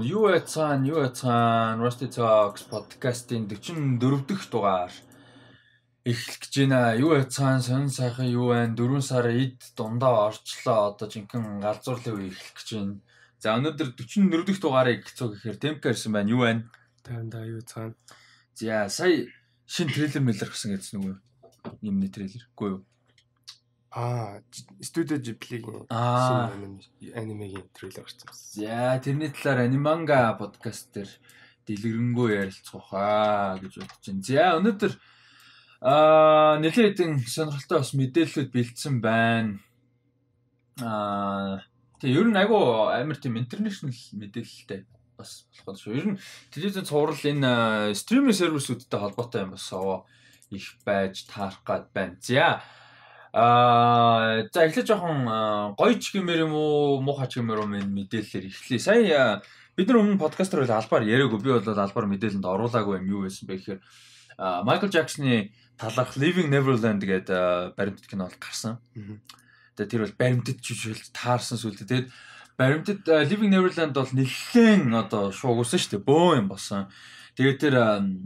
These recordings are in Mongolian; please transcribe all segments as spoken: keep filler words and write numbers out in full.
Юу яцхан, юу яцхан Rusty Talks podcast-ийн forty-four дахь дугаар эхлэх гэж байна. Юу яцхан сонин сайхан юу байна? дөрвөн сар эд дундаа орчлоо. Одоо жинхэнэ галзуурлын үе эхлэх гэж байна. За өнөөдөр forty-four дахь дугаарыг хэцүү гэхээр темп ирсэн байна. Юу байна? Таймдаа юу цаана. За сая шин трейлер мэлэр гэсэн гэсэн үг үү? Юмны трейлер. Үгүй юу? Аа, Studio Ghibli-гийн Аа. шинэ анимегийн трейлер гарсан. За тэрний талаар аниманга подкаст дээр дэлгэрэнгүй ярилцах хаа гэж бодож байна. За өнөөдөр аа нэлээд хэдэн сонирхолтой бас мэдээлэлүүд бэлдсэн байна. Аа тэгээ ер нь айгу амар тийм интернэшнл мэдээлэлтэй бас болох шүү. Ер нь телевизэн цуврал энэ стриминг сервисүүдтэй холбоотой юм бас их байж таарах гад байна. За Аа за эхлээд жоохон гоё ч гэмээр юм уу муухай ч гэмээр юм мэдээлэлээр эхлэе. Сая бид нар өмнө подкастер бол албаар яриаггүй. Би бол албаар мэдээлэлд оруулаагүй юм юу байсан бэ гэхээр Майкл Джексоны талаарх Living Neverland гэдэг баримтат кино бол гарсан. Тэгээд тэр бол баримтат жишээлж таарсан сүлдээ. Тэгээд баримтат Living Neverland бол нэлээд одоо шуугуулсан шүү дээ. Бөө юм болсон. Тэгээд тэр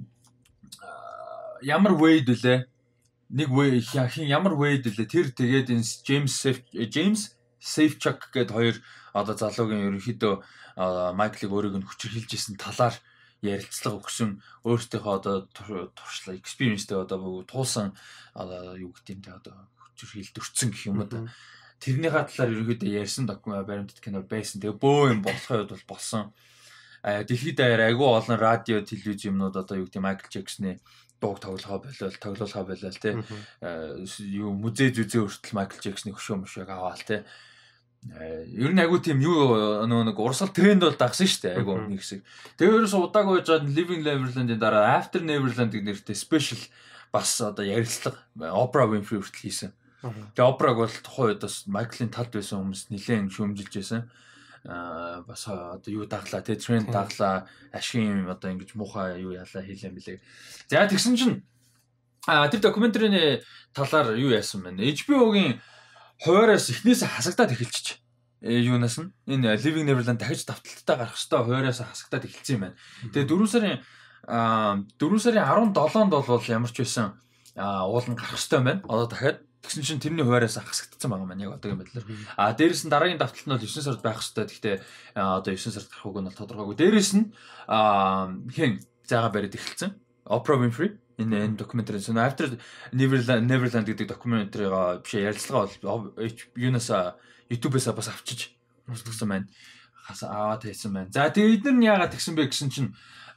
ямар Wade үлээ нэг way хин ямар Wade лээ тэр тэгээд энэ James James Safechuck гэдэг хоёр одоо залуугийн ерөнхийдөө Майклыг өөрийг нь хүчрхийлжсэн талаар ярилцлага өгсөн өөртөөхөө одоо туршлага experience-тэй одоо туулсан одоо юу гэдэг юм те одоо хүчрхийлд өрцөн гэх юм уу тэрнийхээ талаар ерөнхийдөө ярьсан документ баримтат кино байсан. Тэгээ бөө юм болохын хувьд бол болсон. Дэлхийд даяар айгүй олон радио телевиз юмнууд одоо юу гэдэг Майкл Джексоны дууг тоглохоо болол тоглоулахаа болол те юу музей зүзээ хүртэл Майкл Джексоны хөшөө мөшөөг аваал те ер нь айгу тийм юу нөгөө нэг урсгал тренд бол дагсан шүү дээ айгу нэг хэсэг. Тэгээ ерөөс удаагүй жаад Living Neverland-ийн дараа After Neverland гэх нэртэй special бас одоо ярилцлага Oprah Winfrey хүртэл хийсэн. Тэгээ Oprah-г бол тухайн үед бас Майклын талд байсан хүмүүс нэлээд шүүмжилж байсан. Аа бас одоо юу даглаа те тренд даглаа ашиг одоо ингэж муухай юу ялаа хийлээ мэлээ. За тэгсэн чинь а тэр докюментарийн талаар юу яасан бэ? эйч би о-гийн хуваараас эхнээсээ хасагдаад эхэлчих. Юунаас нь энэ Living Neverland дахиж давталттай гарах хэвээр хуваараас хасагдаад эхэлсэн юм байна. Тэгээ дөрвөн сарын аа дөрвөн сарын seventh-нд бол ямар ч байсан аа уул нь гарах хэвээр байна. Одоо дахиад тэгсэн чинь тэрний хуваараас хасагдсан байгаа маань яг одоогийн байдлаар. А дээрэс нь дараагийн давталт нь бол nine сард байх хэвээр. Гэхдээ одоо nine сард гарах үг нь бол тодорхойгүй. Дээрэс нь хэн зайгаа бариад эхэлсэн. Oprah Winfrey энэ энэ докюментари сэн After Neverland Neverland гэдэг докюментарига биш ярилцлага бол юунаас YouTube-ээс бас авчиж үзсэн байна. Аваад хийсэн байна. За тэгээ эдгээр нь яагаад тэгсэн бэ гэсэн чинь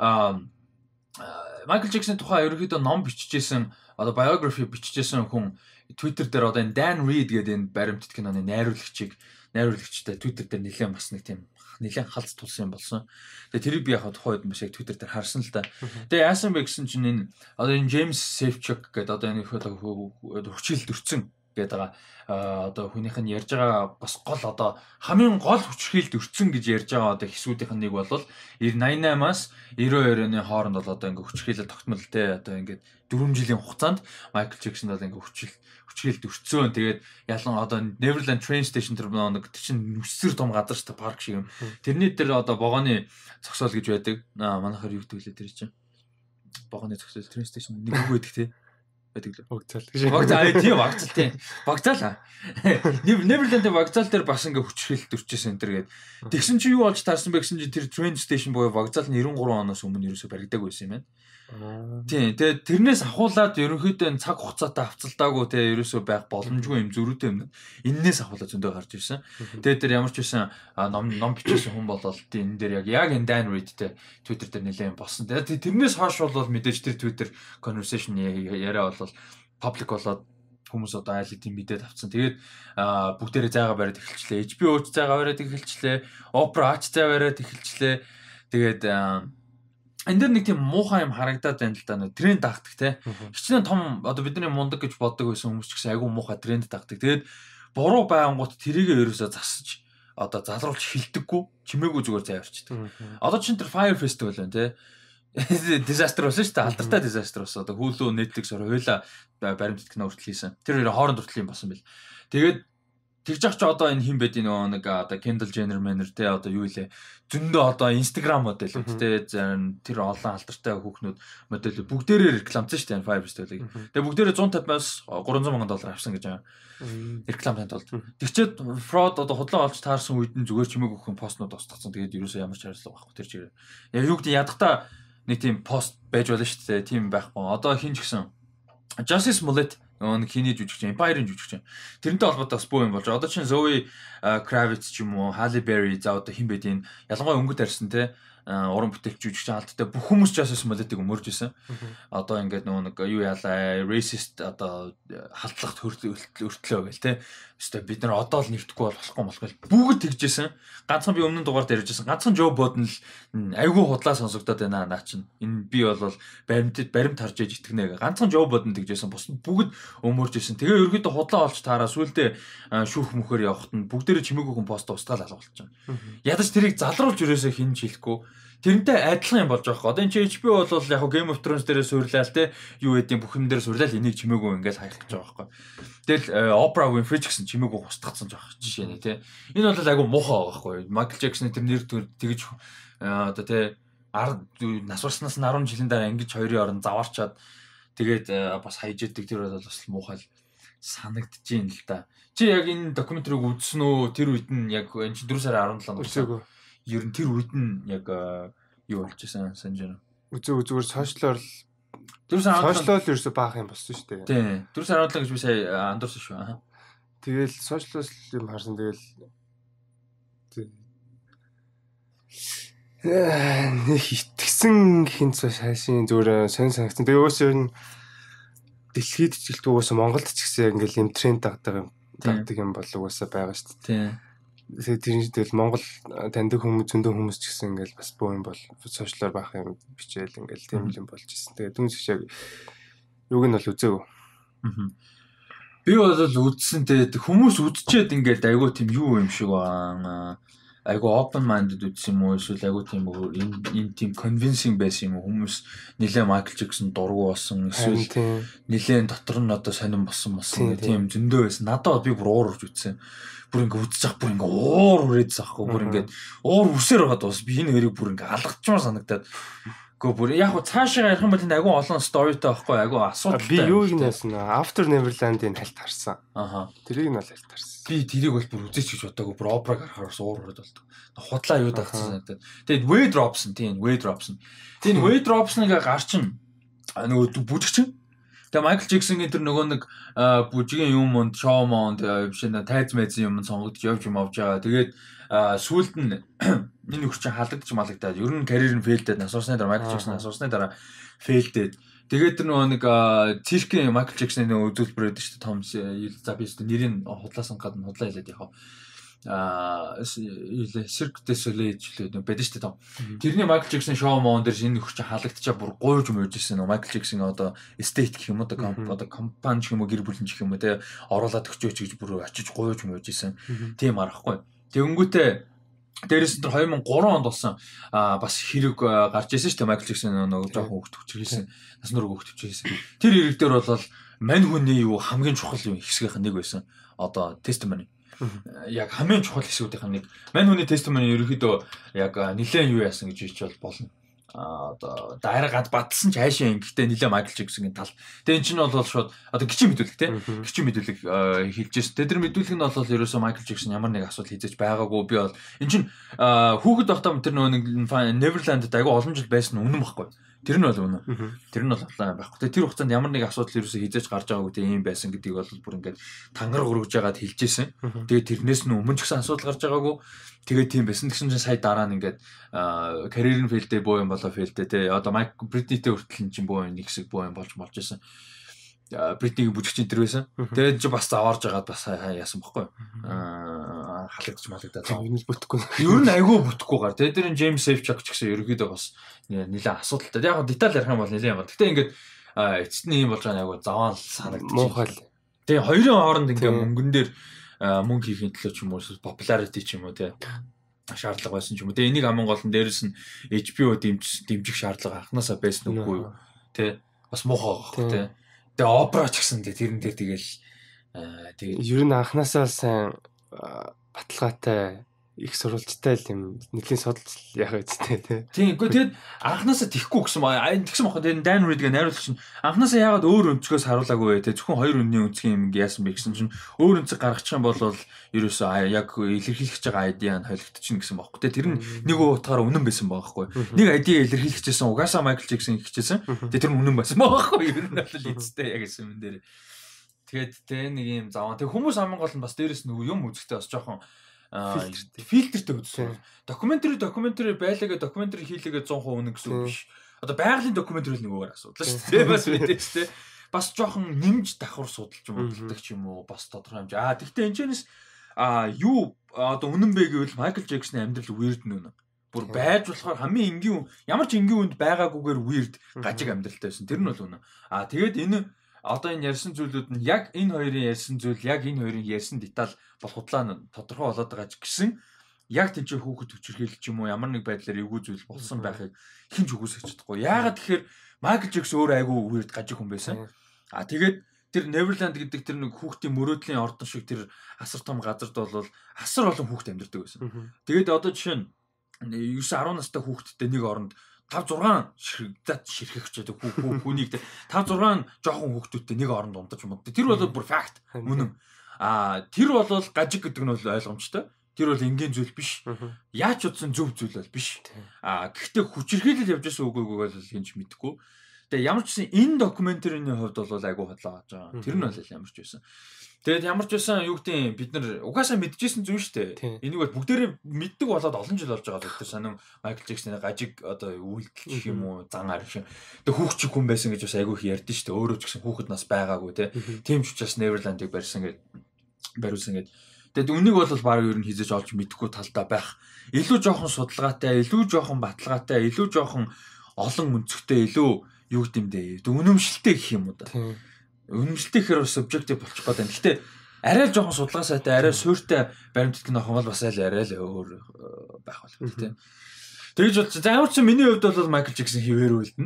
Майкл Джексоны тухай ерөнхийдөө ном бичижсэн одоо biography бичижсэн хүн Twitter дээр одоо энэ Dan Reed гэдэг энэ баримтат киноны найруулагчийг найруулагчтай Twitter дээр нэлээд бас нэг тийм нэлээд халз тулсан юм болсон. Тэгээ тэрийг би яг тухайн үед маш яг Twitter дээр харсан л да. Тэгээ яасан бэ гэсэн чинь энэ одоо энэ James Safechuck гэдэг одоо энэ хүчил дөрцөн гэдэг байгаа одоо хүнийх нь ярьж байгаа бас гол одоо хамгийн гол хүчрхийлд өрцөн гэж ярьж байгаа одоо хэсгүүдийнх нь нэг бол ninety-eight-аас ninety-two-ны хооронд бол одоо ингээ хүчрхийлэл тогтмол те одоо ингээ four жилийн хугацаанд Майкл Джексон бол ингээ хүчил хүчрхийлд өрцөн тэгээд ялан одоо Neverland Train Station тэр нэг чинь нүсэр том газар шүү дээ парк шиг юм. Тэрний дээр одоо вагоны зогсоол гэж байдаг. Аа манайхаар юу гэдэг лээ тэр чинь. Вагоны зогсоол Train Station нэг үг байдаг те. Байдаг л. Вокзал. Вокзал тийм вокзал тийм. Вокзал. Neverland-ийн вокзал дээр бас ингээ хүчрхийлэлт өрчсөн энэ төр гээд. Тэгсэн чи юу болж таарсан бэ гэсэн чи тэр train station буюу вокзал ninety-three оноос өмнө ерөөсөй баригдаагүй байсан юм байна. Тийм. Тэгээд тэрнээс ахуулаад ерөнхийдөө цаг хугацаатай авцалдаагүй те ерөөсөй байх боломжгүй юм зөрүүтэй юм. Иннээс ахуулаад зөндөө гарч ирсэн. Тэгээд тэр ямар ч байсан ном ном бичсэн хүн болол энэ дээр яг яг энэ Dan Reed те Twitter дээр нэлээд болсон. Тэгээд тэрнээс хойш бол мэдээж тэр Twitter conversation яриа бол public болоод хүмүүс одоо айл хэдийн мэдээд авцсан. Тэгээд бүгдээрээ зайгаа бариад эхэлчлээ. эйч би о-ч зайгаа бариад эхэлчлээ. Oprah-ч зай бариад эхэлчлээ. Тэгээд энэ дэр нэг тийм муухай юм харагдаад байна л да. Тренд дагдаг те. Хичнээн том одоо бидний мундаг гэж боддог байсан хүмүүс ч гэсэн айгүй муухай тренд дагдаг. Тэгээд буруу байнгут тэрийгээ ерөөсөө засаж одоо залруулж хилдэггүй чимээгүй зүгээр зай авчдаг. Одоо чинь тэр Fire Festival байна те. Disaster болсон шүү дээ. Алдартай disaster болсон. Одоо Hulu, Netflix хоёулаа баримтат кино хүртэл хийсэн. Тэр хоёрын хооронд хүртэл юм болсон бэл. Тэгээд Тэгж ах ч одоо энэ хин байдیں۔ Нөгөө нэг одоо Kendall Jenner Manner те одоо юу илээ. Зөндөө одоо Instagram модель те тэр олон алдартай хүүхнүүд модель бүгдээрээ рекламцсан шүү дээ Five Style-ыг. Тэгээ бүгдээрээ one fifty-аас three hundred сая доллар авсан гэж байгаа. Рекламын тулд. Тэгчээд fraud одоо худлаа олж таарсан үед нь зүгээр чимээг өгөх постнууд устгацсан. Тэгээд ерөөсөө ямар ч хариуцлага байхгүй тэр чигээр. Яг юу гэдэг ядахта нэг тийм пост байж болно шүү дээ. Тийм байхгүй. Одоо хин ч гэсэн Justice Smollett нэг хиний жүжигч Empire-ын жүжигч. Тэрнтэй холбоотой бас боо юм болж. Одоо чинь Zoe Kravitz ч юм уу, Halle Berry за одоо хин байдیں۔ Ялангуяа өнгөт арьсан те уран бүтээлч жүжигч алдтай бүх хүмүүс Justice Smollett-ыг өмөрж исэн. Одоо ингээд нөгөө нэг юу яалаа racist одоо халдлагт хөртлөө гэл те. Өстой бид нар одоо л нэвтэхгүй болохгүй болохгүй бүгд тэгжсэн. Ганцхан би өмнө дугаар дээр ярьжсэн. Ганцхан Joe Budden л айгүй худлаа сонсогдоод байна наа чинь. Энэ би бол баримтд баримт харж иж итгэнэ. Ганцхан Joe Budden тэгжсэн. Бус бүгд өмөрж исэн. Тэгээ ерөөдөө худлаа олж таараа сүулдэ шүүх мөхөр явахт нь бүгдээрээ чимээгүй хүн пост устгаал алгуулж байна. Ядаж тэрийг залруулж өрөөсөө хин ч хэлэхгүй. Тэрнтэй адилхан юм болж байгаа. Одоо энэ H B O бол яг Game of Thrones дээрээ суурлаа л те юу гэдэг бүхэн дээр суурлаа л энийг чимээгүй ингээл хаях гэж байгаа байхгүй. Тэгэл Oprah Winfrey ч гэсэн чимээгүй устгацсан жоох жишээ нэ те. Энэ бол айгу муухай байгаа байхгүй. Michael Jackson тэр нэр тэгж одоо те нас барснаас ten жилийн дараа ингэж хоёрын орон заваарчаад тэгээд бас хайж яадаг тэр бол бас муухай санагдаж байна л да. Чи яг энэ докюментарийг үзсэн үү? Тэр үед нь яг энэ чи four сарын seventh Үзээгүй. Ер нь тэр үед нь яг юу болж исэн санаж байна. Үзээ зүгээр сошиалор four сарын сошиалор ерөөсө баах юм болсон шүү дээ. Тийм. four сарын seventh гэж би сая андуурсан шүү. Аа. Тэгэл сошиалос юм харсан тэгэл нэг итгэсэн хинц шашин зүгээр сонь санагдсан. Тэгээ өөсөө ер нь дэлхийд ч гэлт угаасаа Монголд ч гэсэн ингээл юм тренд дагдаг юм дагдаг юм бол угаасаа байгаа шүү дээ. Тийм. Тэгээ тэрний дээл Монгол таньдаг хүмүүс зөндөө хүмүүс ч гэсэн ингээл бас боо юм бол сошиалор баах юм бичээл ингээл тийм юм болж ирсэн. Тэгээ дүнс шиг юуг нь бол үзээгүй. Аа. Би бол үзсэн тэгээд хүмүүс үзчихэд ингээд айгүй тийм юу юм шиг аа. Айгүй open minded үзсэн юм уу эсвэл айгүй тийм энэ энэ тийм convincing байсан юм уу хүмүүс нэлээ Michael Jackson дургу болсон эсвэл нэлээ дотор нь одоо сонирн болсон болсон тийм зөндөө байсан. Надад би бүр уур урж үзсэн. Бүр ингээ үзэж ах бүр ингээ уур үрээд заахгүй бүр ингээ уур үсээр байгаад бас би энэ хоёрыг бүр ингээ алгачмаар санагдаад гоо бүр яг хуу цаашаа ярих юм бол энэ агуу олон сторитой байхгүй агуу асуудалтай. Би юу гинэсэн After Neverland-ийн тальт харсан. Аха. Тэрийг нь бол тальт харсан. Би тэрийг бол бүр үзээч гэж бодоагүй бүр операг харахаар уур ураад болдог. Худлаа юу дагцсан санагдаад. Тэгээд Way Dropson тийм Way Dropson. Тийм Way Dropson-ыг гарчин нөгөө бүжигчин. Тэгээ Michael Jackson-ийн тэр нөгөө нэг бүжигийн юм монд шоу монд биш нэ тайз мэзэн юм сонгогдож явж юм авч байгаа. Тэгээд сүүлд нь энэ нөхөр чинь халагдчих малагдаад ер нь карьер нь фейлдээд насуусны дараа Michael Jackson насуусны дараа фейлдээд тэгээд тэр нөгөө нэг циркийн Michael Jackson-ийн үзүүлбэр байдаг шүү дээ Том за би шүү дээ нэрийг худлаасан гадна худлаа хэлээд яхав а Cirque du Soleil л байдаг шүү дээ Том. Тэрний Michael Jackson шоу моон дээр энэ нөхөр чинь халагдчихаа бүр гуйж мөржсэн нөгөө Michael Jackson одоо estate гэх юм уу одоо компани гэх юм уу гэр бүлийн гэх юм уу те оруулаад өгчөөч гэж бүр очиж гуйж мөржсэн. Тийм арахгүй. Тэгэнгүүтээ дээрээс нь two thousand three онд болсон бас хэрэг гарч ирсэн шүү дээ Michael Jackson нөгөө жоохон хөвгт хүчрээсэн нас нуруу хөвгт хүчрээсэн. Тэр хэрэг дээр бол мань хүний юу хамгийн чухал юм хэсгийнх нь нэг байсан. Одоо testimony. Яг хамгийн чухал хэсгүүдийн нэг. Мань хүний testimony ерөөхдөө яг нэлээд юу яасан гэж хэлж бол болно. А одоо дайрагад батлсан ч хайшаа ингэхдээ нэлээ Michael Jackson-гийн тал. Тэгээ эн чинь бол шууд одоо гिचэн мэдүүлэг тий. Гिचэн мэдүүлэг хэлжээс. Тэр мэдүүлэг нь бол ерөөсөө Michael Jackson ямар нэг асуудал хийж байгаагүй. Би бол эн чинь хүүхэд байхдаа тэр нөгөө нэг Neverland-д айгүй олон жил байсан нь үнэн байхгүй. Тэр нь бол үнэн. Тэр нь бол байхгүй. Тэгээ тэр хугацаанд ямар нэг асуудал ерөөсөө хийж гарч байгаагүй тийм юм байсан гэдгийг бол бүр ингээд тангар гөргөж яагаад хэлжсэн. Тэгээ тэрнээс нь өмнө ч гэсэн асуудал гарч байгаагүй. Тэгээд тийм байсан. Тэгсэн чинь сая дараа нь ингээд карьер нь фейлдээ боо юм болоо фейлдээ те. Одоо Майк Бритнитэй хүртэл чинь боо нэг хэсэг боо юм болж болж байсан. Бритнийг бүжигч энэ төр байсан. Тэгээд чи бас заваарж байгаад бас яасан бохгүй. Аа халагдчих малагдаад. Юу бүтэхгүй. Ер нь айгүй бүтэхгүй гар. Тэгээд тэр James Safechuck ч гэсэн ерөөдөө бас нэлээд асуудалтай. Яг деталь ярих юм бол нэлээд юм бол. Гэтэ ингээд эцэст нь юм болж байгаа айгүй заваан санагдчих. Муухай. Тэгээд хоёрын хооронд ингээд мөнгөн дээр мөнгө хийхин төлөө ч юм уу popularity ч юм уу те шаардлага байсан ч юм уу. Тэгээ энийг аман гол нь дээрэс нь H B O дэмжих дэмжих шаардлага анханасаа байсан үгүй юу. Тэ бас муухай байхгүй те. Тэгээ опера ч гэсэн тэрэн дээр тэгэл тэгээ ер нь анханасаа сайн баталгаатай их сурвалжтай л юм нэлийн судалж яах вэ тий. Тийм үгүй тэгэд анханасаа тихгүй гэсэн маа тэгсэн мохоо тэгээд Dan Reed-гээ найруулагч нь анханасаа яагаад өөр өнцгөөс харуулаагүй вэ те зөвхөн хоёр үнний өнцгийн юм яасан бэ гэсэн чинь өөр өнцөг гаргачих юм бол ерөөсөө яг илэрхийлж байгаа айдиа нь холигдчихна гэсэн бохоо те тэр нь нэг утгаараа үнэн байсан байгаа байхгүй нэг айдиа илэрхийлчихсэн угаасаа Michael Jackson ихчихсэн тэгээд тэр нь үнэн байсан байгаа байхгүй ер нь бол эцтэй яг гэсэн юм дээр тэгээд тэ нэг юм заваа тэг хүмүүс аман гол нь бас дээрэс нөгөө юм үзэхдээ бас жоохон фильтртэй үзсэн. Докюментари докюментари байлаагаа докюментари хийлээгээ cent percent үнэн гэсэн үг биш. Одоо байгалийн докюментари л нэггээр асуудал шүү дээ. Бас мэдээж дээ. Бас жоохон нэмж давхар судалж юм болдог ч юм уу бас тодорхой хэмжээ. Аа тэгтээ энэчнээс а юу одоо үнэн бэ гэвэл Michael Jackson-ийн амьдрал weird нүнэ. Бүр байж болохоор хамгийн энгийн ямар ч энгийн үнд байгаагүйгээр weird гажиг амьдралтай байсан. Тэр нь бол үнэн. Аа тэгээд энэ одоо энэ ярьсан зүйлүүд нь яг энэ хоёрын ярьсан зүйл яг энэ хоёрын ярьсан деталь бол худлаа нь тодорхой болоод байгаа ч гэсэн яг тийч хүүхэд хүчирхийлэл ч юм уу ямар нэг байдлаар эвгүй зүйл болсон байхыг хэн ч үгүйсэж чадахгүй. Яагаад тэгэхээр Michael Jackson өөр айгүй weird гажиг хүн байсан. А тэгээд тэр Neverland гэдэг тэр нэг хүүхдийн мөрөөдлийн ордон шиг тэр асар том газарт бол асар олон хүүхэд амьдардаг байсан. Тэгээд одоо жишээ нь нine ten настай хүүхэдтэй нэг оронд five six ширхэгдээд ширхэгчээд хүүнийг five six жоохон хүүхдүүдтэй нэг оронд унтаж юм. Тэр бол бүр факт үнэн. А тэр бол гажиг гэдэг нь бол ойлгомжтой. Тэр бол энгийн зүйл биш. Яаж утсан зөв зүйл бол биш. А гэхдээ хүчирхийлэл явж байсан үгүйг бол хинж мэдэхгүй. Тэгээ ямар ч гэсэн энэ докюментарийн хувьд бол айгүй хотлоо гэж байгаа. Тэр нь бол ямар ч байсан. Тэгээд ямар ч байсан юу гэдэг бид нар угаасаа мэдчихсэн зүйл шүү дээ. Энийг бол бүгдээрээ мэддэг болоод олон жил болж байгаа. Тэр санаа Michael Jackson-ы гажиг одоо үйлдэл гэх юм уу зангаар шиг. Тэгээд хүүхчиг хүн байсан гэж бас айгүй их ярьдэн шүү дээ. Өөрөө ч гэсэн хүүхэд нас байгаагүй те. Тийм ч учраас Neverland-ыг барьсан гэж бариулсан гэж. Тэгээд үнийг бол баг ер нь хизэж олж мэдэхгүй талдаа байх. Илүү жоохон судалгаатай, илүү жоохон баталгаатай, илүү жоохон олон өнцгтэй, илүү юу гэмдэ. Үнэмшилтэй гэх юм уу да. Үнэмшилтэй гэхээр бас subjective болчих гээд байна. Гэтэ арай л жоохон судалгаа сайтай, арай суурьтай баримтат гэх нөхөн бол бас айл арай л өөр байх болох тийм. Тэгж бол за ямар ч миний хувьд бол Michael Jackson хിവэр үлдэнэ.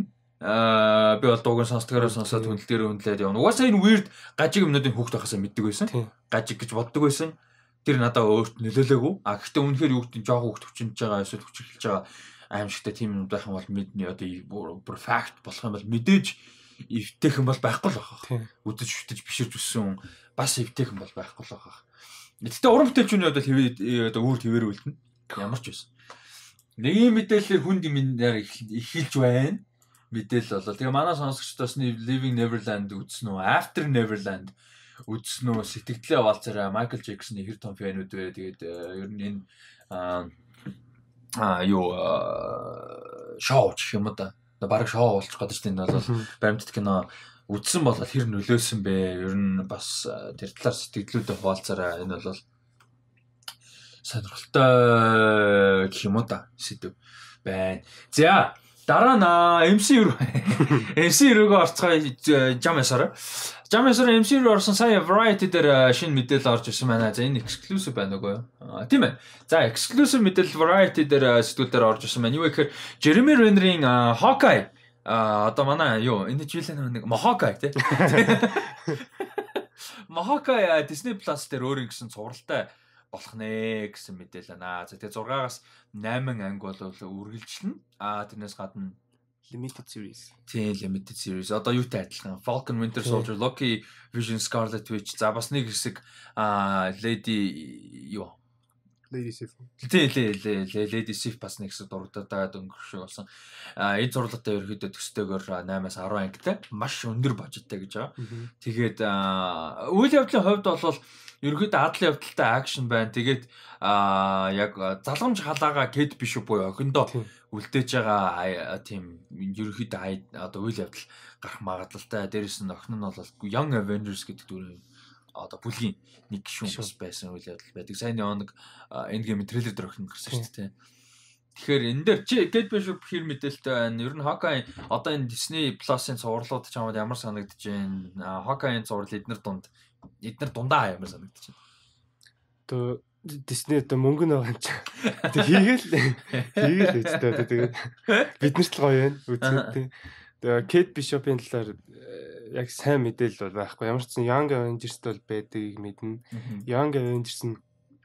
Аа би бол дууг сонсдгоороо сонсоод хүндлэлээр хүндлээд явна. Угаасаа энэ weird гажиг юмнуудын хүүхд байхасаа мэддэг байсан. Гажиг гэж боддог байсан. Тэр надад өөрт нөлөөлөөгүй. А гэхдээ үнэхээр юу гэдэг нь жоохон хүүхд хүчинж байгаа эсвэл хүчрэлж байгаа аимшигтай тийм юм байх юм бол мэдний одоо бүр fact болох юм бол мэдээж эвтэйхэн бол байхгүй л байна. Үдэж шүтэж биширж өссөн бас эвтэйхэн бол байхгүй л байна. Гэтэ уран бүтээлчүүний одоо одоо өөр твээр үлдэнэ. Ямар ч байсан. Нэг юм мэдээлэлээр хүнд юмнаар эхэлж байна. Мэдээлэл болоо. Тэгээ манай сонсогчдоос нь Living Neverland үзсэн үү? After Neverland үзсэн үү? Сэтгэлдээ валцараа Michael Jackson-ы хэр том фэнүүд вэ? Тэгээд ер нь энэ аа юу шоу ч юм уу да. Бараг шоу болчих гээд чинь энэ бол баримтат кино үзсэн бол хэр нөлөөсөн бэ? Ер нь бас тэр талаар сэтгэлдээ хуваалцараа энэ бол сонирхолтой гэх юм уу да. Сэдв байна. За дараа нь эм си рүү эм си рүүгээ орцгоо жам ясаар. Жам ясаар эм си рүү орсон сая Variety дээр шинэ мэдээлэл орж ирсэн байна. За энэ exclusive байна уу? Аа тийм ээ. За exclusive мэдээлэл Variety дээр сэтгүүл дээр орж ирсэн байна. Юу гэхээр Jeremy Renner-ийн Hawkeye а одоо манай юу энэ жилийн нэг Hawkeye тий. Hawkeye Disney Plus дээр өөр ингэсэн цувралтай болох нэ гэсэн мэдээлэл байна. За тэгээ six-аас eight анги бол үргэлжлэнэ. А тэрнээс гадна limited series. Тийм limited series. Одоо юутай адилхан? Falcon Winter Soldier, Loki, Vision, Scarlet Witch. За бас нэг хэсэг а Lady юу? Lady Sif. Тийм Lady Sif бас нэг хэсэг дурдаад өнгөрөх шиг болсон. А энэ зурлагтай ерөөхдөө төстэйгээр eight-аас ten ангитай. Маш өндөр бажеттай гэж байгаа. Тэгээд үйл явдлын хувьд бол ерөөхдөө адлын явдалтай акшн байна. Тэгээд а яг залгамж халаага Kate Bishop буюу охиндоо үлдээж байгаа тийм ерөөхдөө одоо үйл явдал гарах магадлалтай. Дээрээс нь охин нь бол Young Avengers гэдэг дүрийн одоо бүлгийн нэг гишүүн бас байсан үйл явдал байдаг. Сайн нэг Endgame трейлер дээр охин гарсан шүү дээ. Тэгэхээр энэ дээр Kate Bishop хэр мэдээлэлтэй байна. Ер нь Hawkeye одоо энэ Disney Plus-ын цувралууд ч хамаад ямар санагдаж байна. Hawkeye-ын цуврал эднэр дунд эднэр дундаа ямар санагдаж байна. Одоо Disney одоо мөнгө нэг юм чи. Тэг хийгээл хийгээл үстэй одоо тэгээд биднэрт л гоё байна. Үзээд тийм. Тэгээ Kate Bishop-ийн талаар яг сайн мэдээлэл бол байхгүй. Ямар ч сан Young Avengers бол байдгийг мэднэ. Young Avengers нь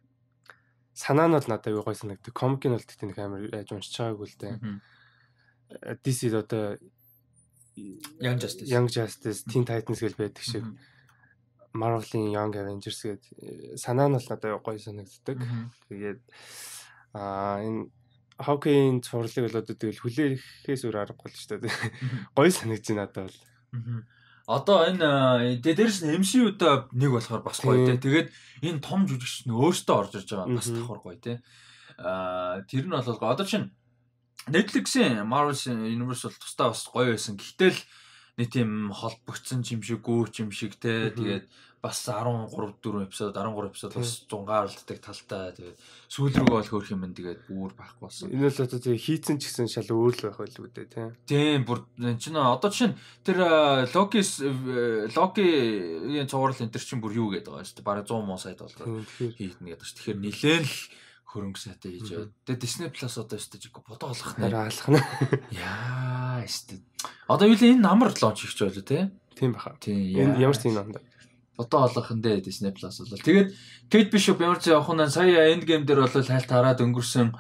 санаа нь бол надад аюу гой санагддаг. Комик нь бол тэгтээ нэг амар яаж уншиж байгаагүй л дээ. ди си одоо Young Justice, Young Justice, Teen Titans гэж байдаг шиг Marvel-ийн Young Avengers гэдэг санаа нь бол надад гоё санагддаг. Тэгээд аа энэ Hawkeye-ийн цувралыг бол одоо тэгэл хүлээхээс өөр аргагүй л шүү дээ. Гоё санагдаж байна надад бол. Одоо энэ дээрээс нь эм си ю-да нэг болохоор бас гоё те. Тэгээд энэ том жүжигч нь өөртөө орж ирж байгаа бас давхар гоё те. Аа тэр нь бол одоо чинь Netflix-ийн Marvel Universe бол тусдаа бас гоё байсан. Гэхдээ л нэг тийм холбогдсон юм шиг, гүүч юм шиг те. Тэгээд бас арван гурав дөрвөн эпизод, арван гурав эпизод бас зунгаарлдаг талтай. Тэгээд сүүл рүү бол хөөх юм тэгээд бүр байхгүй болсон. Энэ л одоо тийм хийцэн ч гэсэн шал өөр л байх байлгүй дээ те. Тийм бүр чинь одоо чинь тэр Loki-с Loki-ийн цуврал энэ төр чинь бүр юу гэдэг байгаа шүү дээ. Бараг сто миллион сайд доллар хийднэ гэдэг шүү. Тэгэхээр нилээн л хөрөнгө сайтай хийж байгаа. Тэгээ Disney Plus одоо өстө жиг бодоо олох нэ. Алах нэ. Яа өстө. Одоо юу л энэ намар лонч хийх ч байлоо те. Тийм баха. Тийм. Энэ ямар ч тийм юм даа. Бодоо олох нь дээ Disney Plus бол. Тэгээд Kate Bishop ямар ч явах нь сая End Game дээр бол хайлт хараад өнгөрсөн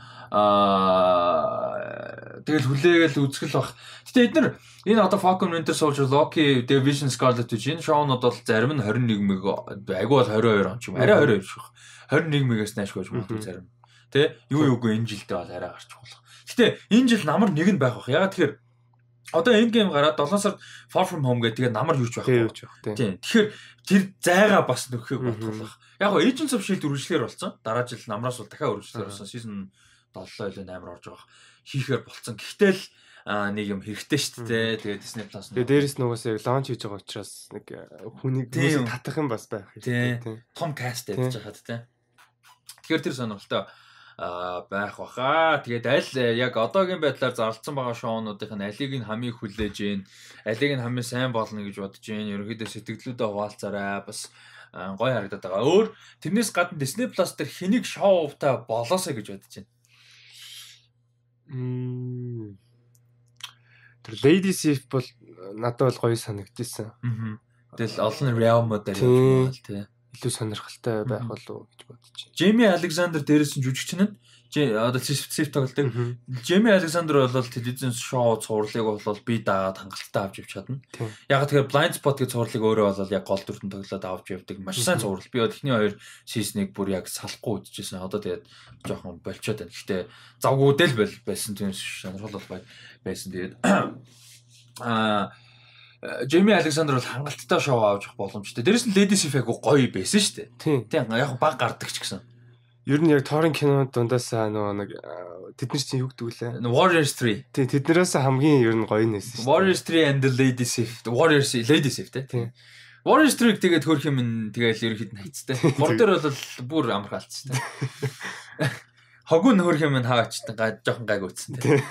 аа тэгэл хүлээгээл үзгэл бах. Гэтэ эдгээр энэ одоо Falcon Winter Soldier, Loki, The Vision, Scarlet Witch энэ шоунууд бол зарим нь двадцать один мега айгүй бол двадцать two он ч юм арай двадцать two ших. двадцать one мегаас наашгүй магадгүй зарим. Тэ юу юугүй энэ жилдээ бол арай гарч болох. Гэтэ энэ жил намар нэг нь байх бах. Ягаад тэгэхээр одоо End Game гараад seven сард Far From Home гэдэг тэгээд намар юуч байхгүй. Тийм. Тэгэхээр тэр зайгаа бас нөхөхийг бодлох. Яг гоо Agents of Shield үргэлжлэхээр болсон. Дараа жил намраас бол дахиад үргэлжлэхээр болсон. Season seven или eight орж байгаа. Хийхээр болцсон. Гэхдээ л нэг юм хэрэгтэй шүү дээ. Тэгээд Disney Plus. Тэгээд дээрэс нөгөөсөө лаунч хийж байгаа учраас нэг хүнийг татах юм бас байх хэрэгтэй. Том каст хийж хаад тийм. Тэгэхээр тэр сонирхолтой а байх баха. Тэгээд аль яг одоогийн байдлаар зарлцсан байгаа шоунуудын алийг нь хамгийн хүлээж гин, алийг нь хамгийн сайн болно гэж бодож гин. Ерөнхийдөө сэтгэлдээ хуваалцаарай. Бас гоё харагдаад байгаа. Өөр тэрнээс гадна Disney Plus дээр хэнийг шоутай болоосоо гэж бодож байна. Мм. Тэр Lady Sif бол надад бол гоё санагдчихсан. Аа. Тэгэл олон realm-уудаар явж байгаа тий. Илүү сонирхолтой байх болов гэж бодож байна. Jamie Alexander дээрээс нь жүжигчин нь одоо Sif тоглолтыг Jamie Alexander бол телевизэн шоу цувралыг бол би дагаад хангалттай авч явж чадна. Яг тэгэхээр Blind Spot гэх цувралыг өөрөө бол яг гол дүртэн тоглоод авч явдаг. Маш сайн цуврал. Би бол эхний хоёр сизнийг бүр яг салахгүй үзчихсэн. Одоо тэгээд жоохон болчиход байна. Гэхдээ завгуудэл байсан тийм сонирхол бол байсан. Тэгээд аа Jamie Alexander бол хангалттай шоу авч явах боломжтой. Дээрэс нь Lady Sif айгу гоё байсан шүү дээ. Тийм яг баг гардаг ч гэсэн. Ер нь яг торын кинонд дундаас нөгөө нэг тэд нар чинь юу гэдэг вэ? Warriors three. Тийм тэднээс хамгийн ер нь гоё нээсэн шүү дээ. Warriors three and the Lady Sif. Warriors Lady Sif тийм. Warriors three тэгээд хөрх юм тэгэл ерөөхдөө хайцтай. Гур дээр бол бүр амарх алдсан тийм. Хогун хөрх юм хаачтай гай жоохон гайг үтсэн тийм.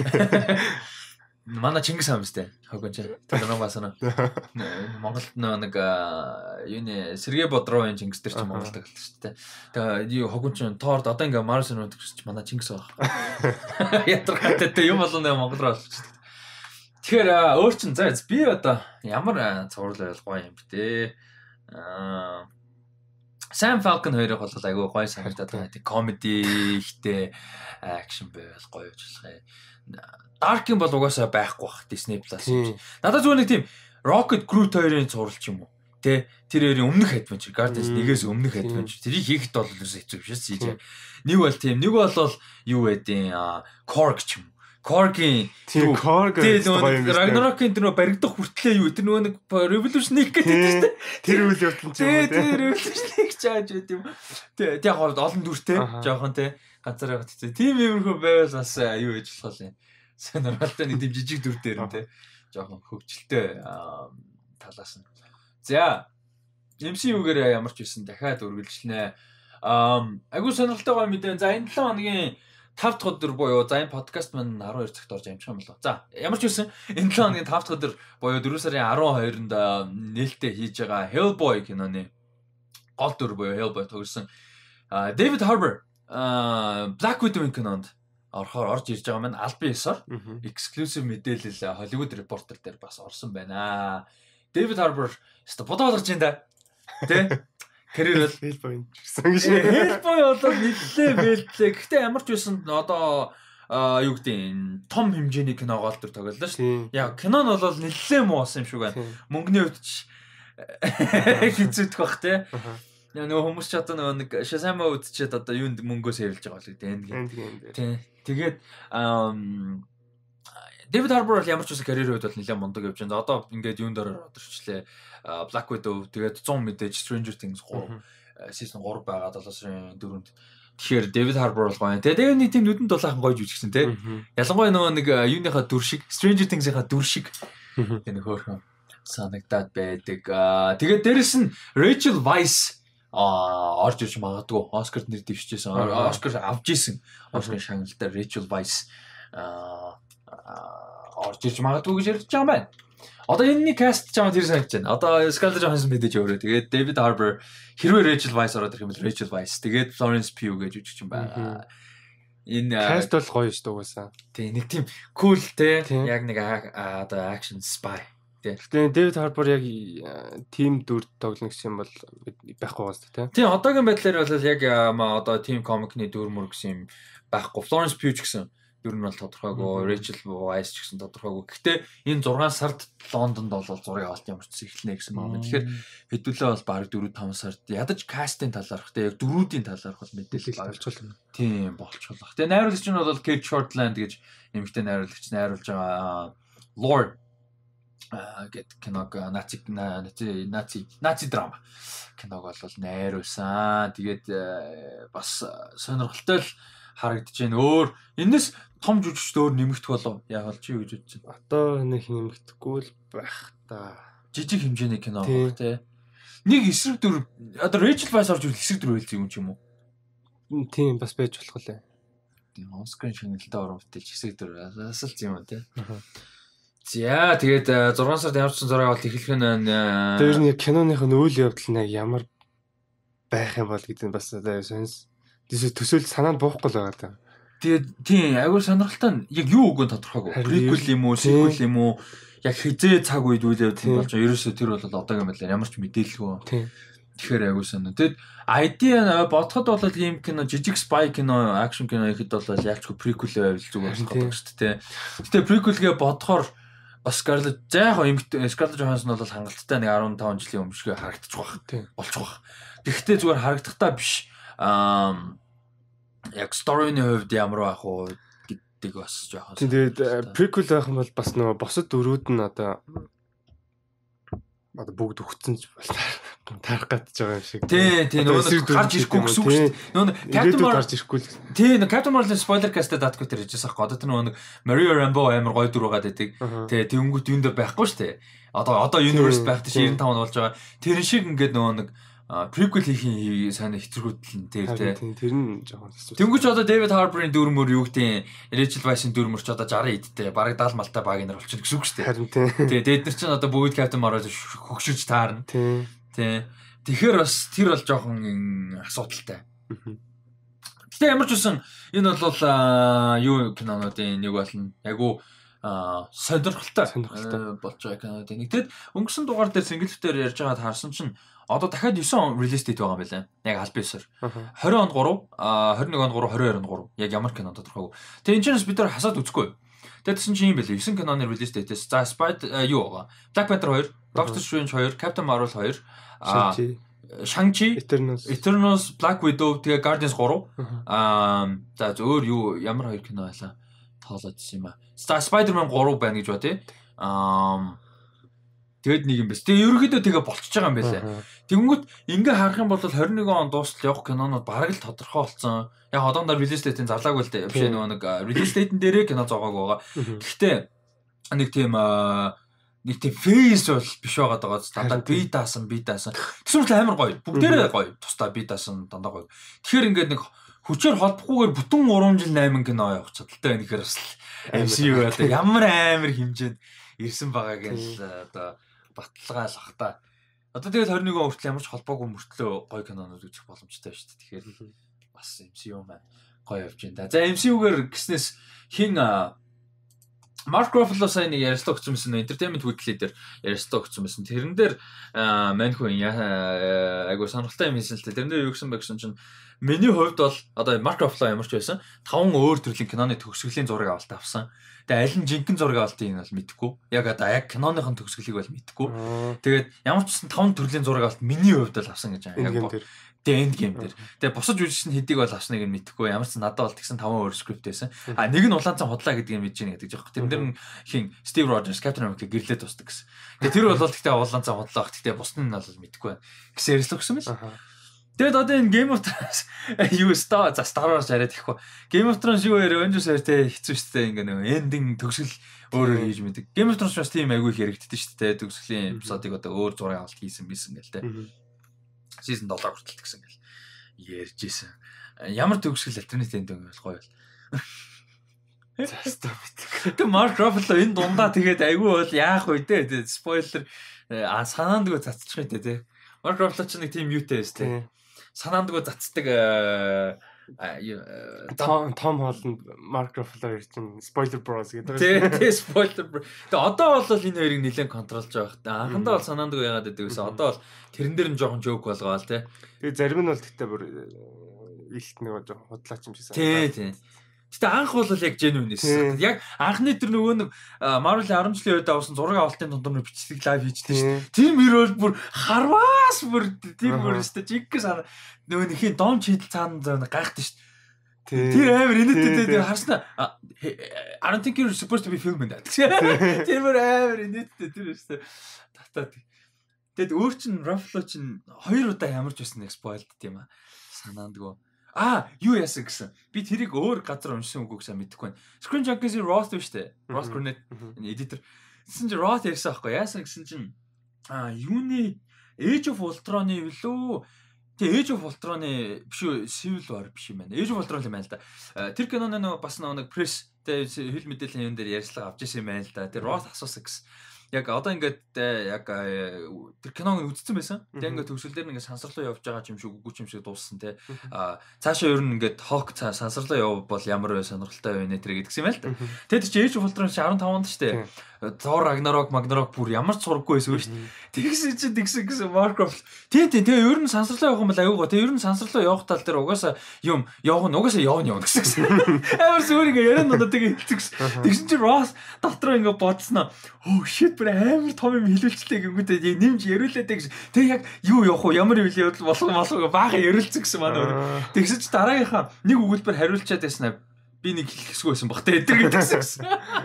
Манай Чингис хаан мэт хогон ч тэр нэг басна. Монголд нэг юуны Сэргээ Бодровын Чингис тэр ч Монголд гэлтэй шүү дээ. Тэгээ хогон ч тоорд одоо ингээ Марсэн үү гэж манай Чингис байгаа. Ятрахтай тэ юм болоо Монгол руу олчих шүү дээ. Тэгэхээр өөр чин за би одоо ямар цуврал байл гоё юм бэ те. Аа Sam Falcon хоёрыг бол айгүй гоё санагдаад байна. Тэг комеди ихтэй акшн байвал гоё ажиллах. Dark юм бол угаасаа байхгүй бах Disney Plus юм. Надад зүгээр нэг тийм Rocket Groot хоёрын цуврал ч юм уу. Тэ тэр хоёрын өмнөх adventure Guardians нэгээс өмнөх adventure тэрийг хийхэд бол ерөөсөө хэцүү биш ээ. Нэг бол тийм нэг бол юу байдیں۔ Korg ч юм. Korg-ийн тийм Korg Ragnarok-ийн тэр нөө баригдах хүртлээ юу тэр нөгөө нэг Revolution нэг гэдэг тийм шүү дээ. Тэр үйл явдал ч юм уу. Тэр Revolution нэг чааж байт юм. Тэ яг олон дүртэй жоохон тэ ганцаар явах тийм. Тим юмрхөө байвал бас юу гэж болох юм. Сонирхолтой нэг тийм жижиг дүр дээр нь те жоохон хөвгчлөлтэй талаас нь. За эм си ю-гээр ямар ч байсан дахиад үргэлжлэнэ. Айгуу сонирхолтой гоё мэдээ. За энэ seven хоногийн five дахь өдөр буюу за энэ подкаст маань twelve цагт орж амжих юм болов. За ямар ч байсан энэ seven хоногийн five дахь өдөр буюу four сарын twelve-нд нээлттэй хийж байгаа Hellboy киноны гол дүр буюу Hellboy тоглосон David Harbour Black Widow кинонд орохоор орж ирж байгаа маань албан ёсоор exclusive мэдээлэл Hollywood Reporter дээр бас орсон байна. David Harbour өстө бодоолгож байна да. Тэ? Карьер бол Hellboy гэсэн гэж. Hellboy бол нэлээ бэлээ. Гэхдээ ямар ч байсан одоо а юу гэдэг том хэмжээний кино гол төр тоглолоо шүү. Яг кино нь бол нэлээ муу болсон юм шиг байна. Мөнгөний хувьд ч хэцүүдэх бах те. Яа нөгөө хүмүүс ч одоо нөгөө нэг Shazam үзчихэд одоо юунд мөнгөөс хэвлж байгаа л гэдэг энэ. Тий. Тэгээд David Harbour ямар ч үсэн карьерийн хувьд бол нэлээд мундаг явж байна. Одоо ингээд юунд ороор одорчлээ. Black Widow тэгээд цон мэдээж Stranger Things three season three байгаа долоо сарын дөрөвд. Тэгэхээр David Harbour бол гоё. Тэгээд нэг тийм нүдэнд дулаахан гоё жүжигчсэн тий. Ялангуяа нөгөө нэг юуныхаа дүр шиг Stranger Things-ийнхаа дүр шиг энэ хөөрхөн санагдаад байдаг. Тэгээд дээрэс нь Rachel Weisz а орж иж магадгүй Оскарт нэр дэвшижсэн. Оскар авч исэн. Оскар шагналтай Rachel Weisz а орж иж магадгүй гэж ярьж байгаа юм байна. Одоо энэний каст ч юм тэр санагч байна. Одоо Scarlett Johansson мэдээж өөрөө. Тэгээд David Harbour хэрвээ Rachel Weisz ороод ирэх юм бол Rachel Weisz. Тэгээд Florence Pugh гэж үжигч юм байна. Энэ каст бол гоё шүү дээ угаасаа. Тий, нэг тийм cool те. Яг нэг одоо action spy. Тэгээд David Harbour яг team дүр тоглоно гэсэн юм бол байхгүй байгаа шүү дээ. Тий, одоогийн байдлаар бол яг одоо team comic-ны дүр мөр гэсэн юм байхгүй. Florence Pugh гэсэн дүр нь бол тодорхойгүй, Rachel Weisz ч гэсэн тодорхойгүй. Гэхдээ энэ сix сард Лондонд бол зураг авалт ямар ч эхэлнэ гэсэн юм байна. Тэгэхээр хэдүүлээ бол баг four five сард ядаж кастинг талаарх те яг дөрүүдийн талаарх бол мэдээлэл болчихлоо. Тийм болчихлоо. Тэгээ найруулагч нь бол Kate Shortland гэж нэмэгтэй найруулагч найруулж байгаа Lord гэт киног наци наци наци наци драма киног бол найруулсан. Тэгээд бас сонирхолтой л харагдаж байна. Өөр энэс том жүжигчд өөр нэмэгдэх болов. Яг л чи юу гэж бодож байна? Одоо нэг нэмэгдэхгүй л байх та. Жижиг хэмжээний кино баг тий. Нэг эсрэг дүр одоо Rachel Weisz орж ирэл эсрэг дүр байлж юм ч юм уу? Тийм бас байж болох лээ. Тийм Оскарын шагналтай орон бүтээлч эсрэг дүр асал юм тий. За тэгээд six сард ямар ч зураг авалт эхлэх нь байна. Тэр нэг киноных нь үйл явдал нь ямар байх юм бол гэдэг нь бас одоо сонс. Тэсээ төсөөл санаанд буухгүй л байгаа даа. Тэгээд тийм агүй сонирхолтой нь яг юу үгүй тодорхойгүй. Prequel юм уу, sequel юм уу? Яг хизээ цаг үед үйл явдал болж байгаа. Ерөөсөө тэр бол одоогийн байдлаар ямар ч мэдээлэлгүй. Тийм. Тэгэхээр агүй сонир. Тэгэд idea бодоход бол ийм кино, жижиг spy кино, action кино ихэд бол яалчгүй prequel байвал зүгээр болох шүү дээ. Гэтэ prequel-гээ бодохоор бас Scarlett за яг эмэгтэй Scarlett Johansson бол хангалттай нэг fifteen жилийн өмнө шиг харагдчих واخ. Болчих واخ. Тэгэхдээ зүгээр харагдахтаа биш. Аа яг story-ны хувьд ямар байх уу гэдэг бас жоохон. Тэгээд prequel байх юм бол бас нөгөө босод дөрүүд нь одоо одоо бүгд өгцөн ч таарах гатж байгаа юм шиг. Тий, тий нөгөө гарч ирэхгүй гэсэн үг шүү дээ. Нөгөө Captain Marvel гарч ирэхгүй л. Тий, нөгөө Captain Marvel spoiler cast-д датгүй тэр ижээс ахгүй. Одоо тэр нөгөө Maria Rambeau амар гоё дүр байгаа гэдэг. Тий, тэнгүүт юунд байхгүй шүү дээ. Одоо одоо universe байх тийш ninety-five болж байгаа. Тэр шиг ингээд нөгөө нэг prequel хийхин сайн хэцэрхүүтэл тэр тий. Тэр нь жоохон хэцүү. Тэнгүүч одоо David Harbour-ын дүр мөр юу гэдэг Rachel Weisz-ийн дүр мөр ч одоо sixty эдтэй бараг seventy малтай баг нэр болчихно гэсэн үг шүү дээ. Харин тий. Тий, дээд нар чинь одоо бүгд Captain Marvel хөгшөж таарна. Тий. Тий. Тэгэхээр бас тэр бол жоохон асуудалтай. Гэтэ ямар ч үсэн энэ бол юу кинонуудын нэг болно. Айгу сонирхолтой болж байгаа кинонуудын нэг. Тэгэд өнгөрсөн дугаар дээр синглтээр ярьж байгаад харсан чинь одоо дахиад nine он релиз дейт байгаа юм байна. Яг аль бисэр. twenty онд three, twenty-one онд three, twenty-two онд three. Яг ямар кино тодорхойгүй. Тэгээ энэ ч бид нар хасаад үзэхгүй. Тэгсэн чинь юм байлээ. nine киноны релиз дейтээс за Spider юу байгаа. Black Panther two, Doctor Strange two, Captain Marvel two, а Shang-Chi, Eternals, Eternals, Black Widow, тэгээ Guardians three. Аа за өөр юу ямар хоёр кино байлаа. Тоолоод ирсэн юм аа. Spider-Man three байна гэж ба тий. Аа тэгэд нэг юм байна. Тэгээ ерөөхдөө тэгээ болчихж байгаа юм байлаа. Тэгэнгүүт ингээ харах юм бол twenty-one он дуустал явах кинонууд бараг л тодорхой болсон. Яг одоонда релиз дейтийн зарлаагүй л дээ. Биш нөгөө нэг релиз дейтэн дээрээ кино зогоог байгаа. Гэхдээ нэг тийм нэг тийм фейс бол биш байгаад байгаа. Дандаа би даасан, би даасан. Тэсвэрт амар гоё. Бүгдээрээ гоё. Тусдаа би даасан дандаа гоё. Тэгэхээр ингээд нэг хүчээр холбохгүйгээр бүтэн three жил eight кино явах чадaltaй байна гэхээр бас эм си ю одоо ямар амар хэмжээнд ирсэн байгааг л одоо баталгаал ах та. Одоо тэгэл twenty-one хүртэл ямар ч холбоогүй мөртлөө гоё кинонууд үзэх боломжтой шүү дээ. Тэгэхээр бас эм си ю маань гоё явж байна да. За эм си ю-гээр гиснээс хин Mark Ruffalo сайн нэг ярьслаа өгсөн байсан Entertainment Weekly дээр ярьслаа өгсөн байсан. Тэрэн дээр маньхүү айгуу сонирхолтой юм хэлсэн л дээ. Тэрэн дээр юу гэсэн бэ гэсэн чинь миний хувьд бол одоо Mark Ruffalo ямар ч байсан таван өөр төрлийн киноны төгсгөлийн зураг авалт авсан. Тэгээ аль нь жинхэнэ зураг авалтыг нь бол мэдэхгүй. Яг одоо яг киноныхон төгсгөлийг бол мэдэхгүй. Тэгээд ямар ч гэсэн таван төрлийн зураг авалт миний хувьд бол авсан гэж байгаа. Тэгээ энд гейм дээр. Тэгээ босож үжигч нь хэдийг бол авсныг нь мэдэхгүй. Ямар ч надад бол тэгсэн таван өөр скрипт байсан. А нэг нь улаан цан худлаа гэдгийг мэдэж байна гэдэг жоох. Тэрэн дээр нь хин Steve Rogers, Captain America гэрлээд тусдаг гэсэн. Тэгээ тэр бол тэгтээ улаан цан худлаа бах. Тэгтээ бусны нь бол мэдэхгүй байна. Гэсэн ярьслаа өгсөн мэл. Тэгээд одоо энэ Game of Thrones юу Star за Star Wars яриад ихгүй. Game of Thrones юу яриа Avengers хоёр те хэцүү шттэ ингээ нэг эндинг төгсгөл өөрөөр хийж мэдэг. Game of Thrones бас тийм айгүй их яригддаг шттэ. Төгсгөлийн эпизодыг одоо өөр зураг авалт хийсэн бисэн гэл те. Season seven хүртэл гэсэн гэл ярьж исэн. Ямар төгсгөл альтернатив энд бол гоё бол. Заастаа бит. Тэ Mark Ruffalo энэ дундаа тэгээд айгүй бол яах вэ те. Спойлер а санаандгүй цацчих үү те. Mark Ruffalo ч нэг тийм мьютэй байс те. Санаандгүй цацдаг Том Том Холланд Mark Ruffalo чинь Spoiler Bros гэдэг. Тэ Spoiler. Тэгээ одоо бол энэ хоёрыг нэлээд контролж байгаа хэрэгтэй. Анхандаа бол санаандгүй яагаад гэдэг вэ? Одоо бол тэрэн дээр нь жоохон жоок болгоол те. Тэгээ зарим нь бол тэгтээ бүр илт нэг жоохон худлаач юм шиг санагдав. Тий, тий. Гэтэ анх бол яг genuine нэсэн. Яг анхны тэр нөгөө нэг Marvel-ийн ten жилийн үед авсан зураг авалтын дундуур бичлэг лайв хийжтэй шүү дээ. Тэр мөр бол бүр харваас бүр тэр бүр өстэй жиггэр санаа нөгөө нэхийн дом чидэл цаана гайхдаг шүү дээ. Тэр амар инээдтэй тэр харснаа I don't think you're supposed to be filming that. Тэр мөр амар инээдтэй тэр өстэй татаад. Тэгэд өөр чин Ruffalo чин хоёр удаа ямарч байсан нэг spoiled тийм аа санаандгүй. А юу яасан гэсэн. Би тэрийг өөр газар уншсан үгүй гэсэн мэдэхгүй байна. Screen Junkies-ийн Roth биш үү? Roth Gurnett editor. Гэсэн чинь Roth ярьсан аахгүй яасан гэсэн чинь а юуны Age of Ultron-ы билүү? Тэгээ Age of Ultron-ы биш үү? Civil War биш юм байна. Age of Ultron юм байна л да. Тэр киноны нэг бас нэг пресс тэ хэл мэдээллийн юм дээр ярьцлага авч ирсэн юм байна л да. Тэр Roth асуусан гэсэн. Яг одоо ингээд яг тэр киног үзсэн байсан. Тэгээ ингээд төгсөлдөр ингээд сансарлуу явж байгаа юм шиг үгүй юм шиг дууссан те. А цаашаа ер нь ингээд хок сансарлуу яв бол ямар вэ сонирхолтой вэ нэ тэр гэдгсэн юм л та. Тэгээд чи Age of Ultron чи fifteen онд штэ. Thor Ragnarok Ragnarok бүр ямар ч сургаггүй байсан шүү дээ. Тэгсэн чи тэгсэн гэсэн Mark Ruffalo. Тий, тий, тэгээ ер нь сансарлуу явах юм бол аюугаа. Тэгээ ер нь сансарлуу явах тал дээр угаасаа юм явах нь угаасаа явна явна гэсэн. Амар зүгээр ингээ яриан надад тэгээ хэлчихсэн. Тэгсэн чи Ross дотроо ингээ бодсноо. Oh shit бүр амар том юм хэлүүлчихлээ гингүүтэй нэмж яриулаад гэж. Тэгээ яг юу явах вэ? Ямар үйл явдал болох болохоо баахан яриулцсан гэсэн манай. Тэгсэн чи дараагийнхаа нэг өгүүлбэр хариулчаад байснаа. Би нэг хэлэхсгүй байсан баг тэ эдэр гэдэгсэн.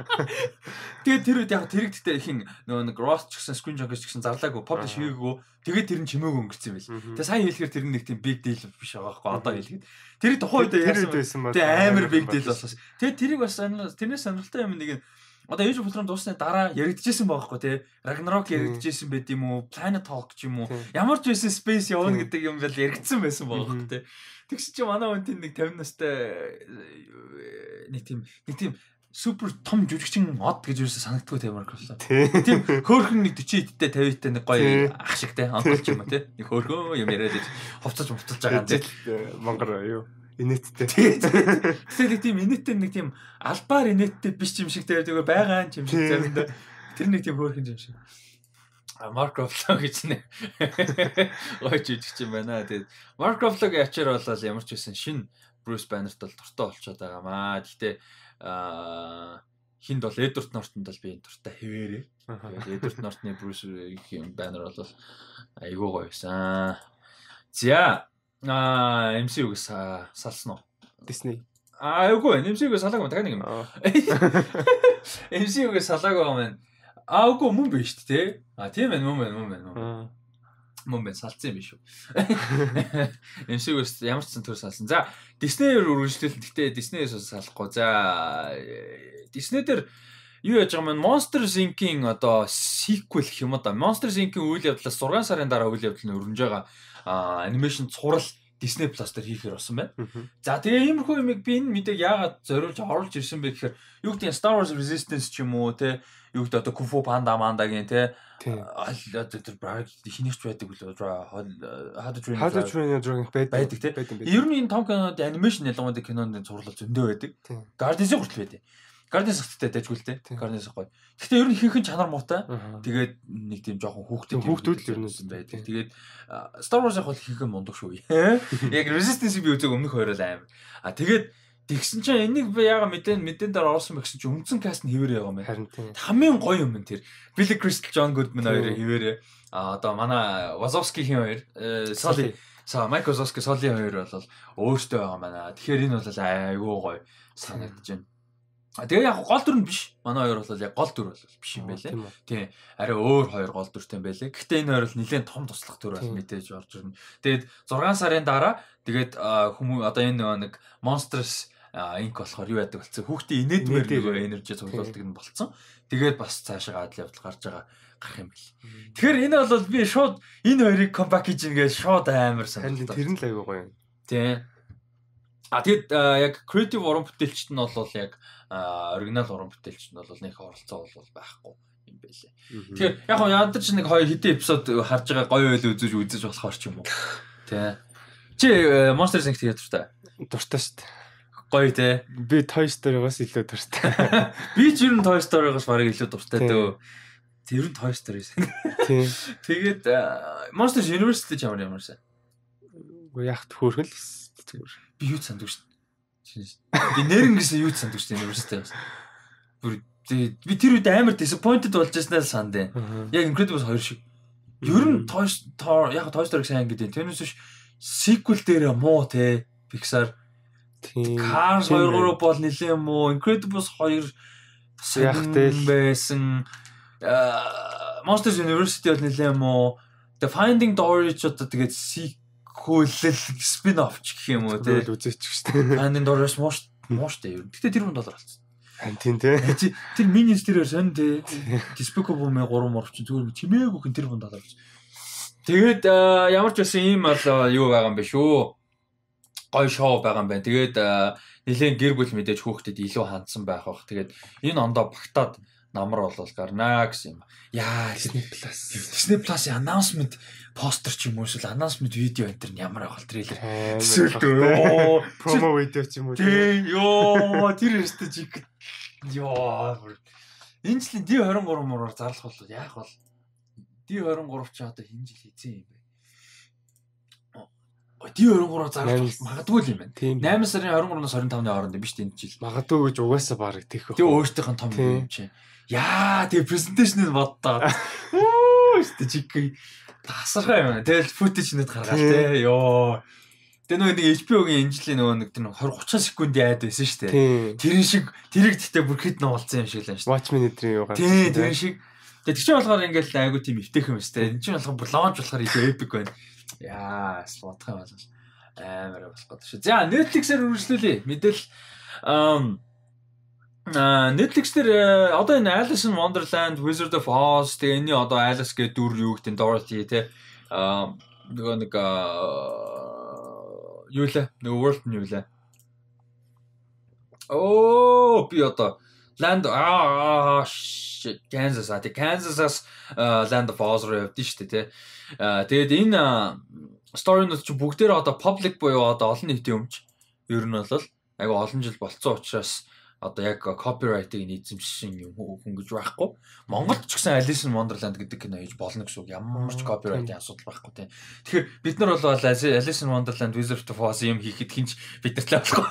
Тэгээд тэр үед яг тэрэгдтэй хин нөгөө нэг Ross ч гэсэн Screen Junkies ч гэсэн зарлаагүй publish хийгээгүй. Тэгээд тэр нь чимээгүй өнгөрцөн юм байл. Тэгээд сайн хэлэхээр тэр нэг тийм big deal биш байгаа байхгүй одоо хэлгээд. Тэр тухайн үед яасан бэ? Тэгээд амар big deal болсон. Тэгээд тэрийг бас тэрнээс сонирхолтой юм нэг нь одоо Age of Ultron дуусны дараа яригдчихсэн байгаа байхгүй тий. Ragnarok яригдчихсэн байд юм уу? Planet Hulk ч юм уу? Ямар ч байсан space явна гэдэг юм бол яригдсан байсан байгаа байхгүй тий. Тэгс чи манай хүн тийм нэг fifty настай нэг тийм нэг тийм супер том жүжигчин мод гэж юусэн санагддаггүй тийм Mark Ruffalo. Тийм хөөхөн нэг forty эдтэй fifty эдтэй нэг гоё ах шигтэй онцолч юм а тий. Нэг хөөхөн юм яриад хувцаж хувцаж байгаа тий. Монгол юу? Инээдтэй. Тэгэхээр тийм инээдтэй нэг тийм албаар инээдтэй биш юм шиг тэгээд байгаа юм шиг заримдаа тэр нэг тийм хөөхөн юм шиг. Mark Ruffalo гэж нэ. Гойч идэх юм байна. Тэгээд Mark Ruffalo-гийн ачаар болол ямар ч байсан шин Bruce Banner-т бол дуртай болчиход байгаа маа. Гэхдээ аа хинд бол Edward Norton-д бол би энэ дуртай хэвээрээ. Тэгээд Edward Norton-ы Bruce-ийн Banner бол айгүй гоё байсан. За аа эм си ю-гээс салсан уу? Disney. Аа айгүй эм си ю-гээс салаагүй дахин нэг юм. эм си ю-гээс салаагүй юм байна. Аа үгүй мөн биш шүү дээ. А тийм ээ мөн байна мөн байна мөн. Мөн байна салцсан юм биш үү. эм си ю-гээс ямар ч сан төр салсан. За Disney-ээр үргэлжлүүлэн гэхдээ Disney-ээс салахгүй. За Disney дээр юу яаж байгаа юм Monsters Inc-ийн одоо sequel гэх юм уу да. Monsters Inc-ийн үйл явдлаас six сарын дараа үйл явдал нь өрнөж байгаа анимашн цуврал Disney Plus дээр хийхээр болсон байна. За тэгээ иймэрхүү юмыг би энэ мэдээг яагаад зориулж оруулж ирсэн бэ гэхээр юу гэдэг нь Star Wars Resistance ч юм уу те юу гэдэг одоо Kung Fu Panda Mandaгийн те тэр браг хинэгч байдаг үлээ How to Train Your Dragon байдаг те. Ер нь энэ том кинод анимашн ялангуяа кинонд зурлал зөндөө байдаг. Guardians хүртэл байдаг. Guardians гэхдээ дайжгүй л дээ. Guardians гоё. Гэхдээ ер нь ихэнх нь чанар муутай. Тэгээд нэг тийм жоохон хүүхдүүд хүүхдүүд л ер нь байдаг. Тэгээд Star Wars яг бол ихэнх нь мундаг шүү. Яг Resistance би үзег өмнөх хоёроо амар. А тэгээд тэгсэн чинь энийг би яага мэдэн мэдэн дээр орсон байх чинь өмцөн каст нь хэвээр байгаа юм. Харин тийм. Хамгийн гоё юм энэ тэр. Billy Crystal, John Goodman хоёроо хэвээрээ. А одоо манай Wazowski-ийн хоёр Sully Са Майк Wazowski Sully хоёр бол өөртөө байгаа манай. Тэгэхээр энэ бол айгүй гоё санагдаж байна. А тэгээ яг гол дүр нь биш. Манай хоёр бол яг гол дүр бол биш юм байлээ. Тийм. Арай өөр хоёр гол дүртэй юм байлээ. Гэхдээ энэ хоёр бол нэлээд том туслах дүр бол мэдээж орж ирнэ. Тэгээд зургаан сарын дараа тэгээд хүмүүс одоо энэ нэг Monsters инк болохоор юу яадаг болсон. Хүүхдийн инээдмээр нөгөө энержи цуглуулдаг нь болцсон. Тэгээд бас цаашаа гадал явдал гарч байгаа гарах юм бэл. Тэгэхээр энэ бол би шууд энэ хоёрыг компак хийж ингээд шууд амар санагдав. Тэр нь л аягүй гоё юм. Тийм. А тэгэд яг creative уран бүтээлчт нь бол яг оригинал уран бүтээлчт нь бол нэг оролцоо бол байхгүй юм байлээ. Тэгэхээр яг хоо ядаж нэг хоёр хэдэн эпизод харж байгаа гоё байл үзэж үзэж болохоор ч юм уу. Тий. Чи Monsters инк тэгээд дуртай. Дуртай шүү дээ. Гоё тий. Би Toy Story-гоос илүү дуртай. Би ч ер нь Toy Story-гоос барыг илүү дуртай дөө. Тэр нь Toy Story. Тий. Тэгээд Monsters University ч ямар ямарсан. Уу яг хөөрхөн л зүгээр. Би юу санддаг шүү дээ. Би нэрнгээс юу санддаг шүү дээ University. Бүр би тэр үед амар disappointed болж байснаа санд. Яг Incredibles хоёр шиг. Ер нь Toy Story яг Toy Story сайн гэдэг. Тэрнээс биш sequel дээр муу те Pixar. Тийм. Cars хоёр гурав бол нэлээ муу. Incredibles хоёр ягтай байсан. Monsters University бол нэлээ муу. The Finding Dory ч одоо тэгээд sequel spin-off ч гэх юм уу те. Үзээч шүү дээ. Finding Dory-с муу муу шүү дээ. Гэтэ тэр хүн доллар болсон. Тийм те. Тэр Minions тэрээр сонь те. Despicable Me гурав морч зүгээр чимээгүй хүн тэр хүн доллар болсон. Тэгээд ямар ч байсан ийм бол юу байгаа юм бэ шүү. Гой шоу байгаа юм байна. Тэгээд нэлээд гэр бүл мэдээж хүүхдэд илүү хандсан байх бах. Тэгээд энэ ондоо багтаад намар болол гарнаа гэсэн юм. Яа, Disney Plus. Disney Plus-ийн announcement постэр ч юм уу эсвэл announcement видео энэ төр ямар байх вэ трейлер. Эсвэл промо видео ч юм уу. Тий, ёо, тэр өстө жиг. Ёо. Энэ жилийн ди двадцать три мураар зарлах бол яах бол ди двадцать три ч одоо хэн жил хийсэн юм бэ? ди двадцать три зарлах магадгүй л юм байна. eight сарын двадцать три-наас двадцать five-ны хооронд биш энэ жил. Магадгүй гэж угаасаа баг тийх. Тэгээ өөртөөх нь том юм чи. Яа, тэгээ презентацийг боддоо. Оо, өстө жиг. Тасархаа юм. Тэгэл footage нэт гаргаал те. Ёо. Тэгээ нөгөө нэг эйч би о-гийн энэ жилийн нөгөө нэг тэр twenty thirty секундын айд байсан шүү дээ. Тэрэн шиг тэрийг гэхдээ бүр хэд нуулсан юм шиг л байна шүү. Watchmen эдрийн юу гарч. Тийм, тэрэн шиг. Тэгээ тэр чинь болохоор ингээл айгу тийм эвтэйх юм шүү дээ. Энэ чинь болохоор бүр launch болохоор илүү epic байна. Яа, слотх юм байна. Амар болох гэдэг шүү. За, Netflix-ээр үргэлжлүүлээ. Мэдээлэл ам а Netflix дээр одоо энэ Alice in Wonderland, Wizard of Oz тэгээ энэ одоо Alice гэдэг дүр юу гэдэг Dorothy те а нөгөө нэг юу лээ нөгөө world нь юу лээ оо би одоо Land аа shit Kansas а тэгээ Kansas-аас Land of Oz руу явдсан шүү дээ те тэгээд энэ story-нууд чи бүгдээр одоо public буюу одоо олон нийтийн өмч ер нь бол айгу олон жил болцсон учраас одоо яг copyright-ыг эзэмшсэн юм хүн гэж байхгүй. Монголд ч гэсэн Alice in Wonderland гэдэг кино хийж болно гэсэн үг. Ямар ч copyright-ийн асуудал байхгүй тийм. Тэгэхээр бид нар бол Alice in Wonderland Wizard of Oz юм хийхэд хинч бидэртлээ болохгүй.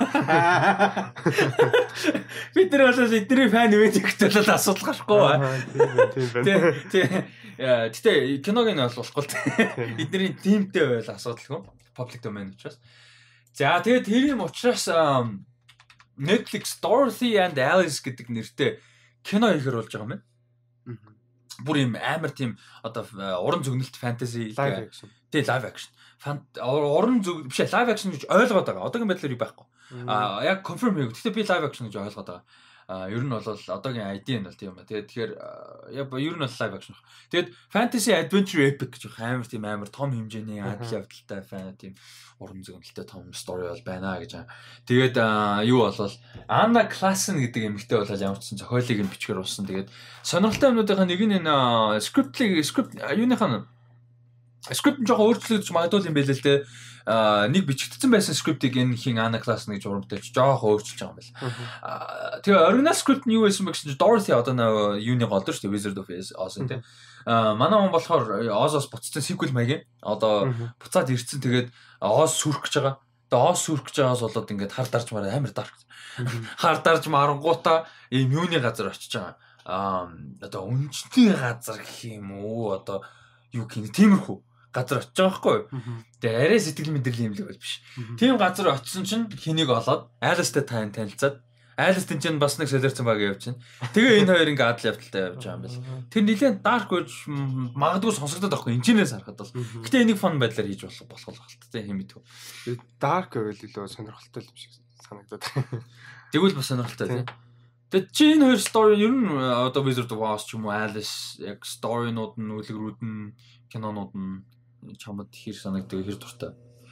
Бид нар бол эдний фан үеийн гэхдээ бол асуудал гарахгүй. Тийм тийм. Яа, гэтээ киног нь бол болохгүй л тийм. Эдний тимтэй байл асуудалгүй. Public domain учраас. За тэгээд тэр юм учраас Netflix Dorothy and Alice гэдэг нэртэй кино хийхэр болж байгаа юм байна. Бүр юм амар тийм одоо уран зөгнөлт fantasy live action. Тий live action. Уран зөв биш live action гэж ойлгоод байгаа. Одоогийн байдлаар юу байхгүй. Аа яг confirm хийв. Гэхдээ би live action гэж ойлгоод байгаа. А ер нь бол одоогийн ай ди нь бол тийм ба. Тэгээд тэгэхээр яг ер нь бол live action. Тэгээд fantasy adventure epic гэж амар тийм амар том хэмжээний адил явдалтай фан тийм уран зөгнөлттэй том story бол байна гэж. Тэгээд юу болвол Anna Klassen гэдэг эмэгтэй бол ямар ч сан зохиолыг нь бичгээр уусан. Тэгээд сонирхолтой юмнуудынхаа нэг нь энэ script-ийг script юуныхаа скрипт нь жоохон өөрчлөгдөж магадгүй юм байлээ л дээ. Аа нэг бичигдсэн байсан скриптийг энэ хин Ана класс нэг журамтай жоохон өөрчилж байгаа юм байна. Аа тэгээ оригинал скрипт нь юу байсан бэ гэсэн чинь Dorothy одоо нэг юуны гол шүү дээ Wizard of Oz тийм. Аа манай хүн болохоор Oz-оос буцсан sequel маягийн одоо буцаад ирсэн тэгээд Oz сүрэх гэж байгаа. Тэгээ Oz сүрэх гэж байгаас болоод ингээд хар дарж мараа амар дарк. Хар дарж марангуудаа ийм юуны газар очиж байгаа. Аа одоо үнжтэй газар гэх юм уу одоо юу гэх юм тиймэрхүү газар очиж байгаа байхгүй юу. Тэгээ арай сэтгэл мэдрэлийн юм л бол биш. Тийм газар очисон чинь хэнийг олоод Alice-тэй тань танилцаад Alice-тэй чинь бас нэг солиорцсон баг явж чинь. Тэгээ энэ хоёр ингээ адал явдалтай явж байгаа юм байна. Тэр нэлээд dark гэж магадгүй сонсогдоод байхгүй энэчнээс харахад бол. Гэтэ энийг fun байдлаар хийж болох болох болтой юм мэдв. Dark байвал илүү сонирхолтой юм шиг санагдаад. Тэгвэл бас сонирхолтой тийм. Тэгээд чи энэ хоёр story ер нь одоо Wizard of Oz ч юм уу Alice яг story-нууд нь үлгэрүүд нь кинонууд нь чамд хэр санагддаг хэр дуртай.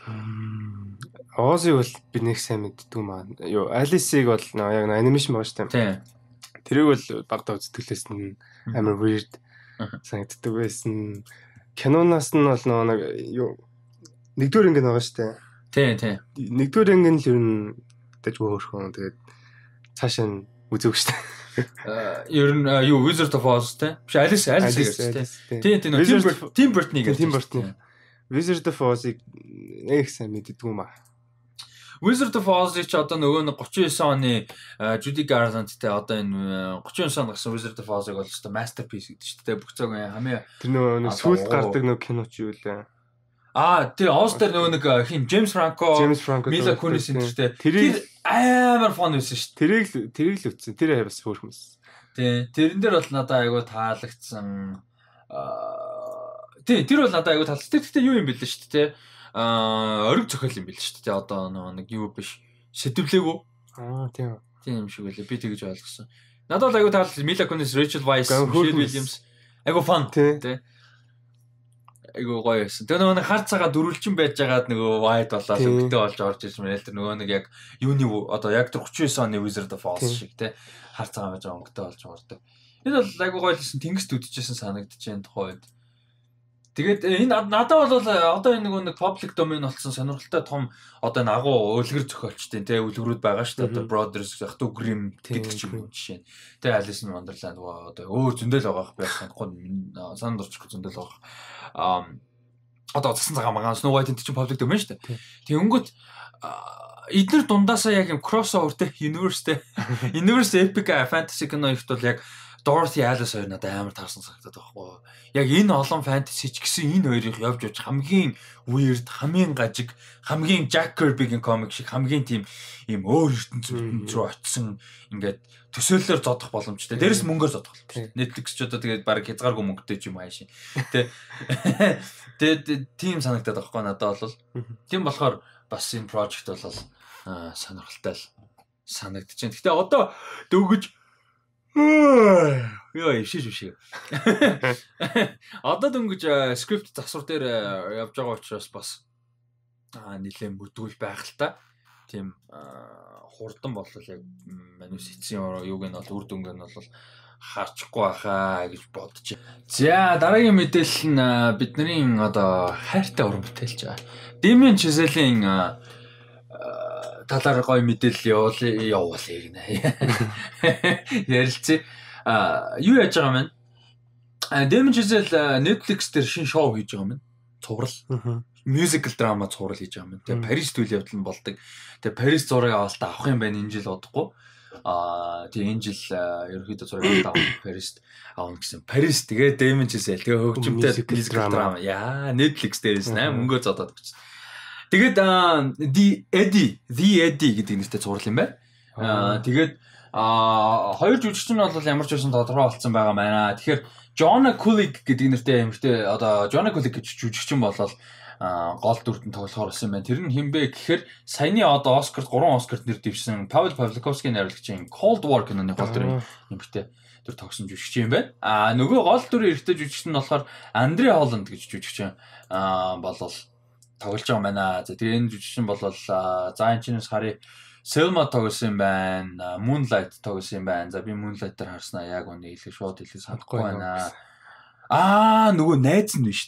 Oz-ыг бол би нэг сайн мэддэг юм аа. Юу Alice-ыг бол яг анимашн байгаа шүү дээ. Тийм. Тэрийг бол багтаа үзтгэлээс нь амар weird санагддаг байсан. Киноноос нь бол нэг юу нэгдүгээр анги байгаа шүү дээ. Тийм тийм. Нэгдүгээр анги нь л ер нь дэж хөөрхөн тэгээд цаашаа нь үзэв шүү дээ. Ер нь юу Wizard of Oz те. Биш Alice Alice гэдэг тийм тийм Tim Burton гэдэг. Tim Burton. Wizard of Oz-ыг нэг сайн мэддэг юм аа. Wizard of Oz-ыг ч одоо нөгөө thirty-nine оны Judy Garland-тэй одоо энэ thirty-nine онд гарсан Wizard of Oz-ыг бол өстой masterpiece гэдэг шүү дээ. Бүх цаг хамгийн тэр нөгөө сүүлд гардаг нөгөө кино ч юу лээ. Аа тий Oz дээр нөгөө нэг хин James Franco, Mila Kunis энтертэй. Тэр амар фон байсан шүү дээ. Тэрийг тэрийг л үтсэн. Тэр бас хөөрхөн байсан. Тий тэрэн дээр бол надад айгүй таалагдсан. Аа тий тэр бол надад айгүй таалагдсан. Гэхдээ юу юм бэлээ шүү дээ тий. Аа ориг зохиол юм бэлээ шүү дээ. Одоо нэг юу биш. Сэтвлээгүү. Аа тийм. Тийм юм шиг байлаа. Би тэгж ойлгосон. Надад бол айгүй таалагдсан. Mila Kunis, Rachel Weisz, Michelle Williams айгүй фон тий. Айгуу гоё байсан. Тэгээ нөгөө нэг хар цагаа дөрвөлжин байж байгаад нөгөө wide болоод өвгтэй болж орж ирж мэрэл тэр нөгөө нэг яг юуны одоо яг thirty-nine оны Wizard of Oz шиг те хар цагаа байж байгаа өвгтэй болж ордог. Энэ бол айгуу гоё лсэн тэнгист үдчихсэн санагдаж байна тухай үед. Тэгээд энэ надад бол одоо энэ нөгөө нэг public domain болсон сонирхолтой том одоо энэ агуу үлгэр зохиолчтой те үлгэрүүд байгаа шүү дээ. Одоо Brothers яг Two Grimm гэдэг ч юм уу жишээ. Тэгээ Alice in Wonderland одоо өөр зөндөл байгаа байх санахгүй санаад орчих зөндөл байгаа. Аа одоо цасан цагаан магаан Snow White энэ чинь public domain шүү дээ. Тэгэнгүүт эдгээр дундаасаа яг юм crossover те universe те universe epic fantasy кино ихт бол яг Dorothy Alice хоёр надад амар таарсан санагдаад байхгүй. Яг энэ олон fantasy ч гэсэн энэ хоёрыг явж явж хамгийн weird, хамгийн гажиг, хамгийн Jack Kirby-гийн комик шиг хамгийн тийм ийм өөр ертөнцийн рүү очисон ингээд төсөөллөөр зодох боломжтой. Дээрэс мөнгөөр зодох боломжтой. Netflix ч одоо тэгээд баг хязгааргүй мөнгөтэй ч юм аашийн. Тэ. Тэгээд тийм санагдаад байхгүй надад бол. Тийм болохоор бас энэ project бол сонирхолтой л санагдаж байна. Гэтэ одоо дөвгөж Яа, ишиж ишиж. Одоо дөнгөж скрипт засвар дээр явж байгаа учраас бас аа нэлээд бүдгүүл байх л та. Тийм хурдан болол яг манус эцсийн юуг нь бол үр дүнг нь бол харчихгүй байхаа гэж бодож. За дараагийн мэдээлэл нь бидний одоо хайртай уран бүтээлч Damien Chazelle-ийн талаар гоё мэдээлэл явуул явуулъя гинэ. Ярилцъя. А юу яаж байгаа юм бэ? Damien Chazelle Netflix дээр шинэ шоу хийж байгаа юм байна. Цуврал. Musical drama цуврал хийж байгаа юм байна. Тэгээ Парис үйл явдал нь болдог. Тэгээ Парис зураг авалтаа авах юм байна энэ жил бодохгүй. Аа тэгээ энэ жил ерөөхдөө зураг авах Парист авах гэсэн. Парис тэгээ Damien Chazelle тэгээ хөгжимтэй musical drama. Яа, Netflix дээрээс наа мөнгөө зодоод өгч. Тэгээд The Eddie, The Eddie гэдэг нэртэй цуврал юм байна. Аа тэгээд аа хоёр жүжигчин нь бол ямар ч байсан тодорхой болсон байгаа байна. Тэгэхээр Jonah Kulig гэдэг нэртэй эмэгтэй одоо Jonah Kulig гэж жүжигчин болол гол дүртэн тоглохоор болсон юм байна. Тэр нь хинбэ гэхээр саяны одоо Оскарт гурван Оскарт нэр дэвшсэн Pavel Pavlikovsky найруулагчийн Cold War киноны гол дүрийн эмэгтэй дүр тогсон жүжигчин юм байна. Аа нөгөө гол дүрийн эрэгтэй жүжигчин нь болохоор Andre Holland гэж жүжигчин аа болол тоглож байгаа юм байна. За тэгээ энэ жүжигчин бол за энэ чинь сарын Selma тоглосон юм байна. Moonlight тоглосон юм байна. За би Moonlight дээр харснаа яг үнэ хэлэх шууд хэлэх санахгүй байна. Аа нөгөө найз нь биш үү?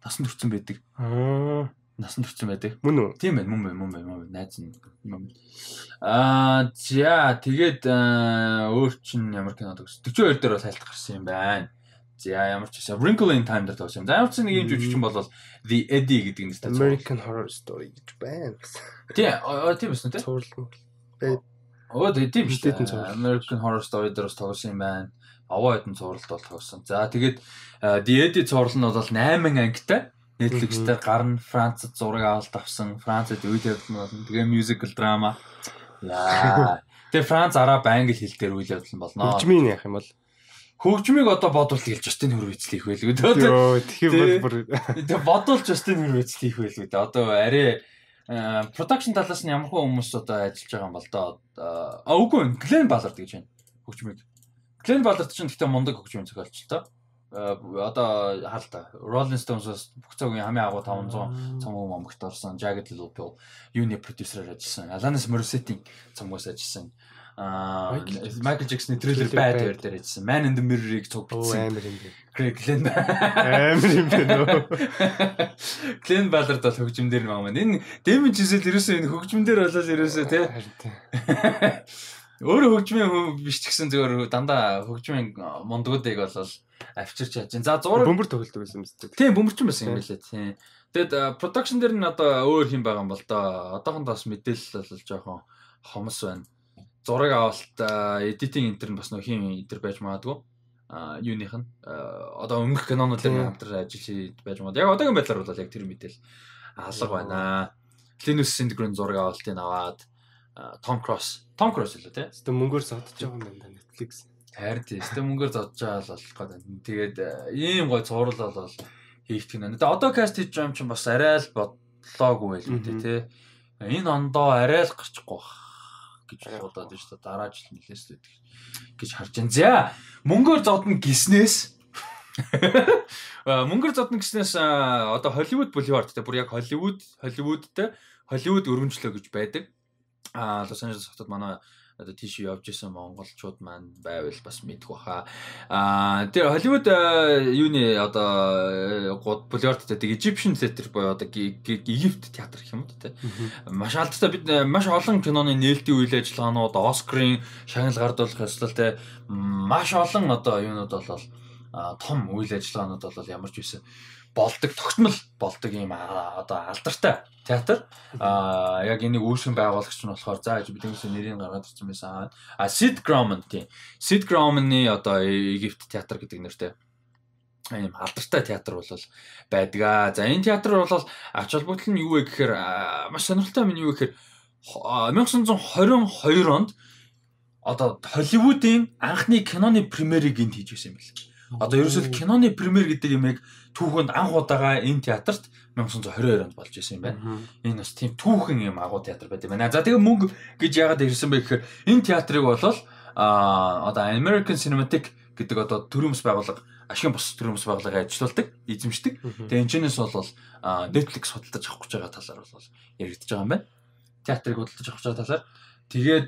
насан туршсан байдаг. Аа. Насан туршсан байдаг. Мөн үү? Тийм байх, мөн бай, мөн бай, мөн бай. Найз нь. Аа, за тэгээд өөр чин ямар кино төгс. forty-two дээр бол хайлт гарсан юм байна. За ямар ч байсан Wrinkle in Time дээр тоосон юм. За ямар ч нэг юм жүжигчин бол The Eddie гэдэг нь тест. American Horror Story гэж байна. Тийм, тийм байсан тийм. Цуурлал. Оо тийм шүү дээ. American Horror Story дээр бас тоосон юм байна. Аваа хэдэн цувралд бол тоосон. За тэгээд The Eddie цуврал нь бол eight ангитай. Netflix дээр гарна. Францад зураг авалт авсан. Францад үйл явдал нь болно. Тэгээ musical drama. Яа. Тэгээ Франц араб англи хэл дээр үйл явдал нь болно. Хөгжмийн яах юм бол хөгжмийг одоо бодвол тэгэл Justin Hurwitz хийх байлгүй дээ. Йоо, тэгэхээр бүр тэгээ бодвол Justin Hurwitz хийх байлгүй дээ. Одоо арай production талаас нь ямархуу хүмүүс одоо ажиллаж байгаа юм бол доо. А үгүй Glenn Ballard гэж байна. Хөгжмийг. Glenn Ballard ч гэхдээ мундаг хөгжмийн зохиолч л тоо. Одоо хаалта Rolling Stones-оос бүх цагийн хамгийн агуу five hundred цомог момогт орсон Jagged Little Pill юуны продюсерээр ажилласан. Alanis Morissette-ийн цомгоос ажилласан. Аа Michael Jackson-ы Thriller Bad Hair дээр ажилласан. Man in the Mirror-ыг цуг бичсэн. Амар юм бэ. Glenn Амар юм бэ нөө. Glenn Ballard бол хөгжмөндөр юм аа. Энэ Damien Chazelle ерөөсөө энэ хөгжмөндөр болол ерөөсөө тий. Өөрөө хөгжмийн биш ч гэсэн зөвөр дандаа хөгжмийн мондгуудыг болол авчирч яаж. За зураг бөмбөр тоглолдог байсан юм зү. Тийм бөмбөрчин байсан юм билээ тийм. Тэгэд production дээр нь одоо өөр юм байгаа юм бол доо. Одоохондоо бас мэдээлэл бол жоохон хомос байна. Зураг авалт editing энтер нь бас нөх хин энтер байж магадгүй. А юуных нь одоо өмнөх кинонуудын хамтран ажил хийж байж магадгүй. Яг одоогийн байдлаар бол яг тэр мэдээл алга байна. Linus Sandgren зураг авалтыг аваад Tom Cruise Tom Cruise л үү те. Өөртөө мөнгөөр зодож байгаа юм байна Netflix. Харин тийм өөртөө мөнгөөр зодож байгаа л болох гэдэг. Тэгээд ийм гой цуврал бол хийх гэнэ. Тэгээд одоо каст хийж байгаа юм чинь бас арай л бодлоогүй байл үү те. Энэ ондоо арай л гарчихгүй гэж бодоод байна шүү дээ. Дараа жил нэлээс байдаг гэж харж байна. За мөнгөөр зодно гиснээс мөнгөөр зодно гиснээс одоо Hollywood Boulevard те бүр яг Hollywood Hollywoodтэй Hollywood өргөнчлөө гэж байдаг. А Лос Анжелес хотод манай одоо тийш явж исэн монголчууд маань байвал бас мэдэх баха. А тэр Hollywood юуны одоо Boulevard гэдэг Egyptian Theatre боёо одоо Египт театр гэх юм уу те. Маш алдартай бид маш олон киноны нээлтийн үйл ажиллагаанууд Оскарын шагнал гардуулах ёслол те маш олон одоо юунууд бол том үйл ажиллагаанууд бол ямар ч байсан болдог тогтмол болдог юм одоо алдартай театр. А яг энийг үүсгэн байгуулагч нь болохоор за бид юмсээ нэрийг гаргаад ирсэн байсан. А Sid Grauman тийм. Sid Grauman-ы одоо Египт театр гэдэг нэртэй ийм алдартай театр бол байдаг. За энэ театр бол ач холбогдол нь юу вэ гэхээр маш сонирхолтой юм юу вэ гэхээр nineteen twenty-two онд одоо Холливуудын анхны киноны премьерийг энд хийж байсан юм байна. Одоо ерөөсөө киноны премьер гэдэг юм яг түүхэнд анх удаага энэ театрт nineteen twenty-two онд болж исэн юм байна. Энэ бас тийм түүхэн юм агуу театр байдаг байна. За тэгээ мөнгө гэж яагаад ирсэн бэ гэхээр энэ театрыг болол а одоо American Cinematic гэдэг одоо төрийн бас байгууллага ашигын бус төрийн бас байгууллагыг ажилуулдаг, эзэмшдэг. Тэгээ энэчнээс бол Netflix худалдаж авах гэж байгаа талаар бол яригдж байгаа юм байна. Театрыг худалдаж авах гэж байгаа талаар. Тэгээд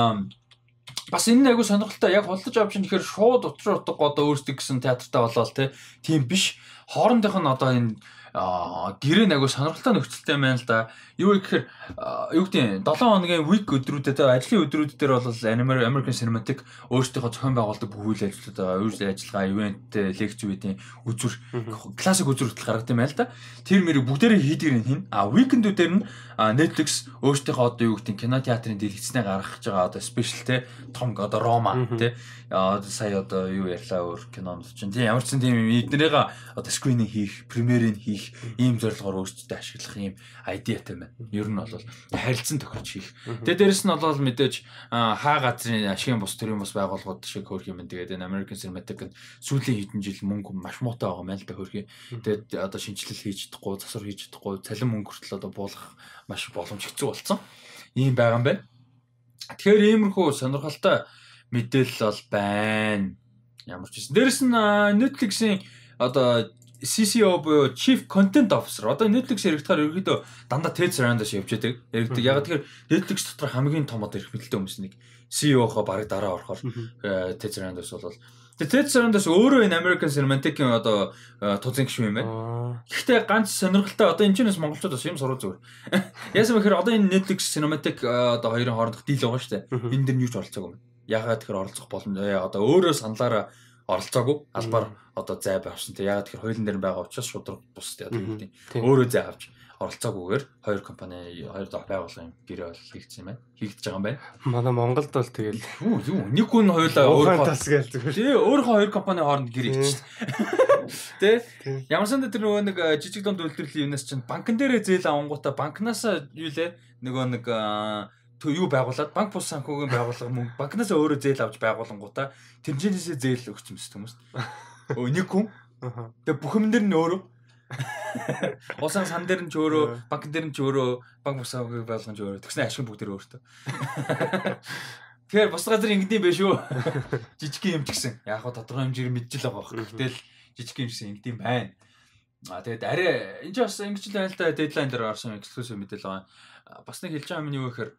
бас энэ айгу сонирхолтой яг худалдаж авч юм гэхээр шууд учир утга одоо өөрсдөө гэсэн театртай болоо те тийм биш хоорондынх нь одоо энэ гэрээ айгу сонирхолтой нөхцөлтэй байна л да. Юу гэхээр юу гэдэг seven хоногийн week өдрүүдэд ажлын өдрүүд дээр бол American Cinematic өөрсдийнхөө зохион байгуулдаг бүх үйл ажиллагаа, үйл ажиллагаа, ивент, лекц үеийн үзүр, классик үзүр хөтөл гаргадаг юм байна л да. Тэр мэрийг бүгдээрээ хийдэг нь хин. А weekend-үүдээр нь Netflix өөрсдийнхөө одоо юу гэдэг кино театрын дэлгэцнээ гаргаж байгаа одоо special те том одоо Рома те сая одоо юу ярьлаа өөр кинонд чинь тийм ямар ч тийм эднэрийг одоо screening хийх, премьерийг хийх ийм зорилгоор өөрсдөө ашиглах ийм айдиатай байна. Ер нь бол харилцан тохирч хийх. Тэгээ дээрэс нь бол мэдээж хаа газрын ашигын бус төрийн бус байгууллагууд шиг хөрх юм. Тэгээд энэ American Cinematic сүүлийн хэдэн жил мөнгө маш муутай байгаа юм л да хөрхий. Тэгээд одоо шинжилэл хийж чадахгүй, засвар хийж чадахгүй, цалин мөнгө хүртэл одоо буулгах маш боломж хэцүү болсон. Ийм байгаа юм байна. Тэгэхээр иймэрхүү сонирхолтой мэдээлэл бол байна. Ямар ч юм. Дээрэс нь Netflix-ийн одоо C C O буюу Chief Content Officer одоо Netflix хэрэгдэхээр ерөөдөө дандаа Ted Sarandos явж байдаг. Яригдаг. Яг тэгэхээр Netflix дотор хамгийн том одоо эрх мэдэлтэй хүмүүс нэг C E O-хоо бараг дараа орохоор Ted Sarandos бол Тэгээд Ted Sarandos өөрөө энэ American Cinematic-ийн одоо тузан гişм юм байна. Гэхдээ ганц сонирхолтой одоо энэ ч бас монголчууд бас юм сурах зүгээр. Яасан бэхээр одоо энэ Netflix Cinematic одоо хоёрын хоорондох дийл байгаа шүү дээ. Энэ дэр нь юу ч оролцоогүй юм. Ягаад тэгэхээр оролцох боломж одоо өөрөө саналаараа оролцоогүй албаар одоо зай авсан. Тэг ягаад тэгэхээр хоёулын дээр байгаа учраас шудраг бусд яа гэдэг. Өөрөө зай авч оролцоогүйгээр хоёр компани хоёр дахь байгууллагын гэрээ бол хийгдсэн юм байна. Хийгдэж байгаа юм байна. Манай Монголд бол тэгэл юу юу нэг хүн хоёулаа өөрөө тас гээл зүгээр. Тий өөрөө хоёр компани хооронд гэрээ хийчихсэн. Тэ ямарсан дээр нөгөө нэг жижиг дунд үйлдвэрлэлийн юунаас чинь банкн дээрээ зээл авангуудаа банкнаас юу лээ нөгөө нэг юу байгуулад банк бус санхүүгийн байгууллага мөнгө банкнаас өөрөө зээл авч байгуулангуудаа тэрнээсээ зээл өгч юмс хүмүүс. Өө нэг хүн. Тэгээ бүх юм дээр нь өөрөө Осан сан дээр нь ч өөрөө, банк дээр нь ч өөрөө, банк бус санхүүгийн байгууллагын ч өөрөө. Тэгснэ ашиг бүгд өөртөө. Тэгэхээр бус газар ингэдэм байх шүү. Жижигхэн юм ч гэсэн. Яг хаа тодорхой хэмжээр мэдчихэл байгаа байхгүй. Гэтэл жижигхэн юм гэсэн ингэдэм байна. А тэгээд арай энэ ч бас ингэж л байна л да дедлайн дээр орсон эксклюзив мэдээлэл байгаа. Бас нэг хэлж байгаа юм нь юу гэхээр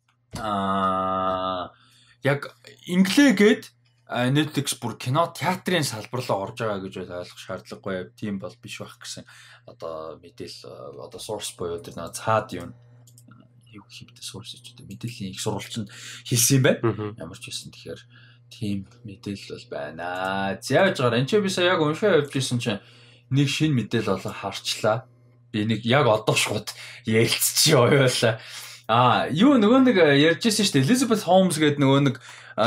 аа яг инглигээд Netflix бүр кино театрын салбар руу орж байгаа гэж ойлгох шаардлагагүй. Тийм бол биш байх гэсэн одоо мэдээлэл одоо source буюу тэр нэг цаад юм юу хийвдэ source ч гэдэг мэдээллийн их сурвалж нь хэлсэн юм байна. Ямар ч байсан тэгэхээр тийм мэдээлэл бол байна. За яаж байгаа энэ ч би сая яг уншаа явж исэн чинь нэг шинэ мэдээлэл болоо харчлаа. Би нэг яг одоо шууд ярилцчих оёолаа. А юу нөгөө нэг ярьжсэн шүү дээ. Elizabeth Holmes гэдэг нөгөө нэг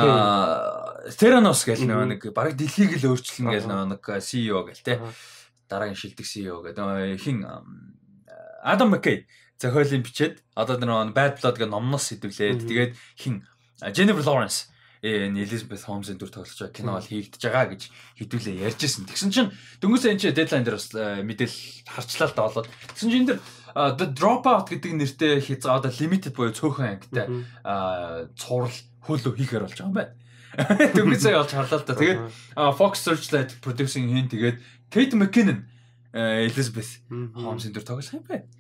Theranos гэх нөгөө нэг бараг дэлхийг л өөрчилнө гэх нөгөө нэг си и о гэл те. Дараагийн шилдэг си и о гэдэг хин Adam McKay зохиолын бичээд одоо нөгөө Bad Blood гэх номноос сэдвлээд тэгээд хин Jennifer Lawrence энэ Elizabeth Holmes-ын дүр тоглож байгаа кино бол хийгдэж байгаа гэж хэдүүлээ ярьжсэн. Тэгсэн чинь дөнгөсөө энэ дедлайн дээр бас мэдээлэл харчлаа л да болоод. Тэгсэн чинь энэ The Dropout гэдэг нэртэй хязгаар одоо limited буюу цөөхөн ангитай цуврал хөлөө хийхээр болж байгаа юм байна. Дөнгөсөө явж харлаа л да. Тэгээд Fox Searchlight Producing хийн тэгээд Kate McKinnon Elizabeth Holmes-ын дүр тоглох юм байна.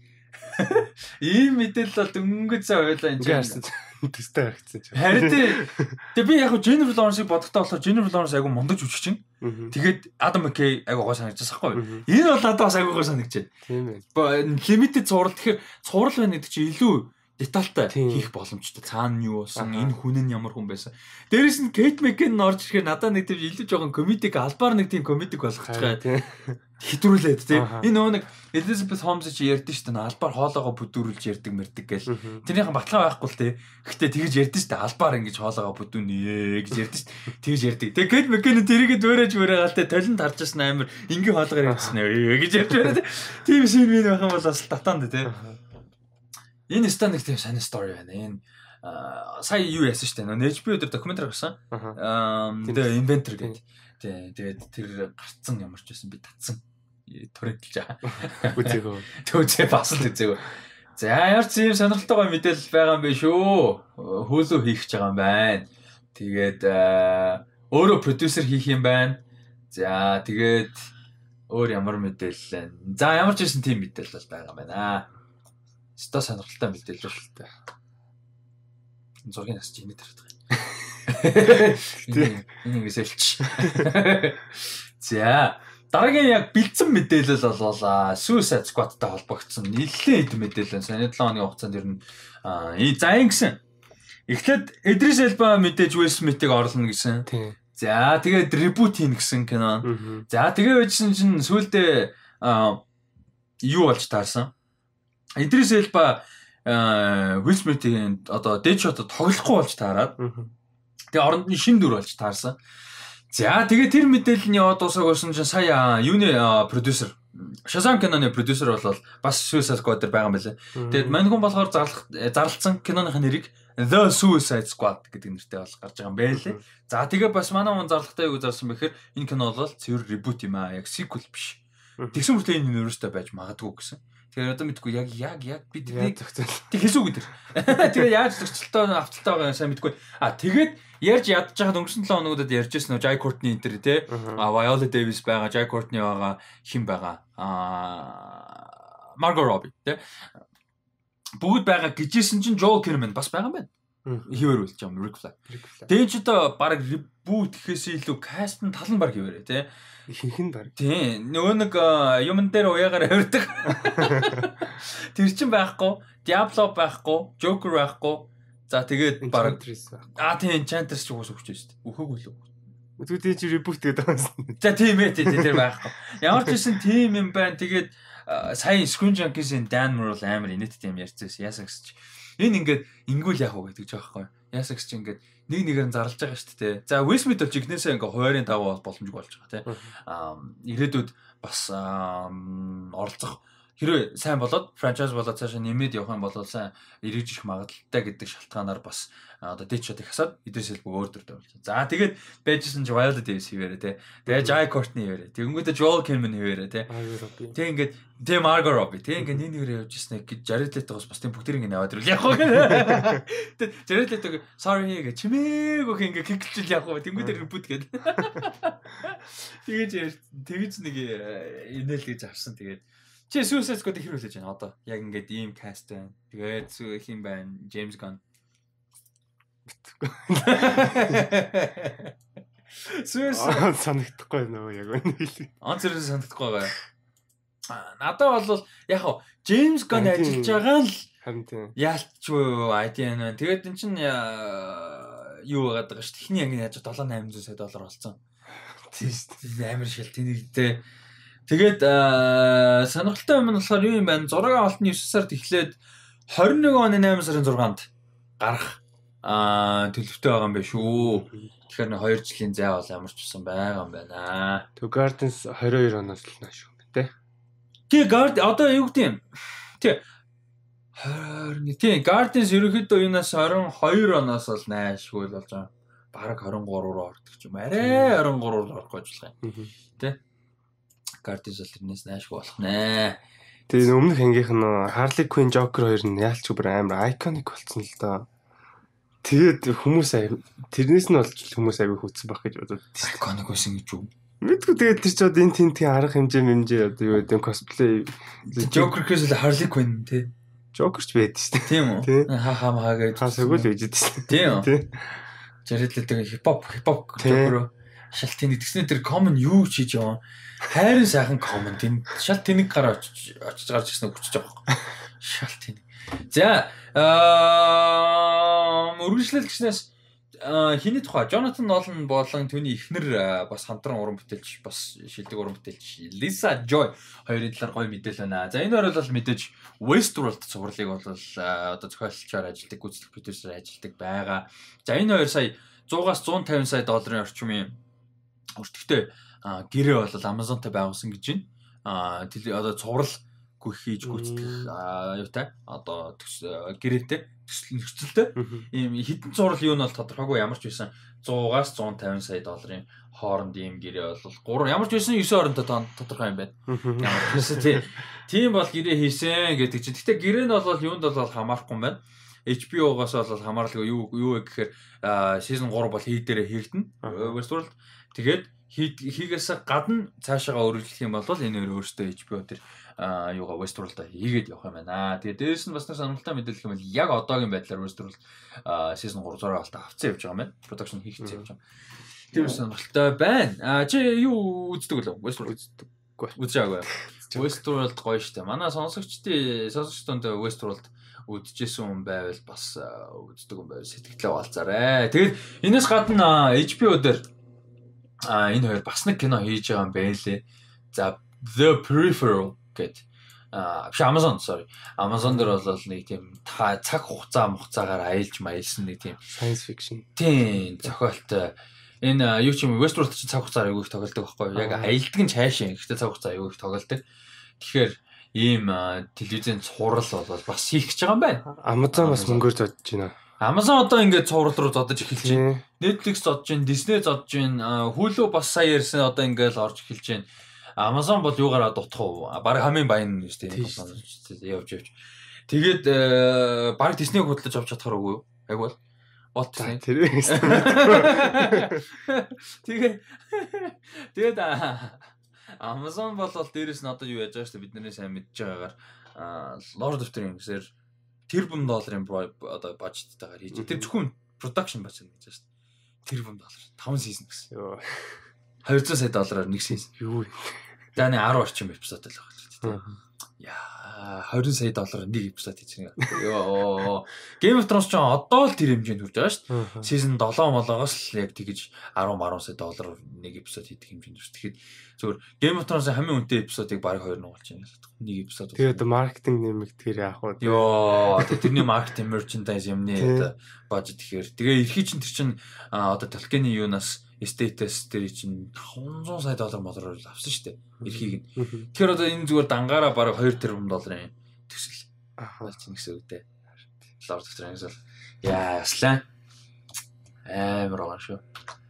Ийм мэдээлэл бол дөнгөсөө ойлаа энэ чинь төстэй харагдсан ч. Харин тэгээ би яг Jennifer Lawrence-ыг бодохдоо болохоор Jennifer Lawrence айгу мундаж үжигчин. Тэгээд Adam McKay айгу гоо санагдаж байгаа байхгүй. Энэ бол надад бас айгу гоо санагдаж байна. Тийм ээ. Limited цуврал тэгэхээр цуврал байна гэдэг чинь илүү детальтай хийх боломжтой. Цаана нь юу болсон, энэ хүн нь ямар хүн байсан. Дээрээс нь Kate McKinnon орж ирэхээр надад нэг тийм илүү жоохон комедик албаар нэг тийм комедик болгох байгаа. Хитрүүлээд тийм. Энэ нөгөө нэг Elizabeth Holmes чи ярьдэн шүү дээ. Албаар хоолоогоо бүдүүрүүлж ярьдаг мэрдэг гэл. Тэрнийхэн баталгаа байхгүй л тийм. Гэхдээ тэгэж ярьдэн шүү дээ. Албаар ингэж хоолоогоо бүдүүнэ гэж ярьдэн шүү дээ. Тэгэж ярьдаг. Тэгээ Kate McKinnon тэрийгэ дуурайж мөрөөгаал тэ толинд харж байсан амар ингийн хоолоогоор ярьсан ээ гэж ярьж байна. Тийм шин минь байх юм бол бас татаанд тийм. Энэ стандарт тийм сайн story байна. Энэ сая юу яасан шүү дээ. H B O дээр докюментари гарсан. Аа тэгээ Inventor гэдэг. Тий, тэгээд тэр гарцсан ямар ч байсан би татсан. Төрөлж байгаа. Үзээгөө. Төвчээ бас л үзээгөө. За ямар ч юм сонирхолтой мэдээлэл байгаа юм бэ шүү. Хөлөө хийх гэж байгаа юм байна. Тэгээд өөрөө продюсер хийх юм байна. За тэгээд өөр ямар мэдээлэл вэ? За ямар ч байсан тийм мэдээлэл бол байгаа юм байна. Ста сонирхолтой мэдээлэл л та. Зургийг асч инээд тарах. Энэ ингэж хэлчих. За дараагийн яг бэлдсэн мэдээлэл болоо Suicide Squad-тай холбогдсон нэлээд мэдээлэл саний долоо хоногийн хугацаанд ер нь за ингэсэн. Эхлээд Idris Elba мэдээж Will Smith-ийг орлоно гэсэн. За тэгээд reboot хийн гэсэн кино. За тэгээ байжсэн чинь сүүлдээ юу болж таарсан? Idris Elba Will Smith-ийн одоо Deadshot-д тоглохгүй болж таарад. Тэгээ оронд нь шин дүр болж таарсан. За тэгээ тэр мэдээлэл нь яваад дуусах байсан чинь сая юуны продюсер Shazam киноны продюсер болол бас Suicide Squad дээр байгаа юм байна. Тэгээд мань хүн болохоор зарлах зарлцсан киноныхын нэрийг The Suicide Squad гэдэг нэртэй бол гарч байгаа юм байлээ. За тэгээ бас манай хүн зарлахтай юу зарсан бэхээр энэ кино бол цэвэр reboot юм аа. Яг sequel биш. Тэгсэн мөртлөө энэ universe-тай байж магадгүй гэсэн. Тэгэхээр одоо мэдгүй яг яг яг бид нэг тэг хэсүү гэдэг. Тэгээ яаж зөрчилтөө авталтай байгаа сайн мэдгүй. А тэгээд ярьж ядж байхад өнгөрсөн седем хоногудад ярьжсэн нөө Jai Courtney энэ тий. А Viola Davis байгаа, Jai Courtney байгаа, хин байгаа. А Margot Robbie тий. Бүгд байгаа гэжсэн чинь Joel Kinnaman бас байгаа юм байна. Хийвэр үлж байгаа Rick Flag. Тэгээ ч одоо баг reboot гэхээс илүү cast нь талан баг хийвэрэ тий. Ихэнх нь баг. Тий. Нөгөө нэг юм дээр уяагаар авирдаг. Тэр чин байхгүй, Diablo байхгүй, Joker байхгүй. За тэгээд баг аа тий Enchantress ч уус өгч байна шүү дээ. Өөхөөгүй л. Өдөртөө чи reboot гэдэг юм. За тийм ээ тий тэр байхгүй. Ямар ч байсан тийм юм байна. Тэгээд сая Screen Junkies-ийн Dan Murrell амар инээдтэй юм ярьчихсан. Ясаа гэж. Энэ ингээд ингүүл яах вэ гэдэг ч аахгүй. Ясаа гэж ингээд нэг нэгээр нь зарлж байгаа шүү дээ. За Will Smith бол жигнэсээ ингээд хуваарийн таваа боломжгүй болж байгаа тий. Аа ирээдүйд бас оролцох хэрвээ сайн болоод франчайз болоод цаашаа нэмээд явах юм бол сайн эргэж ирэх магадaltaй гэдэг шалтгаанаар бас одоо Deadshot их хасаад Idris Elba өөр төр тавьж. За тэгээд байжсэн ч Viola Davis хийвэрэ те. Тэгээд Jai Courtney хийвэрэ. Тэгэнгүүтээ Joel Kinnaman хийвэрэ те. Тэг ингээд тэг Margot Robbie тэг ингээд нэг нэгээр явж ирсэн гэж Jared Leto-гоос бас тийм бүгдийг ингээд аваад ирвэл яг гоо. Тэг Jared Leto sorry гэж чимээгөө ингээд киклжил яг гоо. Тэнгүүдээр reboot гээд. Тэгэж тэгэж нэг инээл гэж авсан тэгээд чи Suicide Squad хэрүүлж байна одоо. Яг ингээд ийм каст байна. Тэгээд хин байна James Gunn. Suicide санагдахгүй нөө яг үнэ хэлээ. Онцгой санагдахгүй байгаа. Надад бол яг хаа James Gunn ажиллаж байгаа л харин тийм. Яалчгүй айдиа нэ. Тэгээд эн чинь юу байгаад байгаа ш. Техний анги яаж долоо найман зуун сая доллар болсон. Тийм амар шил тэнэгтэй. Тэгээд сонирхолтой юм нь болохоор юу юм бэ? зураг авалтны девять сард эхлээд двадцать one оны eight сарын sixth гарах аа төлөвтэй байгаа юм байна шүү. Тэгэхээр two жилийн зай бол ямар ч усан байгаа юм байна. Тэг Guardians twenty-two оноос л нааш юм бэ те. Тэг Guard одоо юу гэдэг юм? Тэг twenty Тэг Guardians ерөөхдөө юунаас twenty-two оноос бол наашгүй болж байгаа. Бараг twenty-three руу ордог ч юм. Арай twenty-three руу орох гэж байна. Тэ Guardians л тэрнээс наашгүй болох нэ. Тэгээ өмнөх ангийнх нь Harley Quinn Joker хоёр нь яалч бүр амар iconic болсон л доо. Тэгээд хүмүүс аяа тэрнээс нь болж хүмүүс аяа хүтсэн байх гэж бодод. Iconic байсан гэж юу? Мэдгүй тэгээд тэр ч одоо энэ тентгийн арга хэмжээ хэмжээ одоо юу гэдэг cosplay Joker-кээс л Harley Quinn тий. Joker ч байдаг шүү дээ. Тийм үү? Ха ха маа гэж. Хасаг л үжид шүү дээ. Тийм. Jared Leto хипхоп хипхоп Joker шал тэнэг тэгснэ тэр common юу хийж яваа. Хайрын сайхан common тэн шал тэнэг гараа очиж очиж гарч ирсэн хүчиж байгаа. Шал тэнэг. За аа үргэлжлүүлэгчнээс хиний тухай Jonathan Nolan болон түүний эхнэр бас хамтран уран бүтээлч бас шилдэг уран бүтээлч Lisa Joy хоёрын талаар гоё мэдээлэл байна. За энэ хоёр бол мэдээж Westworld цувралыг бол одоо зохиолчоор ажилладаг, гүйцэтгэх продюсер ажилладаг байгаа. За энэ хоёр сая one hund-аас one hundred fifty сая долларын орчмын өртөгтэй гэрээ бол Amazon-тай байгуулсан гэж байна. Аа одоо цуврал хийж гүйцэтгэх аюутай одоо гэрээтэй нөхцөлтэй ийм хідэн зурал юу нь бол тодорхойгүй ямар ч байсан one hund-аас one hundred fifty сая долларын хооронд ийм гэрээ бол ямар ч байсан nine хоорондоо тодорхой юм байна. Ямар ч байсан тийм бол гэрээ хийсэн гэдэг чинь. Гэхдээ гэрээ нь бол юунд бол хамаарахгүй юм байна. H B O-гоос бол хамаарлаггүй юу юу вэ гэхээр season three бол хий дээрээ хийгдэнэ. Westworld тэгээд хийгээс гадна цаашаага өргөжлөх юм бол энэ өөр өөртөө H B O дээр юугаа Westworld-а хийгээд явах юм байна. Тэгээд дээрэс нь бас нэг сонирхолтой мэдээлэл юм бол яг одоогийн байдлаар Westworld season three зураг алта авцсан явж байгаа юм байна. Production хийгдсэн явж байгаа. Тэр сонирхолтой байна. А чи юу үздэг вэ? Westworld үздэг. Үзээгүй. Westworld гоё штэ. Манай сонсогчдын сонсогчдонд Westworld үдчихсэн хүн байвал бас үздэг хүн байвал сэтгэлээ хаалцаарай. Тэгээд энэс гадна H B O дээр а энэ хоёр бас нэг кино хийж байгаа юм байлээ. За The Peripheral гэд а Amazon sorry. Amazon дээр бол нэг тийм цаг хугацаа мухацаагаар аялж маялсан нэг тийм science fiction. Тийм зохиолтой. Энэ юу ч юм Westworld чинь цаг хугацаар аягүй их тоглодог байхгүй юу? Яг аялдаг нь цаашаа. Гэхдээ цаг хугацаа аягүй их тоглодог. Тэгэхээр ийм телевизэн цуврал бол бас хийх гэж байгаа юм байна. Amazon бас мөнгөөр зодж байна. Amazon одоо ингээд цуврал руу зодож эхэлж байна. Netflix зодж байна, Disney зодж байна, Hulu бас сая ярьсан одоо ингээд орж эхэлж байна. Amazon бол юугаараа дутах уу? Бараг хамгийн баян нь шүү дээ. Явж явж. Тэгээд бараг Disney-г хөдлөж авч чадхаар үгүй юу? Яг бол What тэр тэгээд тэгээд Amazon бол дээрээс нь одоо юу яаж байгаа шүү дээ бид нэрээ сайн мэдж байгаагаар Lord of the Rings-ээр тэрбум долларын одоо бажеттайгаар хийж. Тэр зөвхөн production budget гэж байна шүү дээ. тэрбум доллар. таван season гэсэн. Йоо. двести сая доллараар нэг season. Юу. За нэг десять орчим эпизод л байгаа ч тийм. Яа, двадцать сая доллараар нэг эпизод хийж байгаа. Йоо. Game of Thrones ч одоо л тэр хэмжээнд хүрч байгаа шүү дээ. Season seven молоогоос л яг тэгж ten ten сая доллар нэг эпизод хийдэг хэмжээнд шүү. Тэгэхээр зөвхөн Game of Thrones хамгийн үнэтэй эпизодыг баг хоёр нуулж байна. Нэг эпизод. Тэгээд маркетинг нэмэг тэр яах вэ? Йоо, тэрний маркетинг merchandise юмны одоо бажет тэгэхээр тэгээ эрхий чинь тэр чинь одоо Tolkien-ийн юунаас estate-с тэр чинь five hundred сая доллар молоор авсан шүү дээ. Эрхийг нь. Тэгэхээр одоо энэ зүгээр дангаараа бараг two тэрбум долларын төсөл болж байна гэсэн үг дээ. Lord of the Rings бол яаслаа. Амар гоо шүү.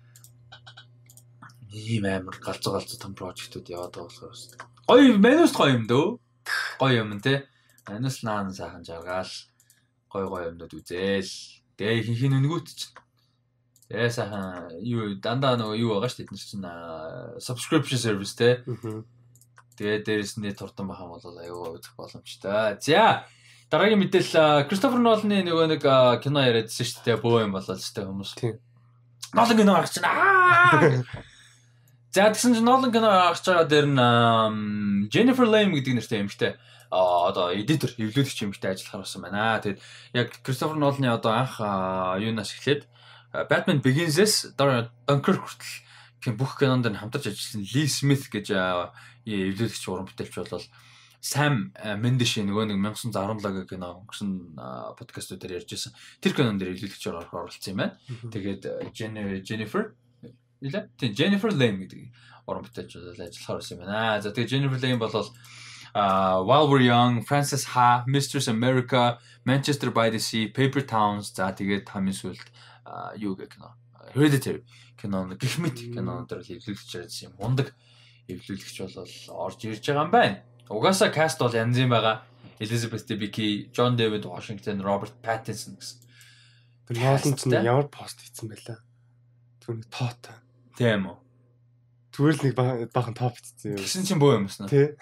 Ийм амар галзуу галзуу том прожектууд яваад байгаа болохоор гоё манус гоё юм дөө. Гоё юм те. Манус наан сайхан жаргаал гоё гоё юмнууд үзээл. Тэгээ хин хин өнгөт чинь. Тэгээ сайхан юу дандаа нөгөө юу байгаа шүү дээ. Эдгээр чинь subscription service те. Тэгээ дээрэс нь турдан бахан бол аюу үзэх боломжтой. За дараагийн мэдээлэл Кристофер Ноланы нөгөө нэг кино яриадсэн шүү дээ. Бөө юм болоо л шүү дээ хүмүүс. Тийм. Нолан кино гарч байна. За тэгсэн чинь Нолан кино гарч байгаа дээр нь Jennifer Lame гэдэг нэртэй эмэгтэй а одоо эдитер, эвлүүлэгч эмэгтэй ажиллахаар болсон байна. Тэгэд яг Кристофер Ноланы одоо анх юунаас эхлээд Batman Begins-с Dunkirk хүртэл тийм бүх кинонд нь хамтарч ажилласан Lee Smith гэж эвлүүлэгч уран бүтээлч болол Sam Mendes нөгөө нэг nineteen sixty-seven кино өнгөрсөн подкастуудаар ярьжсэн. Тэр кинон дээр эвлүүлэгчээр оролцсон юм байна. Тэгээд Jennifer Илээ. Тийм Jennifer Lame гэдэг уран бүтээлч ажиллахаар байсан юм байна. За тэгээд Jennifer Lame болол While We're Young, Frances Ha, Mistress America, Manchester by the Sea, Paper Towns за тэгээд хамгийн сүүлд юу гэх кино. Hereditary кино гэх мэт киноноор эвлүүлэгч ажилласан юм. Мундаг эвлүүлэгч болол орж ирж байгаа юм байна. Угаасаа каст бол янз юм байгаа. Elizabeth Debicki, John David Washington, Robert Pattinson гэсэн. Тэр Nolan ч ямар пост хийсэн байлаа. Түүний тоот. Тийм үү. Зүгээр л нэг бахан топ хийсэн юм. Тэгсэн чинь бөө юмснаа. Тий.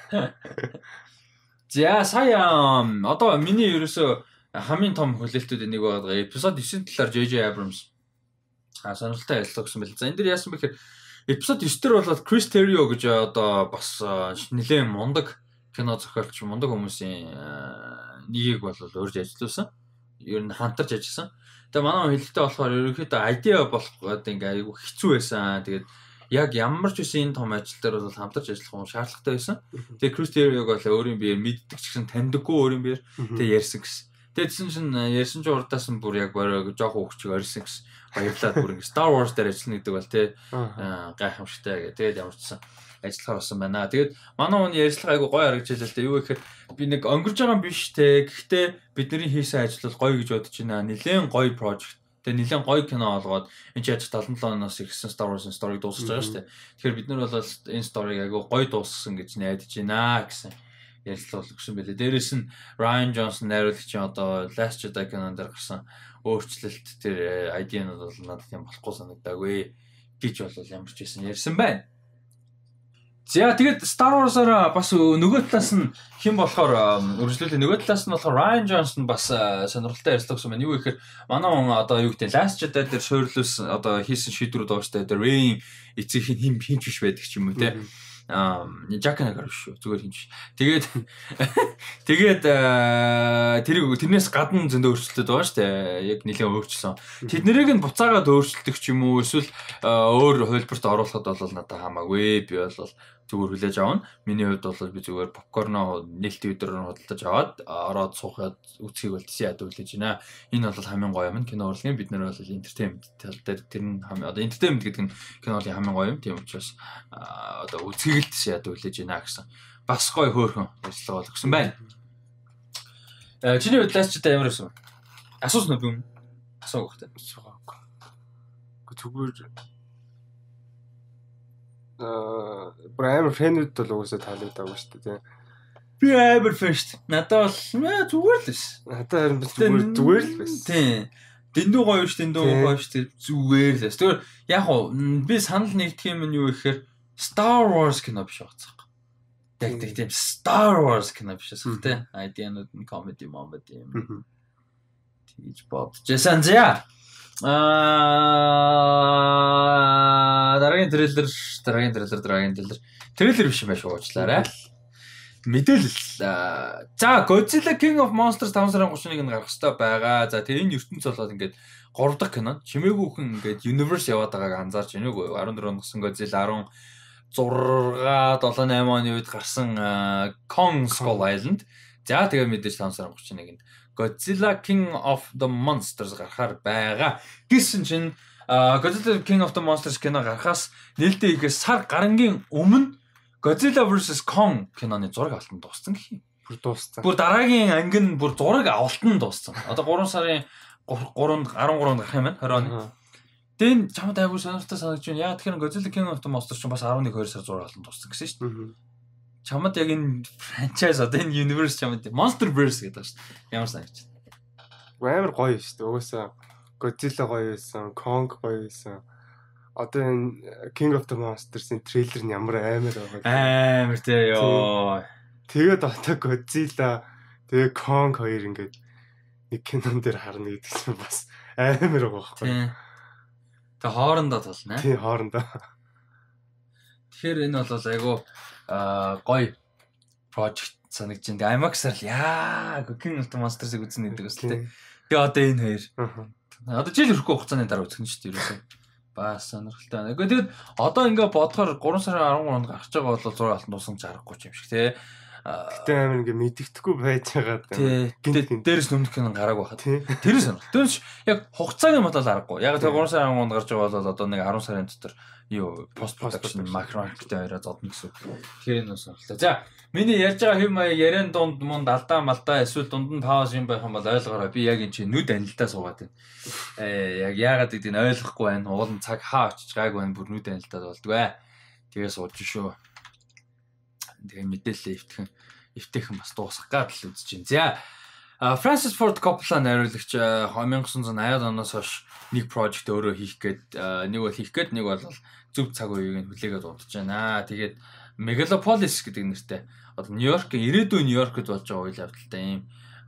За сая одоо миний ерөөсө хамгийн том хүлээлтүүд нэг байгаа. Эпизод nine талаар J J Abrams а сонирхолтой ажиллаа гэсэн байл. За энэ дэр яасан бэхээр эпизод nine дээр болоод Chris Terrio гэж одоо бас нэлээд мундаг кино зохиолч мундаг хүмүүсийн нэгийг бол урьж ажилласан. Ер нь хамтарч ажилласан. Тэгээ манай хэлэлтэй болохоор ерөнхийдөө idea болох гэдэг ингээ айгүй хэцүү байсан. Тэгээд яг ямар ч үсэн энэ том ажил дээр бол хамтарч ажиллах юм шаардлагатай байсан. Тэгээ Chris Terrio-г бол өөрийн биеэр мэддэг ч гэсэн таньдаггүй өөрийн биеэр тэгээ ярьсан гэсэн. Тэгээдсэн чинь ярьсан чинь урдаас нь бүр яг бороо жоох хөвчөг орсон гэсэн. Баярлаад бүр ингээ Star Wars дээр ажиллана гэдэг бол тий гайхамшигтай гэх. Тэгээд ямар ч сан ажиллахаар болсон байна. Тэгээд манай хүн ярьцлага айгу гоё харагдж байлаа л да. Юу гэхээр би нэг өнгөрж байгаа юм биш те. Гэхдээ бидний хийсэн ажил бол гоё гэж бодож байна. Нилээн гоё project. Тэгээ нилээн гоё кино олгоод энэ ч яаж seventy-seven оноос ирсэн Star Wars-ын story дуусгаж байгаа шүү дээ. Тэгэхээр бид нар бол энэ story-г айгу гоё дуусгасан гэж найдаж байна гэсэн ярилцлага өгсөн байлээ. Дээрээс нь Ryan Johnson найруулагчийн одоо Last Jedi кинон дээр гарсан өөрчлөлт тэр idea-нууд бол надад юм болохгүй санагдаагүй гэж бол ямар ч байсан ярьсан байна. За тэгээд Star Wars-аар бас нөгөө талаас нь хэн болохоор үргэлжлүүлээ нөгөө талаас нь болохоор Ryan Johnson бас сонирхолтой ярьцлага өгсөн байна. Юу гэхээр манай хүн одоо юу гэдэг Last Jedi дээр суйрлуулсан одоо хийсэн шийдвэрүүд байгаа шүү дээ. Rey эцэг хин хинч биш байдаг ч юм уу те. Аа Jack-ыг гарах шүү. Зүгээр хинч. Тэгээд тэгээд тэр тэрнээс гадна зөндөө өөрчлөлтүүд байгаа шүү дээ. Яг нэлээд өөрчлөсөн. Тэднийг нь буцаагаад өөрчлөлтөх ч юм уу эсвэл өөр хөлбөрт оруулахад бол надад хамаагүй. Би бол зүгээр хүлээж авна. Миний хувьд бол би зүгээр попкорноо нээлттэй өдрөөр худалдаж аваад ороод суухад үцгийг бол тийш яд хүлээж байна. Энэ бол хамгийн гоё юм. Кино урлагийн бид нар бол entertainment тал дээр тэр нь одоо entertainment гэдэг нь киноны хамгийн гоё юм. Тийм учраас одоо үцгийг л тийш яд хүлээж байна гэсэн. Бас гоё хөөрхөн ярьцлага бол өгсөн байна. Э чиний хувьд ч та ямар байсан? Асуусан уу юм? Асуух хэрэгтэй. Асуугагүй. Зүгээр аа Брайан фэнүүд бол уусаа таалагдаагүй шүү дээ. Би амар фэн шүү дээ. Надад бол зүгээр л биш. Надад харин зүгээр зүгээр л байсан. Тийм. Дэндүү гоё шүү, дэндүү гоё шүү. Зүгээр л. Тэгэхээр яг уу би санал нэгдэх юм нь юу гэхээр Star Wars кино биш байгаацгаа. Яг тийм Star Wars кино биш шүү дээ. Айдианууд нь comedy moment юм. Тэгж бодчихсан. За. Аа дараагийн трейлер, дараагийн трейлер, дараагийн трейлер. Трейлер биш юм байна шүү уучлаарай. Мэдээлэл. За, Godzilla King of Monsters таван сарын гуравчныг нь гаргах хэрэгтэй байгаа. За, тэгээ энэ ертөнц болоод ингээд гурав дахь кино. Чимээгүйхэн ингээд universe яваад байгааг анзаарч байна уу? арван дөрөв онд гарсан Godzilla арван зураг седем восемь оны үед гарсан Kong Skull Island. За, тэгээ мэдээж таван сарын гуравчныг нь Godzilla King of the Monsters гарахаар байгаа. Гэсэн чинь Godzilla King of the Monsters кино гарахаас нээлттэй ихээс сар гарангийн өмнө Godzilla versus Kong киноны зураг авалтанд дууссан гэх юм. Бүр дууссан. Бүр дараагийн анги нь бүр зураг авалтанд дууссан. Одоо гурван сарын гуравнд арван гурав гарах юм байна. двадцать оны. Тэн чамд айгуу сонирхолтой санагдаж байна. Яа тэгэхээр Godzilla King of the Monsters ч бас eleven two сар зураг авалтанд дууссан гэсэн шүү дээ. Чамд яг энэ franchise одоо энэ universe чамд Monsterverse гэдэг шүү дээ. Ямар санагдаж байна? Амар гоё шүү дээ. Угаасаа Godzilla гоё байсан, Kong гоё байсан. Одоо энэ King of the Monsters-ийн трейлер нь ямар амар байгаа. Амар тий ёо. Тэгээд одоо Godzilla, тэгээ Kong хоёр ингээд нэг кинон дээр харна гэдэг чинь бас амар байгаа байхгүй. Тэгээ хоорондоо толно аа. Тий хоорондоо. Тэгэхээр энэ бол айгу гоё project санагдаж байна. IMAX-аар л яа King of the Monsters-ыг үзнэ гэдэг бас тий. Тэгээ одоо энэ хоёр. Одоо жил өрөхгүй хугацааны дараа үзэх нь шүү дээ ерөөсөө. Бас сонирхолтой. Гэхдээ тэгээд одоо ингээ бодохоор гурван сарын арван гуравнд гарч байгаа бол зураг алтан дууссан ч харахгүй юм шиг тий. Гэтэ амар ингээ мэддэхгүй байж байгаа тий. Гинт дээрээс нөмдөх юм гараагүй хаа. Тэрээс сонирхол. Тэрс яг хугацаагийн бодлоо харахгүй. Яг тэгээ гурван сарын арван гуравнд гарч байгаа бол одоо нэг арван сарын дотор юу пост production macro market хоёроо зодно гэсэн. Тэгэхээр энэ сонирхолтой. За миний ярьж байгаа хэм маяг яриан дунд мунд алдаа малдаа эсвэл дунд нь пауз юм байх юм бол ойлгоорой. Би яг энэ чинь нүд анилдаа суугаад байна. Э яг яагаад гэдгийг ойлгохгүй байна. Уулын цаг хаа очиж гайгүй байна. Бүр нүд анилдаад болдгоо. Тэгээ сууж шүү. Тэгээ мэдээлэл эвтхэн эвтэйхэн бас дуусгах гад л үзэж байна. За Francis Ford Coppola найруулагч nineteen eighty оноос хойш нэг project өөрөө хийх гээд нэг бол хийх гээд нэг бол зөв цаг үеийг нь хүлээгээд удаж байна. Тэгээд Megalopolis гэдэг нэртэй одоо Нью-Йоркийн ирээдүйн Нью-Йоркд болж байгаа үйл явдалтай юм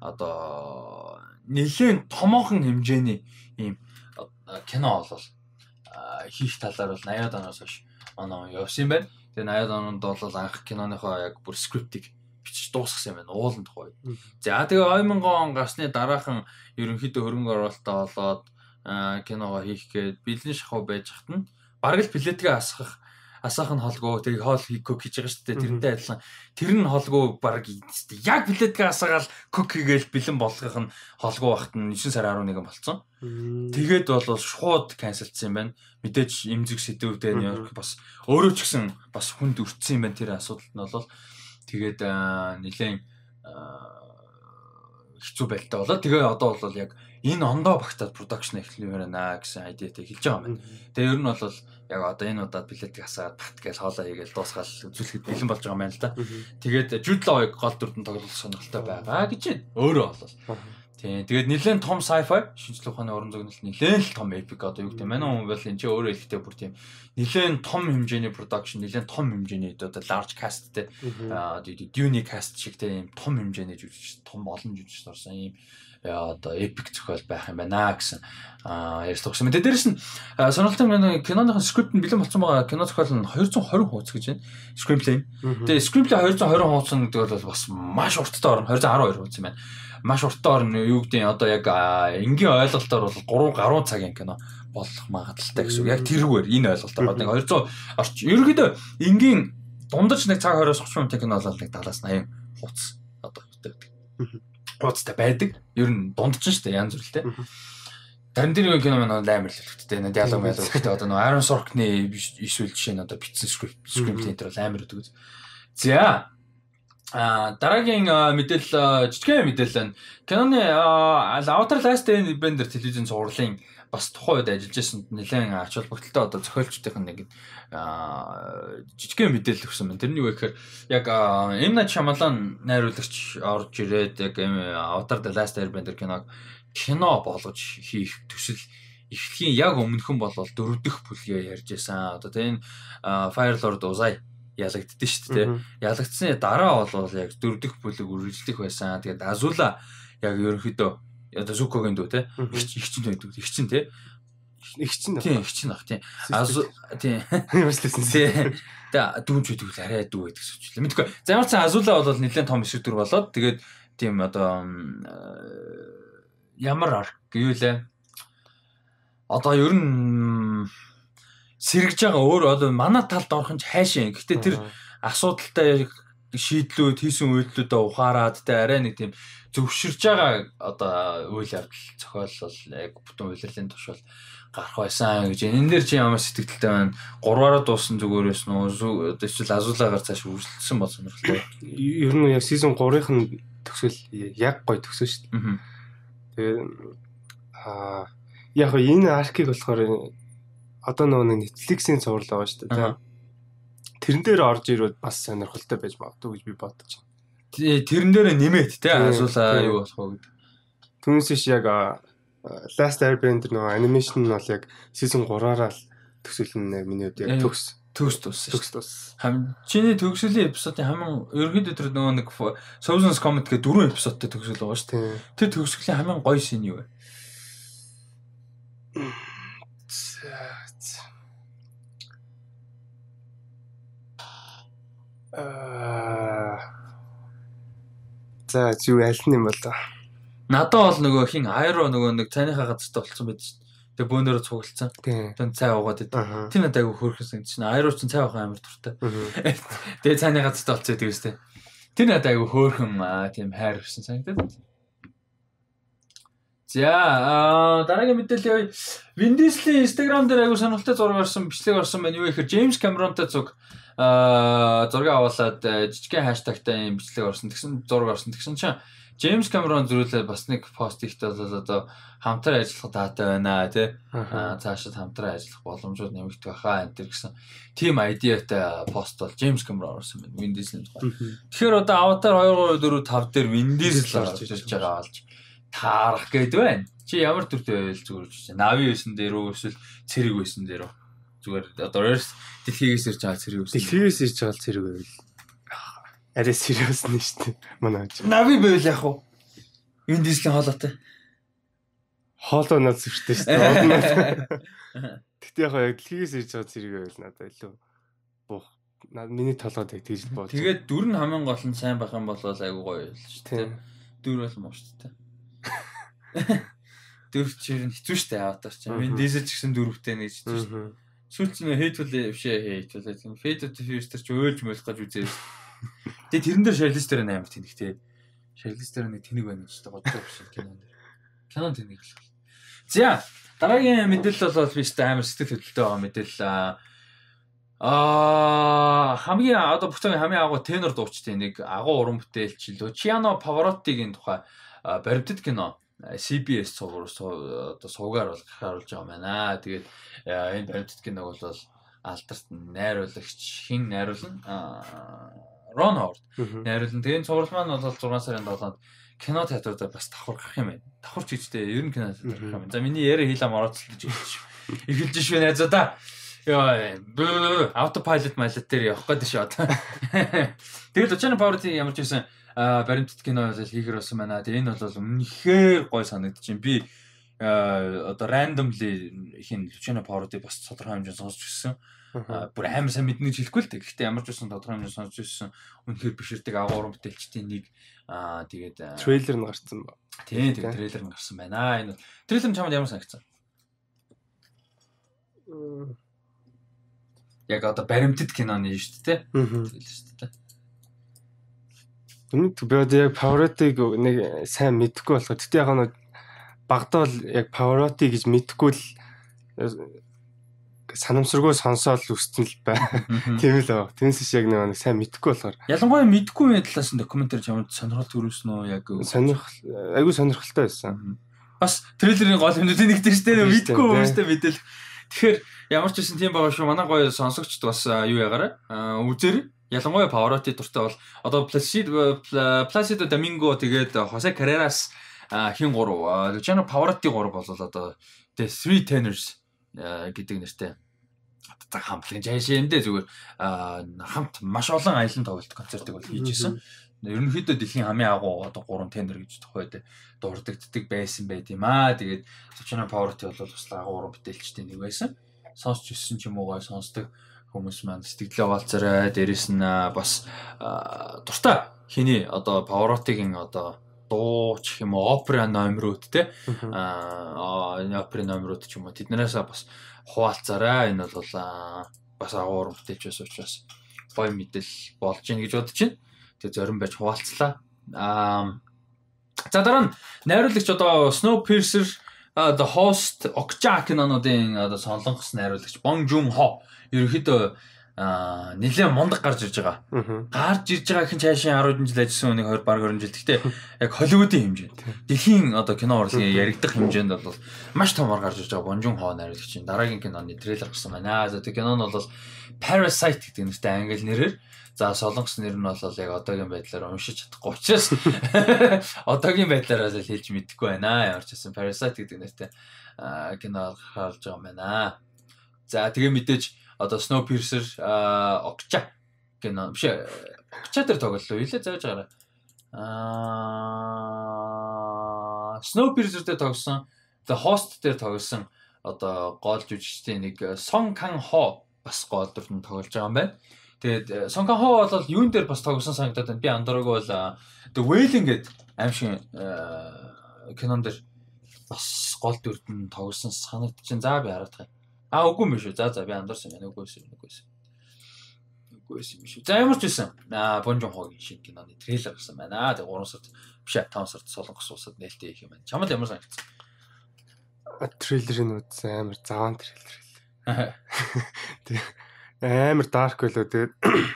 одоо нэлээд томоохон хэмжээний ийм кино болол хийх талаар бол eighty оноос хойш оноо явсан юм байна. Тэгээ eighty онд бол анх киноныхоо яг бүр скриптийг бичиж дуусгасан юм байна. Уулын тухай. За тэгээ two thousand он гарсны дараахан ерөнхийдөө хөрөнгө оруулалтаа болоод киногоо хийх гээд бэлэн шахуу байж хат нь бараг л билетгээ асгах асаах нь холгүй тэгээ хоол кок хийж байгаа шүү дээ. Тэрнтэй адилхан тэр нь холгүй бараг яг билетгээ асаагаал кок хийгээл бэлэн болгох нь холгүй багт нь nine сарын eleven болсон. Тэгээд бол шууд канселдсан юм байна. Мэдээж эмзэг сэдвүүдээ Нью-Йорк бас өөрөө ч гэсэн бас хүнд өртсөн юм байна тэр асуудалд нь бол тэгээд нэлээд хэцүү байлтай болоо. Тэгээ одоо бол яг энэ ондоо багтаад production эхлэмээр байна гэсэн айдиатай хэлж байгаа юм байна. Тэгээ ер нь бол яг одоо энэ удаад билетийг асаад бат гэж хоолоо хийгээл дуусгаал үзүүлэхэд бэлэн болж байгаа юм байна л да. Тэгээд Jude Law-ыг гол дүрдэн тоглох сонирхолтой байгаа гэж байна. Өөрөө бол. Тийм. Тэгээд нэлээд том sci-fi шинжлэх ухааны уран зөгнөлт нэлээд л том epic одоо юу гэдэг юм. Манай хүн бол энэ ч өөрөө хэлэхдээ бүр тийм нэлээд том хэмжээний production, нэлээд том хэмжээний одоо large castтэй аа Dune cast шиг тийм том хэмжээний жүжигч, том олон жүжигч орсон юм одоо epic зохиол байх юм байна гэсэн аа ярьж тогсон. Тэгээд дээрэс нь сонирхолтой нь киноныхын скрипт нь бэлэн болсон байгаа. Кино зохиол нь two twenty хуудас гэж байна. Screenplay. Тэгээд screenplay two twenty хуудас гэдэг бол бас маш урттай орно. two twelve хуудас юм байна. Маш урттай орно юу гэдэг одоо яг энгийн ойлголтоор бол three гаруй цагийн кино болох магадaltaй гэсэн. Яг тэрүүгээр энэ ойлголтоор нэг two hundred орч. Ерөнхийдөө энгийн дундаж нэг цаг twenty-thirty минутын кино бол нэг seventy eighty хуудас одоо гэдэг. Хуудастай байдаг. Ер нь дундаж шүү дээ янз бүрэлтэй. Тарин дээр кино маань амар л хэлэхтэй. Энэ диалог мэл хэлэхтэй одоо нөө Aaron Sorkin-ы эсвэл жишээ нь одоо бичсэн скрипт скрипт энэ төр амар өгдөг. За А дараагийн мэдээлэл жижигхэн мэдээлэл байна. Киноны Avatar Last Airbender телевизэн цувралын бас тухайн үед ажиллаж байсанд нэлээд ач холбогдолтой одоо зохиолчдын нэг жижигхэн мэдээлэл өгсөн байна. Тэрний юу гэхээр яг M Night Shyamalan найруулагч орж ирээд яг Avatar The Last Airbender киног кино болгож хийх төсөл эхлэхийн яг өмнөхөн бол дөрөв дэх бүлгээ ярьж байсан. Одоо тийм Fire Lord Uzai ялагддсан шүү дээ. Ялагдсны дараа бол яг дөрөв дэх бүлэг үргэлжлэх байсан. Тэгээд Azula яг ерөнхийдөө одоо Зүкогийн дүү те. Игчин байдаг. Игчин те. Игчин тий игчин ах тий. Азу тий. Юмслсэн. Тий. Тэ дүүж байдаг л арай дүү байдаг гэж хэлээ. Мэдгүй. За ямар ч Азула бол нэлээд том өсвөр болоод тэгээд тийм одоо ямар арк гэвэл одоо ер нь сэргэж байгаа өөр одоо манай талд орох нь хайшаа. Гэхдээ тэр асуудалтай шийдлүүд хийсэн үйлдэлүүдээ ухаарад тэ арай нэг тийм зөвшөрж байгаа одоо үйл явдал зохиолол яг бүтэн үйлрэлийн тушаал гарах байсан гэж энэ дээр чи ямар сэтгэлтэй байна? Гурваараа дууссан зүгээрээс нөө эсвэл Азуулагаар цааш үргэлжлүүлсэн бол сонирхолтой. Ер нь яг season тhree-ын төгсгөл яг гоё төгсөн шүү дээ. Тэгээ аа яг энэ аркийг болохоор одоо нөгөө Netflix-ийн цуврал байгаа шүү дээ. Тэрэн дээр орж ирвэл бас сонирхолтой байж магадгүй гэж би бодож байна. Тэрэн дээр нэмээд те Азуулаа юу болох вэ гэдэг. Түүнээс яг Last Airbender нөгөө анимашн нь бол яг season three-аараа л төгсөлн миний үед яг төгс төгс тус. Төгс тус. Хам чиний төгсөлийн эпизодын хамгийн ерөнхийдөө тэр нөгөө нэг Souls Comet гэх дөрвөн эпизодтай төгсөл байгаа шүү дээ. Тэр төгсгөлийн хамгийн гоё шин юу вэ? Аа За зүг аль нь юм бол надад бол нөгөө хин Айро нөгөө нэг цайныхаа газарт болцсон байдаг шүү дээ. Тэгээ бөөнөрөө цуглалцсан. Тэн цай уугаад байдаг. Тэр надад айгүй хөөрхөн санагдаж байна. Айро ч цай уух амар дуртай. Тэгээ цайны газарт болцсон байдаг шүү дээ. Тэр надад айгүй хөөрхөн тийм хайр ирсэн санагдаад. За дараагийн мэдээлэл Vin Diesel-ийн Instagram дээр айгүй сонирхолтой зураг орсон, бичлэг орсон байна. Юу гэхээр James Cameron-тай зуг а зураг аваалаад жижигхэн хаштагтай юм бичлэг орсон. Тэгсэн зураг орсон. Тэгсэн чинь James Cameron зүрүүлээ бас нэг пост ихтэй бол одоо хамтран ажиллах даатай байна тий. Аа цаашид хамтран ажиллах боломжууд нэмэгдэх байхаа энэ гэсэн team idea-тай пост бол James Cameron орсон байна. Vin Diesel-ийн тухай. Тэгэхээр одоо Avatar two three five дээр Vin Diesel орж ирж байгаа болж таарах гээд байна. Чи ямар төртэй байл зүгээрч Нави байсан дээр үү эсвэл цэрэг байсан дээр үү? Зүгээр одоо дэлхийгээс ирж байгаа цэрэг байсан. Дэлхийгээс ирж байгаа цэрэг байл. Арай serious нь шүү дээ. Манай аж. Нави байл яах вэ? Vin Diesel-ийн хоолойтой. Хоолой над зүрхтэй шүү дээ. Тэгтээ яг яг дэлхийгээс ирж байгаа цэрэг байл надад илүү буух. Миний толгойд яг тэгж бодсон. Тэгээд дүр нь хамгийн гол нь сайн байх юм бол айгуу гоё байл шүү дээ. Дүр бол муу шүү дээ. Дүр чинь хэцүү шүү дээ аватар чинь. Vin Diesel ч гэсэн дөрөвтэй нэг ч шүү дээ. Сүүлд нь Hateful бишээ Hateful гэдэг. Fate of the Furious ч өөлж мөлх гэж үзээ. Тэгээ тэрэн дээр Charlize Theron амар тэнэг те. Charlize Theron нэг тэнэг байна гэж боддог биш кинонд. Кинонд тэнэг л. За дараагийн мэдээлэл бол би ч амар сэтгэл хөдлөлттэй байгаа мэдээлэл. Аа хамгийн одоо бүтээн хамгийн агуу тенор дуучдын нэг агуу уран бүтээлч Luciano Pavarotti-гийн тухай баримтат кино си би эс цуврал одоо сувгаар бол гаргаж байгаа юм байна. Тэгээд энэ баримтат киног бол алдарт найруулагч хин найруулна Рон Ховард найруулна. Тэгээд цуврал маань бол зургаан сарын долоонд кино театруудаар бас давхар гарах юм байна. Давхар ч гэжтэй ер нь кино театраар гарах юм. За миний яриа хийлээ мороцолж ирж эхэлж швэ найзуудаа. Яа автопайлот майлот дээр явах гэдэг шүү одоо. Тэгээд Luciano Pavarotti ямар ч байсан баримтат кино бол хийгэр болсон байна. Тэгээ энэ бол үнэхээр гой санагдчих. Би одоо randomly хин Luciano Pavarotti бас тодорхой хэмжээнд сонсч ирсэн. Бүр амар сайн мэднэ гэж хэлэхгүй л дээ. Гэхдээ ямар ч байсан тодорхой хэмжээнд сонсч ирсэн. Үнэхээр биширдэг агуу уран бүтээлчдийн нэг аа тэгээд трейлер нь гарсан ба. Тийм тийм трейлер нь гарсан байна. Энэ трейлер нь чамд ямар санагдсан? Яг одоо баримтат киноны шүү дээ. Трейлер шүү дээ. Үнэт би одоо яг Pavarotti-г нэг сайн мэдэхгүй болохоор тэгтээ яг нэг багтаа бол яг Pavarotti гэж мэдэхгүй л санамсаргүй сонсоод л үсцэн л бай. Тийм л аа. Тэрнээс яг нэг сайн мэдэхгүй болохоор. Ялангуяа мэдэхгүй юм талаас нь докюментари чамд сонирхол төрүүлсэн үү яг сонирхол айгүй сонирхолтой байсан. Бас трейлерын гол юмнуудын нэг тийм шүү дээ. Мэдэхгүй хүмүүстэй мэдэл. Тэгэхээр ямар ч байсан тийм байгаа шүү. Манай гоё сонсогчд бас юу ягаараа үзэр ялангуяа Pavarotti дуртай бол одоо Placido Placido Domingo тэгээд Jose Carreras хин гурав Luciano Pavarotti гурав бол одоо The Three Tenors гэдэг нэртэй одоо хамтлагын жаашаа энэ зүгээр хамт маш олон аялан тоглолт концертыг бол хийж исэн. Ерөнхийдөө дэлхийн хамгийн агуу одоо гурван тендер гэж тухайд дурддагддаг байсан байт юм аа. Тэгээд Sochino Pavarotti бол бас агуу уран бүтээлчтэй нэг байсан. Сонсч ирсэн ч юм уу гой сонсдог хүмүүс маань сэтгэлээ уулзараа. Дээрэс нь бас дуртай хиний одоо Pavarotti-гийн одоо дуу ч юм уу опера номерууд те аа опера номерууд ч юм уу тэднээс бас хуваалцаараа. Энэ бол бас агуу уран бүтээлч байсан учраас гоё мэдэл болж гин гэж бодож байна. Тэгээ зорин байж хуваалцлаа. Аа за дараа нь найруулагч одоо Snowpiercer, The Host, Okja кинонуудын одоо солонгос найруулагч Bong Joon-ho ерөнхийдөө аа нэлээд мундаг гарч ирж байгаа. Гарч ирж байгаа хэн цаашаа десять жил ажилласан үнийг хоёр баг двадцать жил. Гэхдээ яг Холливуудын хэмжээнд дэлхийн одоо кино урлагийн яригдах хэмжээнд бол маш томор гарч ирж байгаа Bong Joon-ho найруулагч. Дараагийн киноны трейлер гарсан байна. За тэр кино нь бол Parasite гэдэг нэртэй англи нэрээр. За солонгос нэр нь бол яг одоогийн байдлаар уншиж чадахгүй учраас одоогийн байдлаар л хэлж мэдэхгүй байна. Ямар ч гэсэн Parasite гэдэг нэртэй кино харж байгаа юм байна. За тэгээ мэдээж одоо Snowpiercer, Okja кино биш Okja дээр тоглолоо юу лээ зааж байгаарай. Аа Snowpiercer дээр тоглосон, The Host дээр тоглосон одоо гол жүжигчдийн нэг Song Kang-ho бас гол дүртэн тоглож байгаа юм байна. Тэгээд Song Kang-ho бол юун дээр бас тоглосон санагдаад байна. Би андуураагүй бол The Wailing гэдэг аимшиг кинон дээр бас гол дүртэн тоглосон санагдчихээн. За би хараад байгаа. Аа үгүй юм шүү. За за би андуурсан байна. Үгүй ээ. Үгүй ээ. Үгүй ээ шүү. За ямар ч байсан. Аа Bong Joon-ho-гийн шинэ киноны трейлер гарсан байна. Тэгээд гурван сард биш таван сард солонгос улсад нээлттэй их юм байна. Чамд ямар санагдсан? Трейлер нь үзсэн амар заван трейлер. Тэг амар dark байлоо. Тэгээд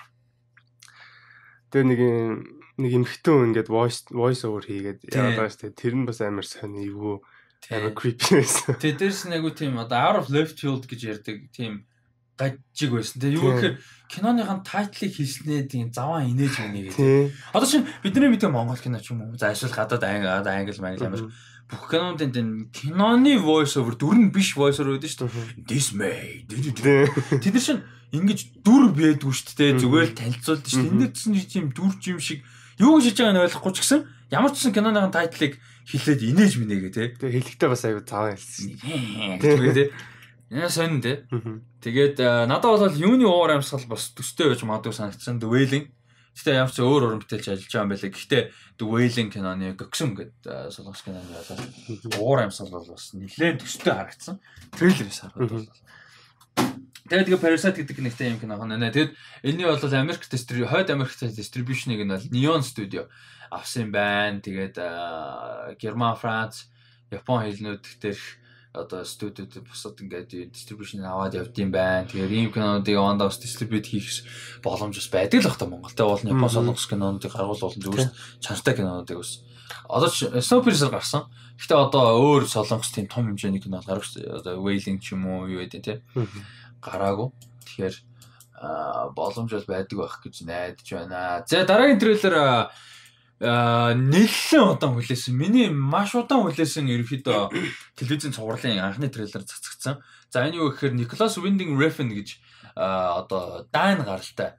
тэгээд нэг нэг эмхтэн ингээд voice voice over хийгээд яваад байгаа шүү дээ. Тэр нь бас амар сони эвгүй амар creepy байсан. Тэгээд дээрс нэг үу тийм одоо out of left field гэж ярьдаг тийм гажиг байсан. Тэгээд юу гэхээр киноныхаа тайтлыг хийснээ тийм заван инээж байна гэдэг. Одоо чинь бидний мэдээ Монгол кино ч юм уу. За эсвэл гадаад англи англи мангли амар бүх кинонуудын тийм киноны voice over дүр нь биш voice over байдаг шүү дээ. This may. Тэд нар чинь ингэж дүр байдгүй шүү дээ. Зүгээр л танилцуулдаг шүү дээ. Энд дэрсэн тийм дүр юм шиг юу гэж хийж байгааг нь ойлгохгүй ч гэсэн ямар ч гэсэн киноныхаа тайтлыг хэлээд инээж минэгээ те. Тэгээ хэлэхдээ бас аюу цааван хэлсэн. Тэгээ те. Яа сонин те. Тэгээд надад бол юуны уур амьсгал бас төстэй байж магадгүй санагдсан. The Wailing. Гэтэ ямар ч өөр уран бүтээлч ажиллаж байгаа юм байлаа. Гэхдээ The Wailing киноны Göksum гэдэг солонгос киноны болоо уур амьсгал бол бас нэлээд төстэй харагдсан. Трейлерээс харахад бол. Тэгээд тэгээ Parasite гэдэг нэгтэй юм кино хоноо. Тэгээд энэний бол Америк дистрибьют хойд Америк дистрибьюшнийг нь бол Neon Studio авсан байна. Тэгээд Герман, Франц, Япон хэлнүүд дээр одоо студиуд бусад ингээд дистрибьюшн аваад явдсан байна. Тэгээд ийм кинонуудыг ондоос дистрибьют хийх боломж бас байдаг л бах та Монголд. Бол Япон солонгос кинонуудыг гаргуул болон зүгээр чанартай кинонуудыг бас одоо Snowpiercer гарсан. Гэхдээ одоо өөр солонгос тийм том хэмжээний кино гаргаж одоо Wailing ч юм уу юу гэдэг те гараагүй. Тэгэхээр боломж бол байдаг байх гэж найдаж байна. За дараагийн трейлер а нэлээд удаан хүлээсэн. Миний маш удаан хүлээсэн ерөөхдөө телевизэн цувралын анхны трейлер цацагдсан. За энэ юу гэхээр Nicholas Winding Refn гэж одоо Дайн гаралтай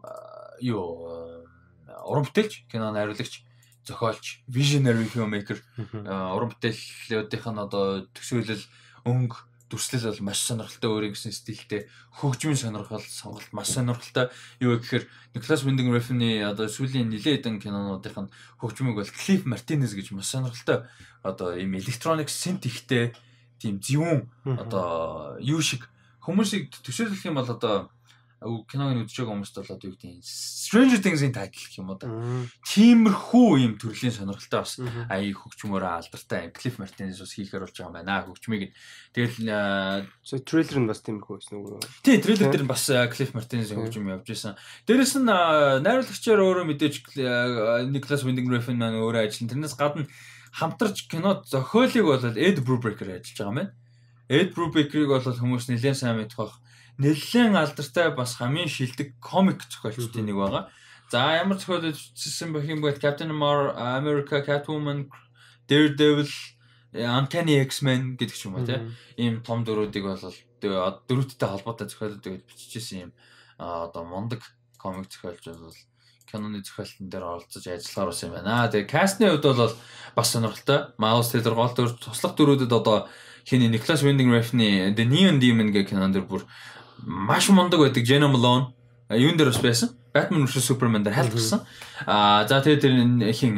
юу уран бүтээлч, кино найруулагч, зохиолч, visionary filmmaker уран бүтээлүүдийнх нь одоо төсөөлөл, өнгө, дүрслэл бол маш сонирхолтой өөрийн гэсэн стилтэй, хөгжмийн сонирхол, сонголт маш сонирхолтой. Юу гэхээр Nicholas Winding Refn-ийн одоо сүүлийн нэлээд хэдэн кинонуудынх нь хөгжмийг бол Cliff Martinez гэж маш сонирхолтой одоо ийм electronic synth ихтэй тийм зөвүүн одоо юу шиг хүмүүсийг төсөөлөх юм бол одоо киног нь үзэж байгаа хүмүүст бол одоо юу гэдэг нь Stranger Things-ийн тайтл гэх юм уу да. Тиймэрхүү ийм төрлийн сонирхолтой бас аяа хөгжмөөрөө алдартай Cliff Martinez бас хийхээр болж байгаа юм байна. Хөгжмийг тэгэл трейлер нь бас тиймэрхүү байсан уу? Тийм, трейлер дээр нь бас Cliff Martinez-ийн хөгжим явж байсан. Дээрэс нь найруулагчаар өөрөө мэдээж Nicholas Winding Refn маань өөрөө ажиллана. Тэрнээс гадна хамтарч кино зохиолыг бол Ed Brubaker ажиллаж байгаа юм байна. Ed Brubaker-ыг бол хүмүүс нэлээд сайн мэдэх бах. Нэлээд алдартай бас хамгийн шилдэг комик зохиолчдын нэг байгаа. За ямар зохиол бичсэн байх юм бэ? Captain America, Catwoman, Daredevil, Uncanny X-Men гэдэг ч юм уу тийм. Ийм том дөрүүдийг бол дөрүүдтэй холбоотой зохиолуудыг бичижсэн юм одоо мундаг комик зохиолч бол киноны зохиолтын дээр оролцож ажиллахаар бас юм байна. Тэгээ кастны хувьд бол бас сонирхолтой. Miles Teller гол дүр туслах дүрүүдэд одоо хин Nicholas Winding Refn-ийн The Neon Demon гэх кинон дэр бүр маш мундаг байдаг. Jenna Malone юун дээр бас байсан. Batman versus Superman дээр хайлтгсан. Аа за тэгээ тэр хин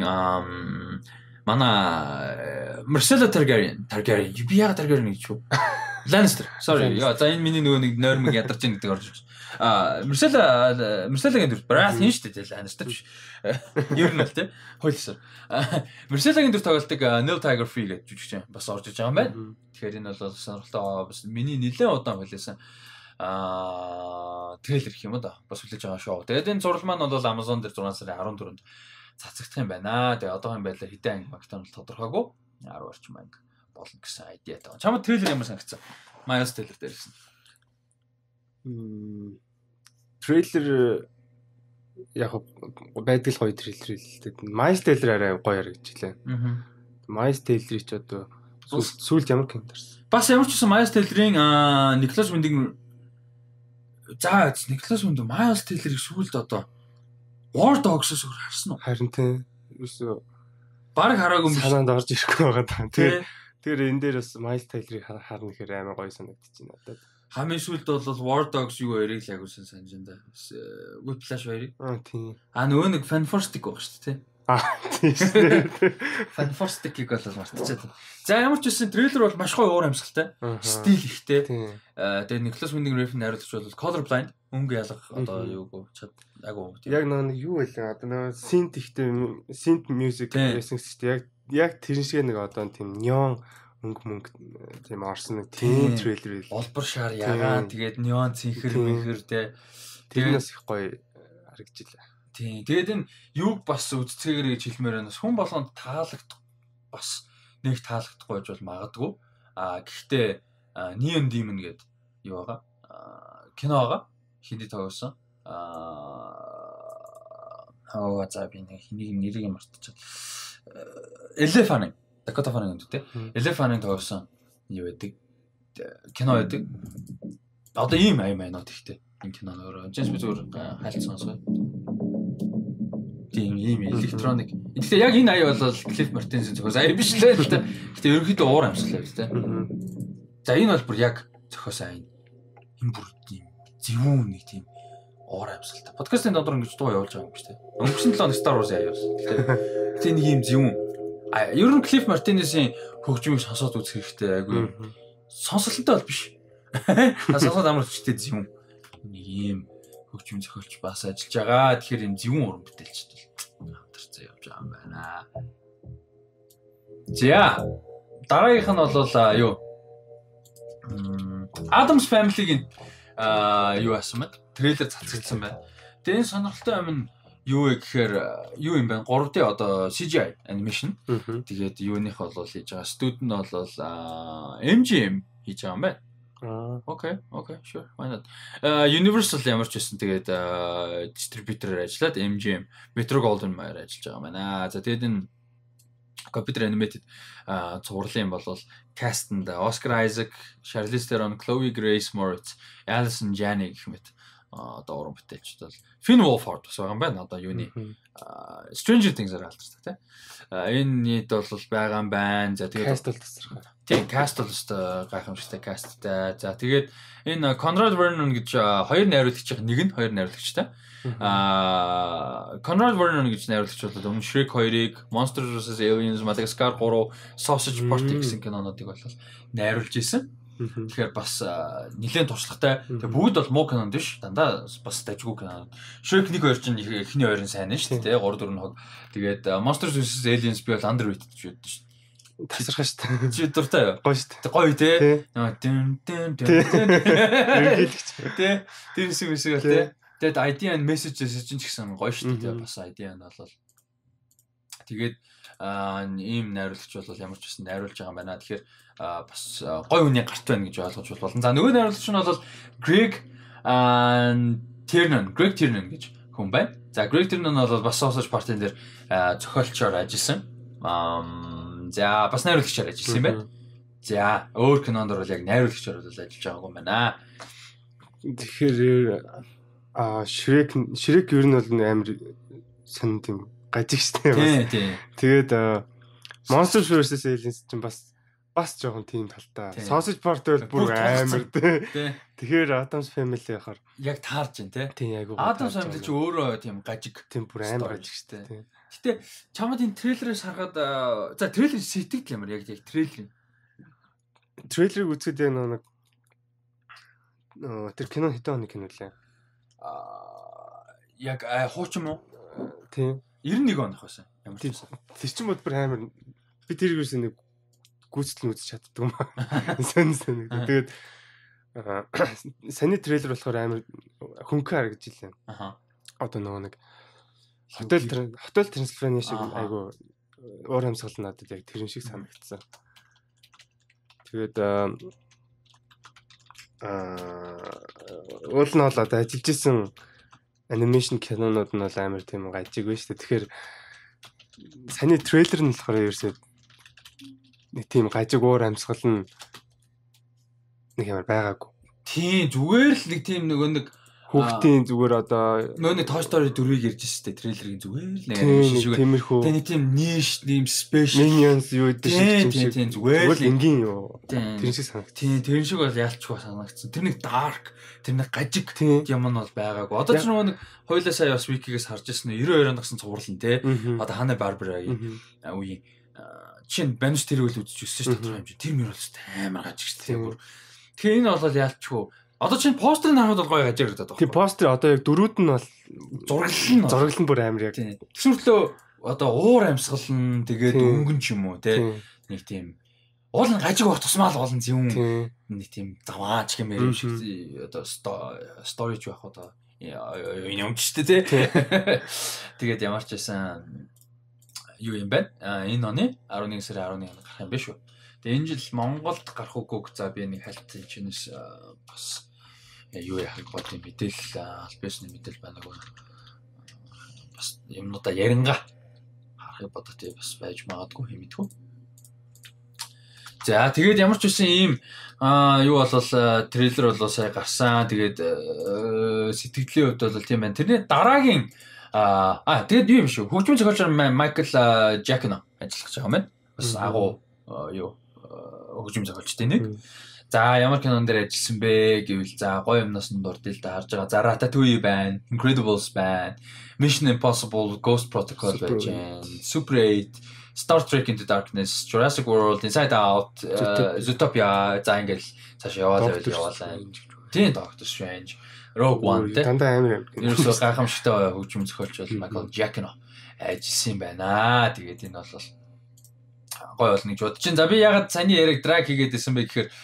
манай Marcella Targaryen Targaryen би яга Targaryen гэж юу? Lannister. Sorry. Яа за энэ миний нөгөө нэг нойрмог ядарч ийн гэдэг орж ирсэн. А Marcella Marcella-гийн дүр Barath хийн шүү дээ Lannister биш. Ер нь л тий. Хойлсоор. Marcella-гийн дүр тоглолтыг Neil Tiger Free гэж жүжигч бас орж иж байгаа юм байна. Тэгэхээр энэ бол сонирхолтой бас миний нэлээд удаан хүлээсэн аа трейлер гэх юм да. Бас хүлээж байгаа шоу. Тэгээд энэ зураг маань бол Amazon дээр зургаан сарын арван дөрөвд цацагдах юм байна. Тэгээ одоогийн байдлаар хэдэн анги магтаал тодорхойгүй арав орчим анги болно гэсэн айдиатай. Чамд трейлер ямар санагдсан? Miles Teller дээр ирсэн. Мм трейлер яг байдаг л гоё трейлер л дээ. Miles Teller арай гоё харагдчихлаа. Аа. Miles Teller-ийг ч одоо сүүлд ямар кинотарсан? Бас ямар ч гэсэн Miles Teller-ийн Nicholas Winding за Nicholas Winding Miles Teller-ийг сүүлд одоо War Dogs-аас өөр харсан уу? Харин тийм. Юусоо баг хараагүй юм шиг санаанд орж ирэхгүй байгаа даа. Тэр тэр энэ дээр бас Miles Teller-ийг харна гэхээр амар гоё санагдчихэв надад. Хамгийн сүүлд бол War Dogs юу хоёрыг л агуулсан санаж байна. Whiplash хоёрыг. Аа тийм. А нөгөө нэг Fantastic байгаа шүү дээ. Аа тийм шүү. Fantastic-ийг бол мартчихад. За ямар ч үсэн трейлер бол маш гоё уур амьсгалтай. Стил ихтэй. Тэгээ Nicholas Winding Refn найруулагч бол Colorblind өнгө ялгах одоо юуг чад агуу. Яг нэг юу байлаа одоо нэг synth ихтэй synth music байсан гэсэн чинь яг яг тэр шиг нэг одоо тийм neon өнгө мөнгө тийм орсон нэг тийм трейлер байл. Олбор шар ягаан тэгээд neon цэнхэр мэнхэр те. Тэрнээс их гоё харагдчихлаа. Тийм. Тэгээд энэ юуг бас үздцгээгээр гэж хэлмээр байна. Хүн болгонд таалагдах бас нэг таалагдахгүй байж бол магадгүй. А гэхдээ Neon Demon гэдэг юу байгаа? Кино байгаа. Hindi тоглосон. Аа аа за би нэг хэнийг нэрийг мартчихад. Элэ Fanning, Dakota Fanning гэдэг те. Элэ Fanning тоглосон юу байдаг? Кино байдаг. Одоо ийм аймаа нот ихтэй. Энэ кино нөр. Джеймс би зүгээр хайлт сонсгоо. Тийм ийм электроник. Гэхдээ яг энэ ая бол Cliff Martinez зохиос ая биш лээ л та. Гэхдээ ерөнхийдөө уур амьсгалаа л та. За энэ бол бүр яг зохиос ая. Энэ бүр тийм зөвүүн нэг тийм уур амьсгалтай. Подкастын дондор ингэж дуу явуулж байгаа юм биш үү? Өнгөрсөн жилийн Star Wars ая явуулсан. Тэгээ нэг ийм зөвүүн. Ер нь Cliff Martinez-ийн хөгжмийг сонсоод үзэх хэрэгтэй айгүй. Сонсолттой бол биш. Сонсоод амар хүчтэй зөвүүн. Нэг ийм хөгжим зохиолч бас ажиллаж байгаа. Тэгэхээр энэ зөвүүн уран бүтээлчд бол хамтарцаа явж байгаа юм байна. За дараагийнх нь бол юу? Adams Family-гийн юу асан бэ? Трейлер цацагдсан байна. Тэгээ энэ сонирхолтой юм нь юу вэ гэхээр юу юм бэ? гурав дэ одоо си джи ай animation. Тэгээд юуных бол хийж байгаа. Студент нь бол эм джи эм хийж байгаа юм байна. Аа окей, окей, sure. Why not? Uh Universal ямар ч байсан тэгээд дистрибьютороор ажиллаад эм джи эм Metro Golden Mayer ажиллаж байгаа юм байна. За тэгээд энэ computer animated цувралын бол cast-нд Oscar Isaac, Charlize Theron, Chloe Grace Moretz, Allison Janney гэх мэт одоо уран бүтээлчд бол Finn Wolfhard бас байгаа юм байна. Одоо юуны Stranger Things-аар алдартай тийм. Энэ нийт бол байгаа юм байна. За тэгээд cast бол тасархаа. Тийм, cast бол өстой гайхамшигтай castтай. За тэгээд энэ Conrad Vernon гэж хоёр найруулагчийн нэг нь хоёр найруулагчтай. Аа Conrad Vernon гэж найруулагч бол өмнө Shrek хоёрыг, Monsters versus Aliens, Madagascar three, Sausage Party гэсэн кинонуудыг бол найруулж исэн. Тэгэхээр бас нэлээд туршлагатай. Тэгээ бүгд бол муу кинонд биш. Дандаа бас дажгүй кино. Shrek one two чинь эхний хоёрын сайн нь шүү дээ. three four хог. Тэгээд Monsters versus Aliens би бол underrated гэж боддоо шүү. Тасархаа шүү дээ. Чи дуртай юу? Гоё шүү дээ. Гоё тий. Дэн дэн дэн. Эргэлэгч. Тий. Тэр хэсэг хэсэг тий. Тэгээд idea and messages чинь ч гэсэн гоё шүү дээ. Бас idea нь бол тэгээд ийм найруулагч бол ямар ч байсан найруулж байгаа юм байна. Тэгэхээр бас гоё үний гарт байна гэж ойлгож болно. За нөгөө найруулагч нь бол Greg Tiernan, Greg Tiernan гэж хүн байна. За Greg Tiernan бол бас Sausage Party дээр зохиолчоор ажилласан. За бас найруулагчаар ажилласан юм байна. За өөр кинонд бол яг найруулагчаар бол ажиллаж байгаа юм байна. Тэгэхээр а Shrek Shrek ер нь бол амар сонь тийм гажиг штэ Тий, бас. тий. Тэгээд Monsters versus Aliens ч бас бас жоохон тийм талтай. Sausage Party бол бүр амар тий. Тэгэхээр Addams Family яхаар яг таарж байна тий. Тийм айгуу. Addams Family ч өөрөө тийм гажиг. Тийм бүр амар гажиг штэ. Гэтэ чамд энэ трейлерээс харахад за трейлер сэтгэл ямар яг яг трейлер. Трейлерыг үзэхэд яг нэг тэр кино хитэн оны кино лээ. Аа яг хуучин уу? Тийм. девяносто нэг оных байсан. Ямар ч байсан. Тэр чинь мод бүр амар би тэр юусэн нэг гүйцэтгэл үзэж чаддаг юм аа. Сэн сэн. Тэгээд саний трейлер болохоор амар хөнгөн харагдаж илээ. Аха. Одоо нөгөө нэг хотел хотел Трансильвания шиг айгу уур амьсгал надад яг тэрэн шиг санагдсан. Тэгээд аа уул нь бол одоо ажиллаж исэн анимашн кинонууд нь бол амар тийм гажиг байна шүү дээ. Тэгэхээр саний трейлер нь болохоор ерөөсөө нэг тийм гажиг уур амьсгал нь нэг ямар байгаагүй. Тийм зүгээр л нэг тийм нөгөө нэг хүүхдийн зүгээр одоо нөгөө нэг Toy Story дөрвийг ярьж шүү дээ. Трейлерын зүгээр л нэг шиг тиймэрхүү. Тэгээ нэг тийм ниш, тийм special Minions юу гэдэг шиг тийм зүгээр л энгийн юу. Тэр шиг санагд. Тийм тэр шиг бол яалчгүй санагдсан. Тэр нэг dark, тэр нэг гажиг юм нь бол байгаагүй. Одоо ч нөгөө нэг хоёлаа сая бас wiki-гээс харж ирсэн нь девяносто deux онд гсэн цуврал нь те. Одоо Hanna Barbera-гийн үеийн чинь Banus тэр үйл үзэж өссөн шүү дээ. Тэр мөр бол амар гажиг шүү дээ. Тэгэхээр энэ бол яалчгүй. Одоо чинь постерыг харахад бол гоё гажиг харагдаад байна. Тийм постэр одоо яг дөрүүд нь бол зураглал нь зураглал нь бүр амар яг. Тэсвэрлөө одоо уур амьсгал нь тэгээд өнгөн ч юм уу те. Нэг тийм уул нь гажиг байх тусмаа л болно зөв. Нэг тийм заваач гэмээр юм шиг одоо сторич байх одоо юм ч те. Тэгээд ямар ч байсан юу юм бэ? Энэ оны eleven сарын eleven гарах юм биш үү? Тэгээ энэ жил Монголд гарах үгүйг за би нэг хальт чинээс бас юу яах гээд мэдээлэл албасны мэдээлэл байна гоо. Бас юмнуудаа яринга харахыг бодож тий бас байж магадгүй хэмэдэггүй. За тэгээд ямар ч үсэн ийм юу болвол трейлер болоо сая гарсан. Тэгээд сэтгэлийн хувьд бол тийм байна. Тэрний дараагийн аа тэгээд юу юм шүү. Хөгжмийн зохиолч Майкл Жакино ажиллаж байгаа юм байна. Бас агуу юу хөгжмийн зохиолчтой нэг. За ямар кинон дээр ажилласан бэ гэвэл за гоё юмнаас нь дурдъя л да харж байгаа. За Ratatouille байна, Incredibles байна, Mission Impossible, Ghost Protocol байж байна, Super eight, Star Trek Into Darkness, Jurassic World, Inside Out, Zootopia за ингээл цааш яваалаа яваалаа. Тийм Doctor Strange, Rogue One тэ. Дандаа амар юм. Ерөөсөө гайхамшигтай хөгжмийн зохиолч бол Michael Giacchino ажилласан байна. Тэгээд энэ бол гоё бол нэг жууд чинь за би ягаад саний яриг драг хийгээд исэн бэ гэхээр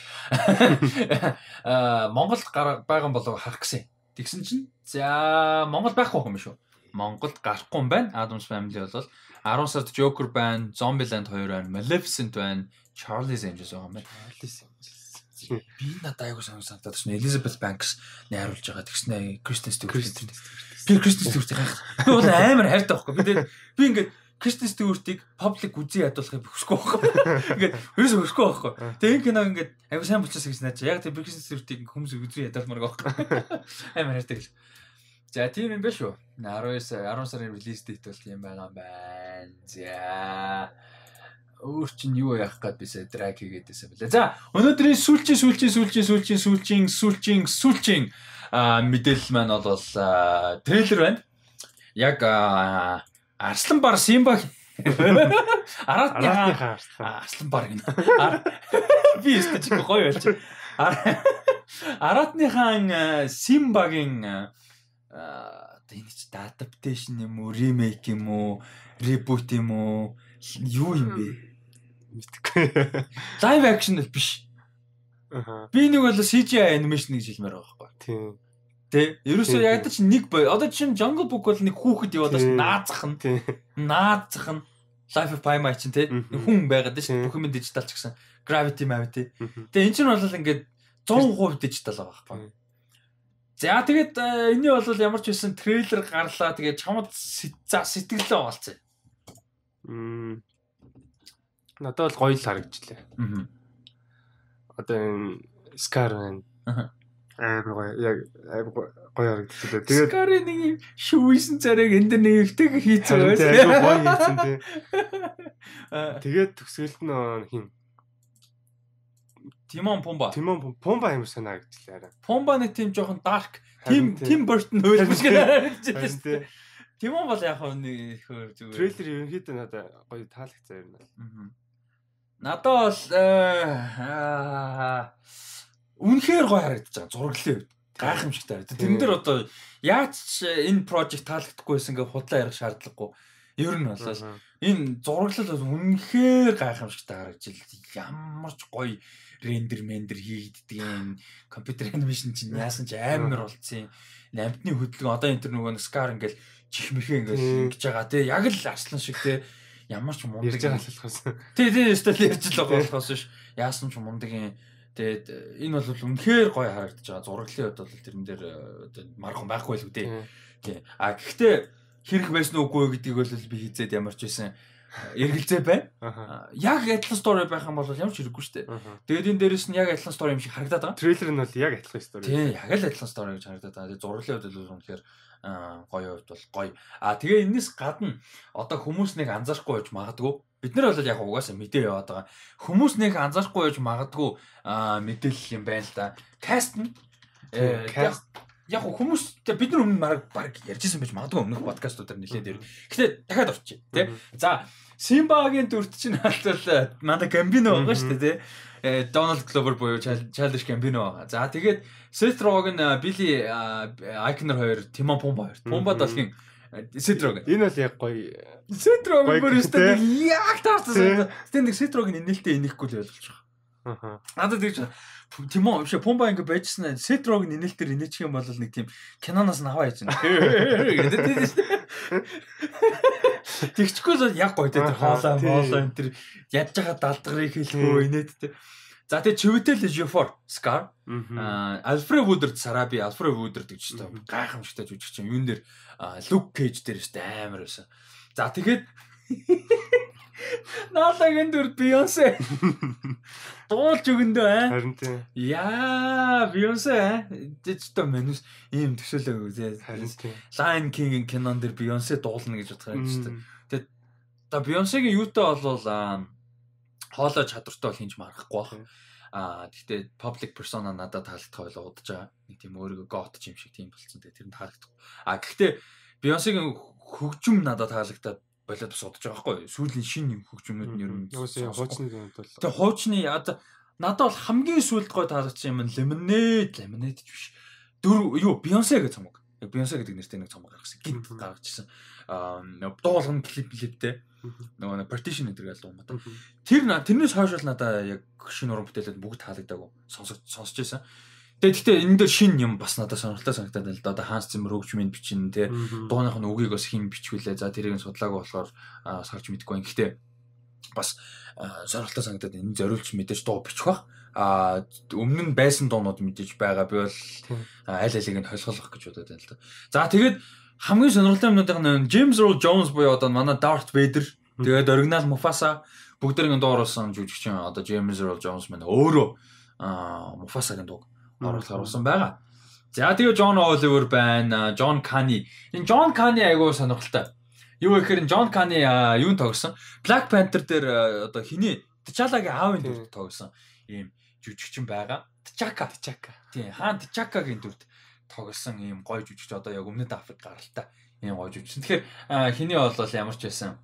аа Монголд байгаа болов харах гэсэн. Тэгсэн чинь за Монгол байхгүй юм шүү. Монголд гарахгүй юм байна. Addams Family бол ten сард Joker байна, Zombieland two байна, Maleficent байна, Charlie's Angels байгаа юм байна. Би надад айгуу санагдаад байна. Elizabeth Banks найруулж байгаа. Тэгснэ Kristen Stewart. Би Kristen Stewart гайх. Би бол амар хайртай байхгүй. Би тэгээд би ингээд Kristen Stewart-ыг public үзий ядуулахыг хүсэхгүй байхгүй. Ингээд ерөөсөө хүсэхгүй байхгүй. Тэгээ энэ киног ингээд аягүй сайн болчихсон гэж наач. Яг тэр Kristen Stewart-ыг хүмүүс үзий ядуулмаар байхгүй. Амар хайртай гэл. За тийм юм байна шүү. ten сарын release date бол тийм байгаа юм байна. За өөр чинь юу яах гээд бисээ drag хийгээдсэн бэлээ. За өнөөдрийн сүүлчийн сүүлчийн сүүлчийн сүүлчийн сүүлчийн сүүлчийн сүүлчийн мэдээлэл маань бол трейлер байна. Яг Арслан бар Симба Аратныхаа Арслан бар гинэ. Би өстө чи гоё байлч. Аратныхаа Симбагийн энэ ч adaptation юм уу, remake юм уу, reboot юм уу, юу юм бэ? Мэдгүй. Live action л биш. Аа. Би нэг бол C G I animation гэж хэлмээр байгаа байхгүй. Тийм. Тэ ерөөсөө яг ч нэг одоо чинь Jungle Book бол нэг хүүхэд яваад ш наазах нь наазах нь Life of Pi чинь тэ хүн байгаад ш бүх юм дижитал ч гэсэн Gravity Mavity. Тэгээ эн чинь бол ингээд one hundred percent дижитал байгаа байхгүй. За тэгээд энэний бол ямар ч байсан трейлер гарлаа тэгээд чамд за сэтгэлээ оолцсон. Мм. Надад бол гоё л харагдлаа. Аа. Одоо Scar байна. Аа. амар гоё яг амар гоё харагдчихлаа. Тэгээд Скарын нэг юм шүүсэн царайг энэ дэр нэгтэй хийцээ байсан. Айгу гоё хийсэн тий. Тэгээд төгсгөлд нь хин Тимон Пумба. Тимон Пумба амар санагдчихлаа арай. Пумба нэг тийм жоохон dark, Тим Тим Бертон хөлбөс гэж. Тимон бол яг нэг хөр зүгээр. Трейлер ерөнхийдөө надад гоё таалагдсан юм байна. Надад бол үнэхээр гоё харагдаж байгаа зураглалын үед. Гайхамшигтай харагдав. Тэрэн дээр одоо яаж энэ project таалагдахгүй байсан ингээ худлаа ярих шаардлагагүй. Ер нь болоо энэ зураглал бол үнэхээр гайхамшигтай харагдаж ямар ч гоё рендер мендер хийгддэг юм. Компьютер анимашн чинь яасан ч амар болцсон. Амтны хөдөлгөөн одоо энэ төр нөгөө Scar ингээл чихмэрхээ ингээл ингэж байгаа тий. Яг л арслан шиг тий. Ямар ч мундаг ярьж байгаа болохоос. Тий тий стил ярьж л байгаа болохоос ш. Яасан ч мундаг юм. Тэгээд энэ бол үнэхээр гоё харагдаж байгаа. Зураглалын хувьд бол тэрэн дээр мархан байхгүй л үү тий. Тий. А гэхдээ хэрэг байсан уугүй гэдгийг бол би хизээд ямар ч байсан эргэлзээ байна. Яг адилхан стори байх юм бол ямар ч хэрэггүй шүү дээ. Тэгээд энэ дээрээс нь яг адилхан стори юм шиг харагдаад байгаа. Трейлер нь бол яг адилхан стори. Тий, яг л адилхан стори гэж харагдаад байгаа. Тэгээд зураглалын хувьд бол үнэхээр гоё хувьд бол гоё. А тэгээ энэс гадна одоо хүмүүс нэг анзаарахгүй байж магадгүй. Бид нар бол яг угаасаа мэдээ яваад байгаа. Хүмүүс нэг анзаарахгүй байж магадгүй мэдээлэл юм байна л да. Каст нь каст яг хүмүүс бид нар өмнө баг ярьжсэн байж магадгүй өмнөх подкастуудаар нэлээд дээр. Гэхдээ дахиад орчих тий. За Симбагийн дүрт чинь бол манай Гамбино байгаа шүү дээ тий. Дональд Гловер буюу Чайлдиш Гамбино байгаа. За тэгээд Сет Роген, Билли Айкнер хоёр, Тимон Пумба хоёр. Пумбад бол хин Сет Роген. Энэ бол яг гоё. Сет Роген бүр өстэй яг таарсан. Тэнд нэг Сет Роген нээлттэй инехгүй л ойлгож байгаа. Аа. Надад тэгж Тимон биш Пумба ингэ байжсан. Сет Роген нээлтээр инечих юм бол нэг тийм киноноос нь аваа яж байна. Гэдэг тийм. Тэгчгүй л яг гоё тэр хоолой хоолой энэ тэр ядж байгаа далдгарыг хэлхөө инээдтэй. За тэгээ чивэтэл Ejiofor Scar Alfred Woodard Sarabi Alfred Woodard гэж байна. Гайхамшигтай жүжигч юм. Юун дээр Luke Cage дээр өстэй амар байсан. За тэгээд Налагын дүр Beyoncé дуулж өгөндөө аа. Харин тийм. Яа, Beyoncé дэжтэй манус ийм төсөөлөө үзээ. Харин тийм. Lion King кинон дээр Beyoncé дуулна гэж бодох юм шүү дээ. Тэгээд та Beyoncé-гийн юутай болвол хоолой чадвартай бол хинж марахгүй баг. Аа гэхдээ public persona надад таалагдах ойлгодож байгаа. Нэг тийм өөрийгөө got юм шиг тийм болцсон. Тэгээд тэр нь таалагдах. Аа гэхдээ Beyoncé-гийн хөгжим надад таалагдаад болоод бас удаж байгаа байхгүй юу? Сүүлийн шинэ хөгжмөнүүд нь ер нь юусэн хуучны юм бол. Тэгээ хуучны надад бол хамгийн сүүлд гой таалагдсан юм нь Lemonade, Lemonade ч биш. Дөрв юу Beyoncé гэх цомог. Beyoncé гэдэг нэртэй нэг цомог гаргасан. Гинт гаргачихсан. Аа дуулгын клип клиптэй. Нөгөө partition энэ гэж л юм. Тэр тэрнээс хойш бол надад яг шинэ уран бүтээлүүд бүгд таалагдаагүй. Сонсож сонсож байсан. Тэгээ гэхдээ энэ дээр шин юм бас надад сонирхолтой санагдаад байна л да. Одоо Ханс Циммер хөгжмийн бичин те дууных нь үгийг бас хин бичгүүлээ. За тэрийг судлаагүй болохоор сагч мэдэхгүй. Гэхдээ бас сонирхолтой санагдаад энэ зориулж мэдээж дуу бичих бах. А өмнө нь байсан дуунууд мэдээж байгаа. Би бол аль алийг нь холихолох гэж бодоод байна л да. За тэгээд хамгийн сонирхолтой юмнуудын James Earl Jones буюу одоо манай Darth Vader тэгээд оригинал Mufasa бүгдэрийн дуу оруулсан жүжигчин одоо James Earl Jones маань өөрөө Mufasa-гийн дуу оруулахаар болсон байгаа. За тэгээ John Oliver байна, John Canny. Энэ John Canny айгуу сонирхолтой. Юу гэхээр John Canny юунд тогсон? Black Panther дээр одоо хиний T'Challaгийн аавын дүрд тогсон ийм жүжигчин байгаа. T'Chaka, T'Chaka. Тийм, хаан T'Chaka-гийн дүрд тоглосон ийм гоё жүжигч одоо яг өмнөд Африк гаралтай ийм гоё жүжигч. Тэгэхээр хиний бол ямар ч байсан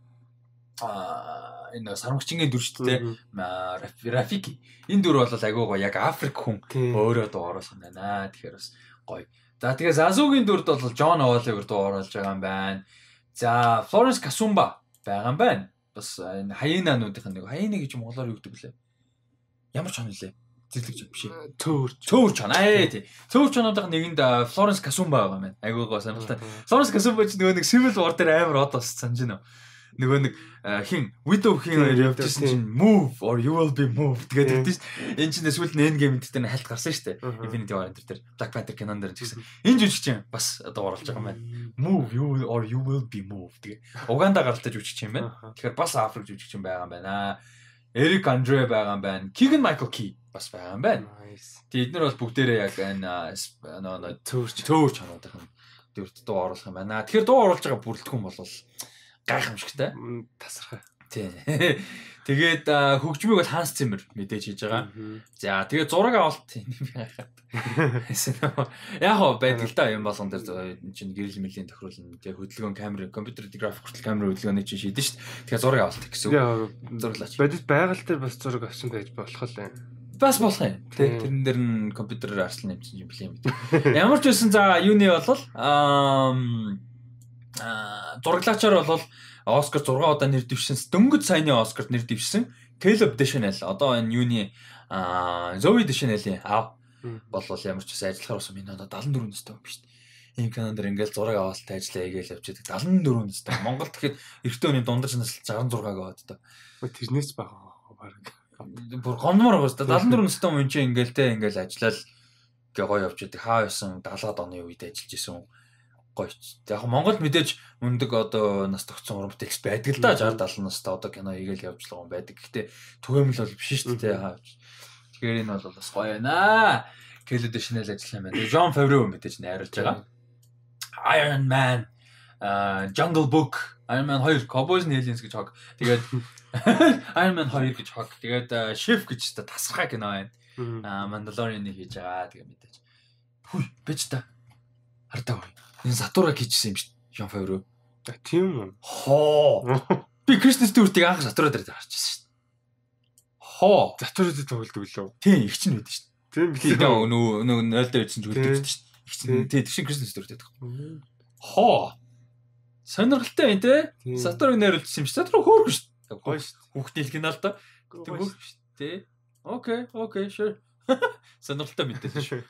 а энэ сармагчингийн дүр шүү дээ. Рафики. Энэ дүр бол айгүй гоё яг Африк хүн өөрөө дуу оруулах юм байна. Тэгэхээр бас гоё. За тэгээ Зазугийн дүрд бол John Oliver дуу оруулж байгаа юм байна. За Florence Kasumba байгаа юм байна. Бас энэ хаянаануудын нэг хаяна гэж монголоор юу гэдэг блэ? Ямар ч хонолээ. Зэрлэгч биш ээ. Цөөр цөөр чанаа ээ тий. Цөөр чанаадах нэгэнд Florence Kasumba байгаа юм байна. Айгүй гоё сонирхолтой. Florence Kasumba ч нөгөө нэг Civil War дээр амар од бас санаж байна. Нөгөө нэг хин Widow хин явжсэн чинь move or you will be moved гэдэг тийм шүү. Энд чинь эсвэл end game дээр нь хальт гарсан шүү дээ. Infinity War дээр Black Panther кинон дээр гэсэн. Энэ жүжигч бас одоо оруулж байгаа юм байна. Move you or you will be moved тэгээ. Уганда гаралтай жүжигч юм байна. Тэгэхээр бас Африк жүжигч юм байгаа юм байна. Eric Andre байгаа юм байна. Keegan Michael Key бас байгаа юм байна. Тэгээд эдгээр бол бүгдээрээ яг энэ нөө төөрч төөрч ханаад байгаа юм. Дөрөвт дуу оруулах юм байна. Тэгэхээр дуу оруулж байгаа бүрэлдэхүүн бол гайхамшигтай. Тасархай. Тий. Тэгээд хөгжмийг бол Ханс Циммер мэдээж хийж байгаа. За тэгээд зураг авалт юм яагаад. Яг хоо байдаг л да юм болгон дээр чинь гэрэл мэлийн тохируулна. Тэгээд хөдөлгөөн камер, компьютер график хүртэл камер хөдөлгөөний чинь шийдэн шүү дээ. Тэгэхээр зураг авалт гэсэн үг. Зурлаач. Бодит байгаль дээр бас зураг авсан байж болох л байна. Бас болох юм. Тэрэн дээр нь компьютерээр арслан нэмсэн юм билээ юм. Ямар ч байсан за юуны бол аа зураглаачаар бол Оскар зураг удаа нэр дэвшсэн. Дөнгөж саяны Оскарт нэр дэвшсэн. Caleb Deschanel одоо энэ юуны аа Zoe Deschanel-ийн аав болвол ямар ч байсан ажиллахаар болсон энэ одоо даалан дөрөв настай юм биш үү? Ийм канадаар ингээл зураг авалттай ажиллаа эгээл явчихдаг. даалан дөрөв настай. Монгол тэгэхэд эрэгтэй хүний дундаж насл шестьдесят шесть аваад та. Тэрнээс бага баг. Бүр гомдмор гоос та даалан дөрөв настай хүн чинь ингээл те ингээл ажиллаад гээ гоё явчихдаг. Хаа байсан дагалаад оны үед ажиллаж исэн гоё. Яг Монгол мэдээж мөндөг одоо нас тогтсон урамтай экс байдаг л да шестьдесят70 настай одоо кино хийгээл явж байгаа юм байдаг. Гэхдээ түгээмэл бол биш шүү дээ хаа. Тэгэхээр энэ бол бас гоё байна. Caleb Deschanel ажиллах юм байна. Тэгээ Jon Favreau мэдээж найруулж байгаа. Iron Man, Jungle Book, Iron Man two, Cowboys and Aliens гэж хог. Тэгээд Iron Man two гэж хог. Тэгээд Chef гэж тасархай кино байна. Аа Mandalorian-ыг хийж байгаа. Тэгээ мэдээж. Хүй, бич та. Хардаа. Энэ Сатура хийжсэн юм шүү дээ. Jon Favreau. Тийм үү? Хоо. Би Kristen Stewart-ыг анх Сатура дээр харчихсан шүү дээ. Хоо. Сатура дээр тоглодог лөө. Тийм, их чинь байдаг шүү дээ. Тийм билээ. Нөө нөө нөл дээр үтсэн ч үлдээдэг шүү дээ. Их чинь тийм тэгшин Kristen Stewart байдаг. Хоо. Сонирхолтой юм те. Сатурыг найруулсан юм шүү. Сатур хөөргөн шүү дээ. Гоё шүү. Хүүхдийн кино л да. Хөөргөн шүү дээ. Окей, окей, sure. Сонирхолтой мэдээлэл шүү.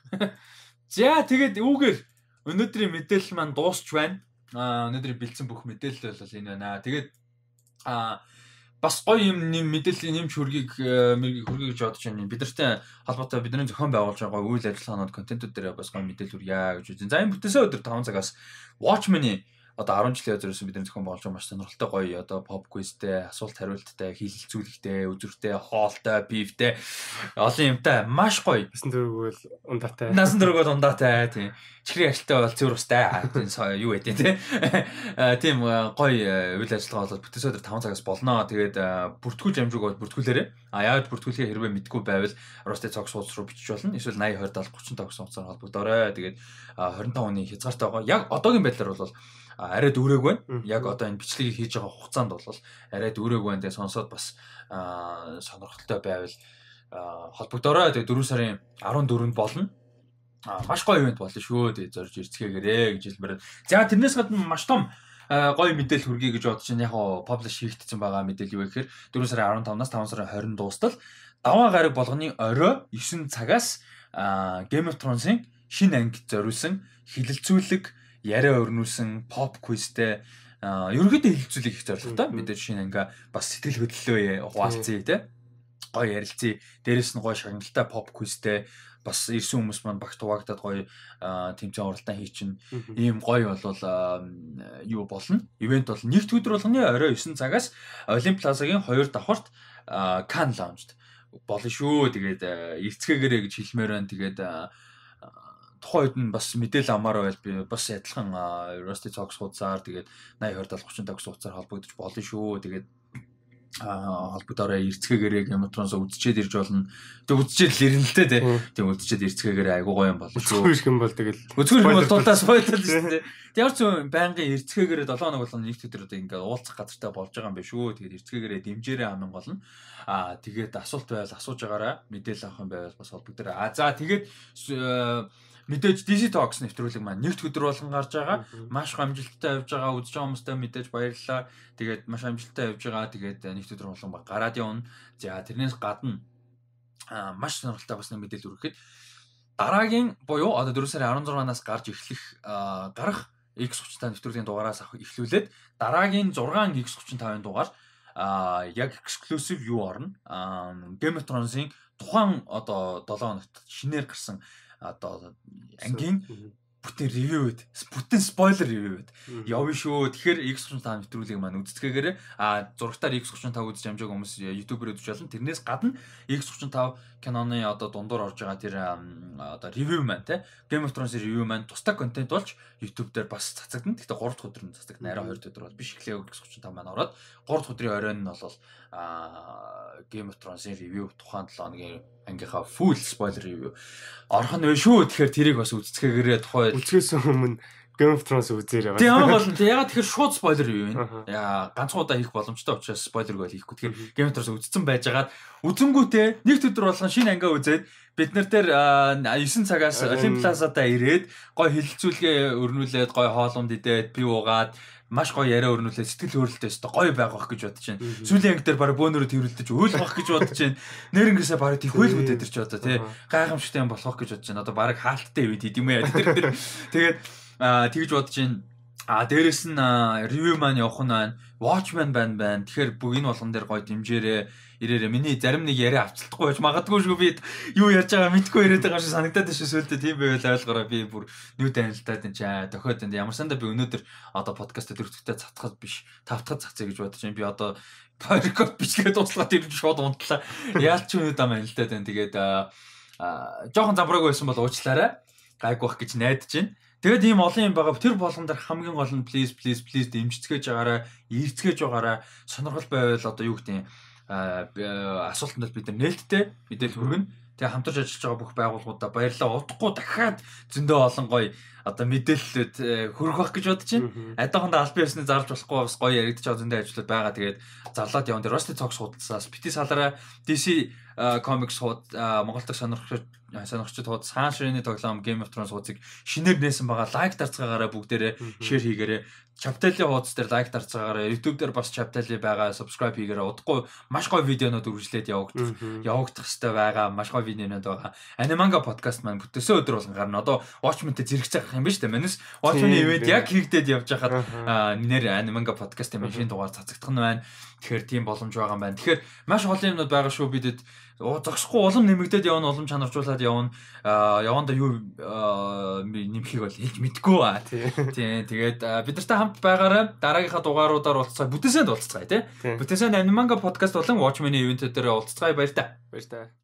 За тэгээд үүгээр өнөөдрийн мэдээлэл маань дуусч байна. Аа өнөөдрийн бэлдсэн бүх мэдээлэл бол энэ байна. Тэгээд аа бас гоё юм нэм мэдээллийн нэмж хөргийг мэргийг хөргийг гэж бодож байна. Бидэртэй холбоотой бидний зохион байгуулж байгаа үйл ажиллагаанууд контентууд дээр бас гоё мэдээлэл хүргье гэж үзэн. За энэ бүтээсээ өдөр таван цагаас Watchmen-ийн одоо арван жилийн өдрөөс бидний зохион байгуулж байгаа маш сонирхолтой гоё одоо pop quiz-тэй, асуулт хариулттай, хийлэлцүүлэгтэй, үзүртэй, хоолтой, пивтэй олон юмтай маш гоё. Насан дөрөв бол ундаатай. Насан дөрөв бол ундаатай тийм. Чихрийн ажилтай бол цэвэр устай. Юу гэдэг тийм. Тийм гоё үйл ажиллагаа болоод бүтээсээ өдөр таван цагаас болно. Тэгээд бүртгүүлж амжиг бол бүртгүүлээрэй. А яагаад бүртгүүлэхээ хэрвээ мэдгүй байвал Rusty Talk сууц руу бичиж болно. Эсвэл наяа хоёр даал гурван тавх сууцаар холбогдоорой. Тэгээд двадцать пять оны хязгаартай байгаа. Яг одоогийн байдлаар бол арай дүүрэг байна. Яг одоо энэ бичлэгийг хийж байгаа хугацаанд бол арай дүүрэг байна. Тэгээ сонсоод бас сонирхолтой байвал холбогдоорой. Тэгээ дөрвөн сарын арван дөрөвөнд болно. Аа маш гоё ивент болно шүү. Тэгээ зорж ирцгээгээрэй гэж хэлмээр. За тэрнээс гадна маш том гоё мэдээлэл хүргэе гэж бодож байна. Яг хоо паблиш хийгдсэн байгаа мэдээлэл юу гэхээр дөрвөн сарын арван тавнаас таван сарын двадцать дуустал даваа гараг болгоны орой девять цагаас Game of Thrones-ийн шинэ анги зориулсан хилэлцүүлэг яриа өрнүүлсэн pop quiz-тэй ерөнхийдөө хилэлцүүлэг их зорилготой. Мэдээж шинэ анги бас сэтгэл хөдлөлөө хуваалцъя те. Гоё ярилцъя. Дээрээс нь гоё шагналтай pop quiz-тэй бас ирсэн хүмүүс маань багт хуваагдаад гоё тэмцээн оролтоо хийчин. Ийм гоё болвол юу болно? Ивент бол нэгд өдөр болгоны орой девять цагаас Олимп плазагийн хоёр давхарт Cannes Lounge-д болно шүү. Тэгээд эрцгээгээрэй гэж хэлмээр байна. Тэгээд тухайн үед нь бас мэдээлэл амаар байл би бас адилхан Rusty Talk суудсаар тэгээд наяа хоёр даал гурван суудсаар холбогдож болно шүү. Тэгээд а холбогдорой эрцгээгээрээ Game of Thrones үзчихэд ирж болно. Тэг үзчихэд л ирнэ л дээ тий. Тэг үзчихэд эрцгээгээрээ айгуу гоё юм болно шүү. Үзгүй юм бол тэгэл үзгүй юм бол тулдаа спойлер шүү дээ. Ямар ч юм байнгын эрцгээгээрээ seven хоног болгоно нэгд өдөр одоо ингээд уулзах газартай болж байгаа юм байна шүү. Тэгээд эрцгээгээрээ дэмжээрээ амин болно. А тэгээд асуулт байвал асууж агаараа мэдээлэл авах юм байвал бас холбогдорой. А за тэгээд мэдээж ди си Talks нэвтрүүлэг маань нэгд өдөр болгон гарч байгаа. Маш их амжилттай явж байгаа. Үзэж байгаа хүмүүстээ мэдээж баярлалаа. Тэгээд маш амжилттай явж байгаа. Тэгээд нэгд өдөр болгон гараад явна. За тэрнээс гадна маш сонирхолтой бас нэг мэдээлэл өргөхэд дараагийн буюу одоо дөрвөн сарын арван зургаанаас гарч эхлэх гарах X thirty-тай нэвтрүүлгийн дугаараас авах эхлүүлээд дараагийн зургаан X thirty-five дугаар а яг exclusive юу орно? Game of Thrones-ийн тухайн одоо seven хоногт шинээр гарсан одоо ангийн бүтэн ревю байд. Бүтэн спойлер ревю байд. Явна шүү. Тэгэхээр X thirty five нэвтрүүлгийг маань үздэхгээрээ а зурагтаар X thirty five үзэж амжааг хүмүүс YouTube-ээр үзэж болно. Тэрнээс гадна X thirty five киноны одоо дундуур орж байгаа тэр одоо ревю маань те Game of Thrones-ийн ревю маань тусдаа контент болж YouTube дээр бас цацагдана. Гэхдээ гурав дахь өдөр нь цацагдана. Арай хоёр дахь өдөр бол биш эхлээ X thirty five маань ороод гурав дахь өдрийн оройн нь бол а Game of Thrones-ийн review тухайн seven хоногийн ангийнхаа full spoiler review орох нь вэ шүү. Тэгэхээр тэрийг бас үзцгээгээрээ тухай үзгээс өмнө Game of Thrones үзээрэй. Тийм болно. Ягаад тэгэхээр шууд spoiler review юм. Яа ганцхан удаа хийх боломжтой учраас spoiler гол хийхгүй. Тэгэхээр Game of Thrones үзсэн байжгаад үзэнгүүтээ нэг өдөр болгон шинэ ангиа үзээд бид нар тэр nine цагаас Олимплазадаа ирээд гой хилцүүлгээ өрнүүлээд гой хоолунд идээд пив уугаад маш гоё яриа өрнүүлээ сэтгэл хөдлөлттэй өстө гоё байгаах гэж бодож байна. Сүүлийн анги дээр баг бөөнөрөө тэрвэрлдэж өөлгөх гэж бодож байна. Нэрнгээсээ баг тихвэл бүдээд ирч одоо тий гайхамшигтай юм болох гэж бодож байна. Одоо баг хаалттай үед хийд юм яа тэр тэр тэгээд тэгж бодож байна. А дээрэс нь ревю маань явах нь байна. Watchmen байна байна. Тэгэхээр бүх энэ болгон дээр гоё дэмжээрээ ирээрээ. Миний зарим нэг яриа авчлахгүй байж магадгүй шүү. Би юу ярьж байгаа мэдгүй яриад байгаа шиг санагдаад байна шүү. Сүүлдээ тийм байвал ойлгоорой. Би бүр нүд анилтаад энэ чаа дохиод энэ ямар сандаа би өнөөдөр одоо подкаст дөрөвдөгтэй цацхад биш тавтахад цацъя гэж бодож байна. Би одоо рекорд бичлэгээ дуусгаад ирж шууд унтлаа. Яалч өнөд ам анилтаад байна. Тэгээд аа жоохон замбраагүй байсан бол уучлаарай. Гайгүй бах гэж найдаж байна. Тэгээд ийм олон юм байгаа. Тэр болгон дээр хамгийн гол нь please please please дэмжицгээж байгаарай, эрцгээж байгаарай. Сонирхол байвал одоо юу гэдэг юм асуултанд бид нар нээлттэй мэдээлэл хүргэнэ. Тэгээ хамтарч ажиллаж байгаа бүх байгууллагуудаа баярлалаа. Удахгүй дахиад зөндөө олон гоё одоо мэдээлэлүүд хүрэх байх гэж бодож байна. Адилхандаа аль биесний зарлж болохгүй бас гоё яригдж байгаа зөндөө ажлууд байгаа. Тэгээд зарлаад явна. Rusty Talks хуудасаас бити салаараа ди си Comics хууд Монгол дахь сонирхогч сонирхогчд хууд Саан Ширээний тоглоом Game of Thrones хуудсыг шинээр нээсэн байгаа. Лайк дарцгаагаараа бүгдээрээ шеэр хийгээрэй. Chaptali хуудас дээр лайк дарцгаагаараа YouTube дээр бас Chaptali байгаа. Subscribe хийгээрэй. Удахгүй маш гоё видеонууд үргэлжлээд явагдах явагдах хэрэгтэй байгаа. Маш гоё видеонууд байгаа. Animanga podcast маань бүтээсэн өдөр болгон гарна. Одоо Watchmen-тэй зэрэгцэх юм биш үү? Манайс Watchmen-ийн ивент яг хийгдээд явж хахад нэр Animanga podcast-ийн шинэ дугаар цацагдах нь байна. Тэгэхээр тийм боломж байгаа юм байна. Тэгэхээр маш олон юмнууд байгаа шүү бидэд. Зогсохгүй улам нэмэгдээд явна, улам чанаржуулаад явна. Аа яванда юу нэмхийг бол хэлж мэдгүй аа. Тийм. Тэгээд бид нартай хамт байгаарай. Дараагийнхаа дугааруудаар уулзцаа. Бүтээсэнд уулзцаа тий. Бүтээсэнд Animanga podcast болон Watchmen-ийн ивент дээр уулзцаа. Баяр та. Баяр та.